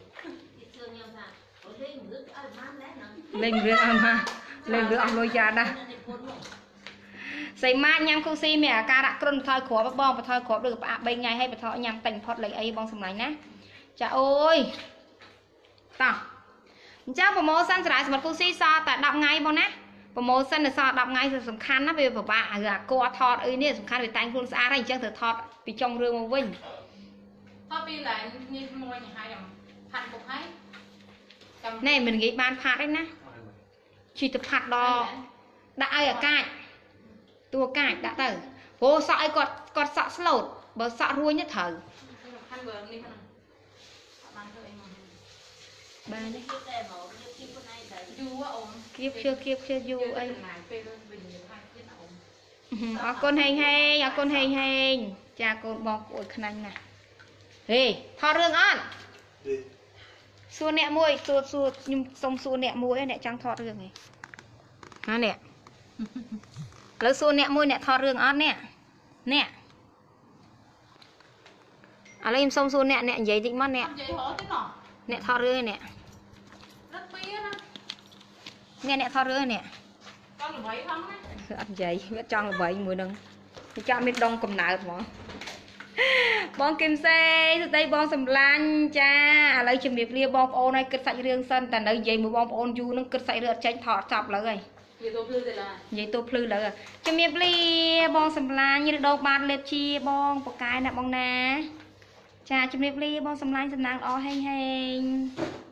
lên rương ăn lôi ra đóใส่มาញ៉ាំគូស៊ីមានអាការៈគ្រុនថយគ្រាប់បងបថយគ្រាប់ឬផ្អាប់3ថ្ងៃហើយបថយញ៉ាំតាញ់ផុតលេខអីបងសម្លាញ់ណាចាអូយតោះអញ្ចឹងប្រម៉ូសិនសម្រាប់គូស៊ីសតែ10ថ្ងៃបងណាប្រម៉ូសិនស10ថ្ងៃសំខាន់ណាវាពិបាកអាកោថតអីនេះសំខាន់វាតែងខ្លួនស្អាតហើយអញ្ចឹងត្រូវថតពីចុងរឿងមកវិញថតពីឡើងនេះមួយហើយផាត់បុកហើយណែមិននិយាយបានផាត់ទេណាជីទៅផាត់ដល់ដាក់ឲ្យអាកាចตัวกาดđã tử vô sọ ai cọt sọ slột bờ sọ ruồi nhất thở ba đấy kiếp chưa du ấy con hèn cha cô bong của khăn nè hề thọ rương on Đi. xua nẹ môi xua nhưng xong xua nẹ môi nẹ trăng thọ rương này hả nè lấy xua nẹ môi nẹ thọ rương on nè nè à lấy em xong xua nẹ nẹ giấy định mắt nè Không vậy hổ thế nọ. nẹ thọ rương nè Rất bia đó. nẹ thọ rương nè Con được vậy không á? ăn giấy biết trăng là vậy mùi nâng cho biết đông cầm nợ mà bong kim xe từ đây bong sầm lan cha lấy chùm điệp lia bong ô này cất sạch riêng sân tàn đời dây một bong ôn du nó cất sạch được tranh thọ chọc lại rồi Vậy tôi đưa thì là. vậy tôi phư lại rồi chùm điệp lia bong sầm lan như đâu ban lệp chi bong một cái nè bong nè cha chùm điệp lia bong sầm lan sầm nàng o heng heng